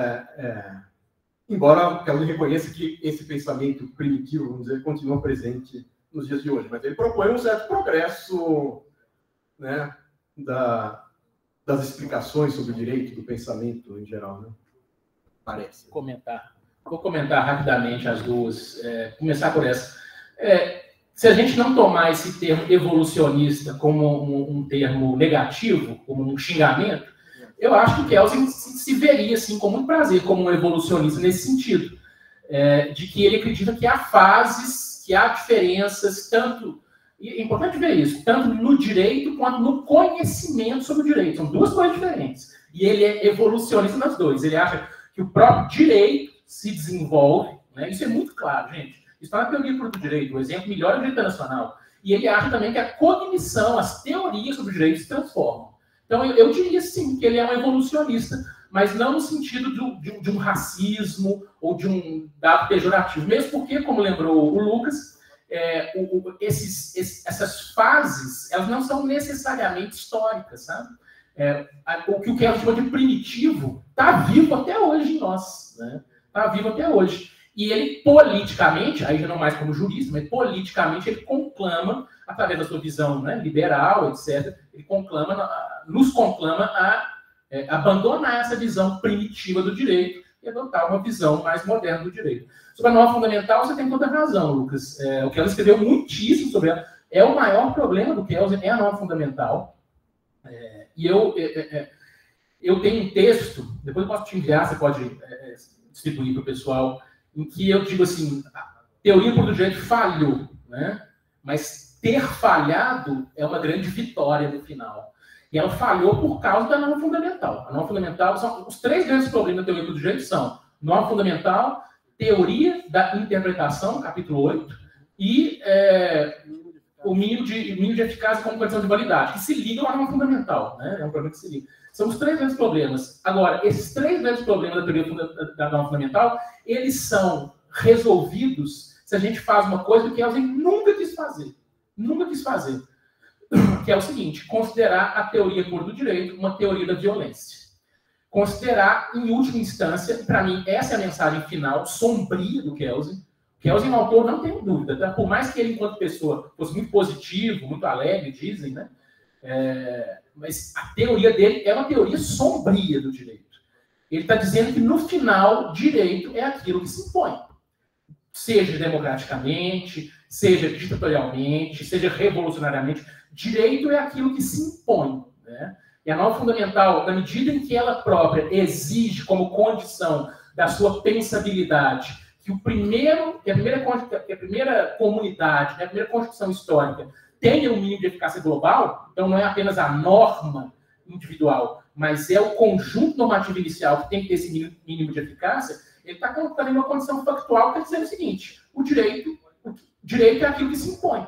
é, embora o Kelsen reconheça que esse pensamento primitivo, vamos dizer, continua presente nos dias de hoje, mas ele propõe um certo progresso, né, da, das explicações sobre o direito, do pensamento em geral, né? Parece. Comentar. Vou comentar rapidamente as duas. É, começar por essa. É, se a gente não tomar esse termo evolucionista como um, um termo negativo, como um xingamento, eu acho que o Kelsen se, se veria, assim, com muito prazer, como um evolucionista nesse sentido, é, de que ele acredita que há fases, que há diferenças, tanto... E é importante ver isso, tanto no direito quanto no conhecimento sobre o direito. São duas coisas diferentes. E ele é evolucionista nas duas. Ele acha que o próprio direito se desenvolve, né? Isso é muito claro, gente. Isso está na teoria do direito. O exemplo melhor é o direito internacional. E ele acha também que a cognição, as teorias sobre o direito se transformam. Então, eu, eu diria sim que ele é um evolucionista, mas não no sentido de, de, de um racismo ou de um dado pejorativo. Mesmo porque, como lembrou o Lucas, É, o, o, esses, esses, essas fases, elas não são necessariamente históricas, sabe? É, a, o que o Kelsen chama de primitivo está vivo até hoje em nós, né? Está vivo até hoje. E ele, politicamente, aí já não mais como jurista, mas politicamente ele conclama, através da sua visão, né, liberal, etcétera, ele conclama, nos conclama a é, abandonar essa visão primitiva do direito e adotar uma visão mais moderna do direito. Sobre a norma fundamental, você tem toda a razão, Lucas. É, o Kelsen escreveu muitíssimo sobre ela. É o maior problema do Kelsen, é a norma fundamental. É, e eu, é, é, eu tenho um texto, depois eu posso te enviar, você pode é, distribuir para o pessoal, em que eu digo assim, teoria pura do direito falhou, né? Mas ter falhado é uma grande vitória no final. E ela falhou por causa da norma fundamental. A norma fundamental são os três grandes problemas da teoria pura do direito são norma fundamental, teoria da interpretação, capítulo oito, e é, o mínimo de, mínimo de eficácia como condição de validade, que se ligam à norma fundamental, né? É um problema que se liga. São os três grandes problemas. Agora, esses três grandes problemas da teoria da norma fundamental, eles são resolvidos se a gente faz uma coisa que Kelsen nunca quis fazer. Nunca quis fazer. Que é o seguinte, considerar a teoria pura do direito uma teoria da violência. Considerar, em última instância, para mim, essa é a mensagem final, sombria do Kelsen. Kelsen, o autor, não tenho dúvida, tá? Por mais que ele, enquanto pessoa, fosse muito positivo, muito alegre, dizem, né? É, mas a teoria dele é uma teoria sombria do direito. Ele está dizendo que, no final, direito é aquilo que se impõe. Seja democraticamente, seja ditatorialmente, seja revolucionariamente, direito é aquilo que se impõe, né? E a norma fundamental, na medida em que ela própria exige como condição da sua pensabilidade que o primeiro, que a primeira, que a primeira comunidade, que a primeira constituição histórica tenha um mínimo de eficácia global, então não é apenas a norma individual, mas é o conjunto normativo inicial que tem que ter esse mínimo de eficácia, ele está colocando uma condição factual que está dizendo o seguinte, o direito, o direito é aquilo que se impõe.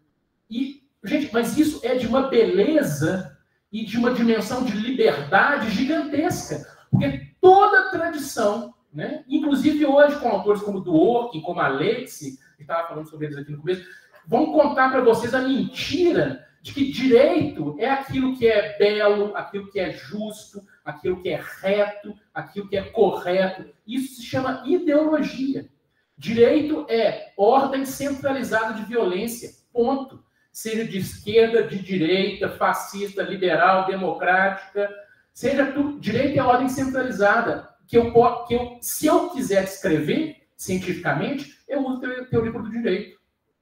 E, gente, mas isso é de uma beleza e de uma dimensão de liberdade gigantesca, porque toda tradição, né, inclusive hoje com autores como Dworkin, como Alexi, que estava falando sobre eles aqui no começo, vão contar para vocês a mentira de que direito é aquilo que é belo, aquilo que é justo, aquilo que é reto, aquilo que é correto. Isso se chama ideologia. Direito é ordem centralizada de violência, ponto. Seja de esquerda, de direita, fascista, liberal, democrática, seja tudo, direito é ordem centralizada, que eu, que eu, se eu quiser descrever cientificamente, eu uso a teoria do direito.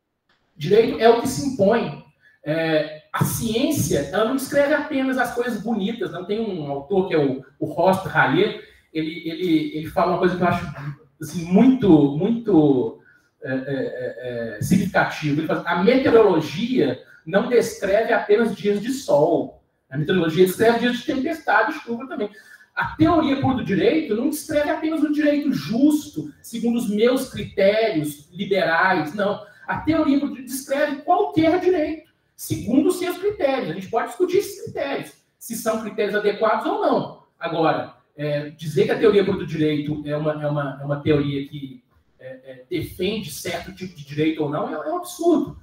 Direito é o que se impõe. É, a ciência, ela não descreve apenas as coisas bonitas, não tem um autor que é o, o Horst Haller, ele, ele, ele fala uma coisa que eu acho assim, muito, muito É, é, é, significativo. Ele fala, a meteorologia não descreve apenas dias de sol. A meteorologia descreve dias de tempestade e chuva também. A teoria pura do direito não descreve apenas o direito justo, segundo os meus critérios liberais. Não. A teoria pura do direito descreve qualquer direito, segundo os seus critérios. A gente pode discutir esses critérios, se são critérios adequados ou não. Agora, é, dizer que a teoria pura do direito é uma, é uma, é uma teoria que É, é, defende certo tipo de direito ou não, é, é um absurdo.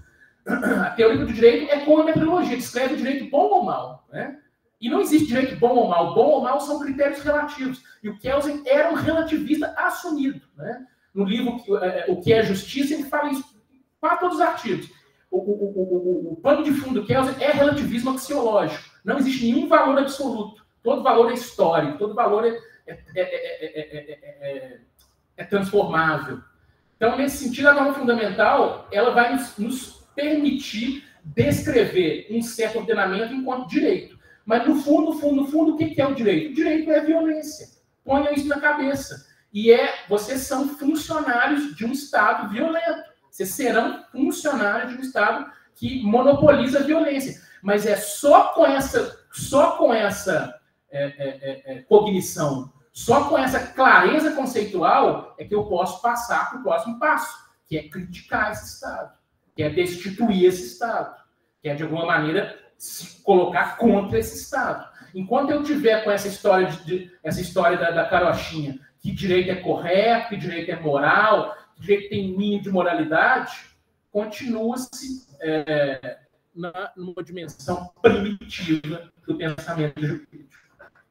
A teoria do direito é como a metodologia, descreve o direito bom ou mal, né? E não existe direito bom ou mal. Bom ou mal são critérios relativos. E o Kelsen era um relativista assumido, né? No livro é, O que é Justiça, ele fala isso para todos os artigos. O, o, o, o, o pano de fundo do Kelsen é relativismo axiológico. Não existe nenhum valor absoluto. Todo valor é histórico, todo valor é, é, é, é, é, é, é transformável. Então, nesse sentido, a norma fundamental ela vai nos, nos permitir descrever um certo ordenamento enquanto direito. Mas, no fundo, no fundo, no fundo, o que é o direito? O direito é a violência. Ponham isso na cabeça. E é, vocês são funcionários de um Estado violento. Vocês serão funcionários de um Estado que monopoliza a violência. Mas é só com essa, só com essa é, é, é, cognição, só com essa clareza conceitual é que eu posso passar para o próximo passo, que é criticar esse Estado, que é destituir esse Estado, que é, de alguma maneira, se colocar contra esse Estado. Enquanto eu tiver com essa história, de, de, essa história da, da carochinha, que direito é correto, que direito é moral, que direito tem mínimo de moralidade, continua-se é, na, numa dimensão primitiva do pensamento jurídico.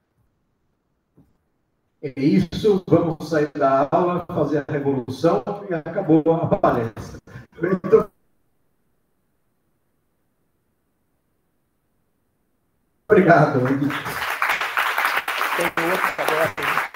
É isso, vamos sair da aula, fazer a revolução e acabou a palestra. Muito obrigado. Tem outro agora.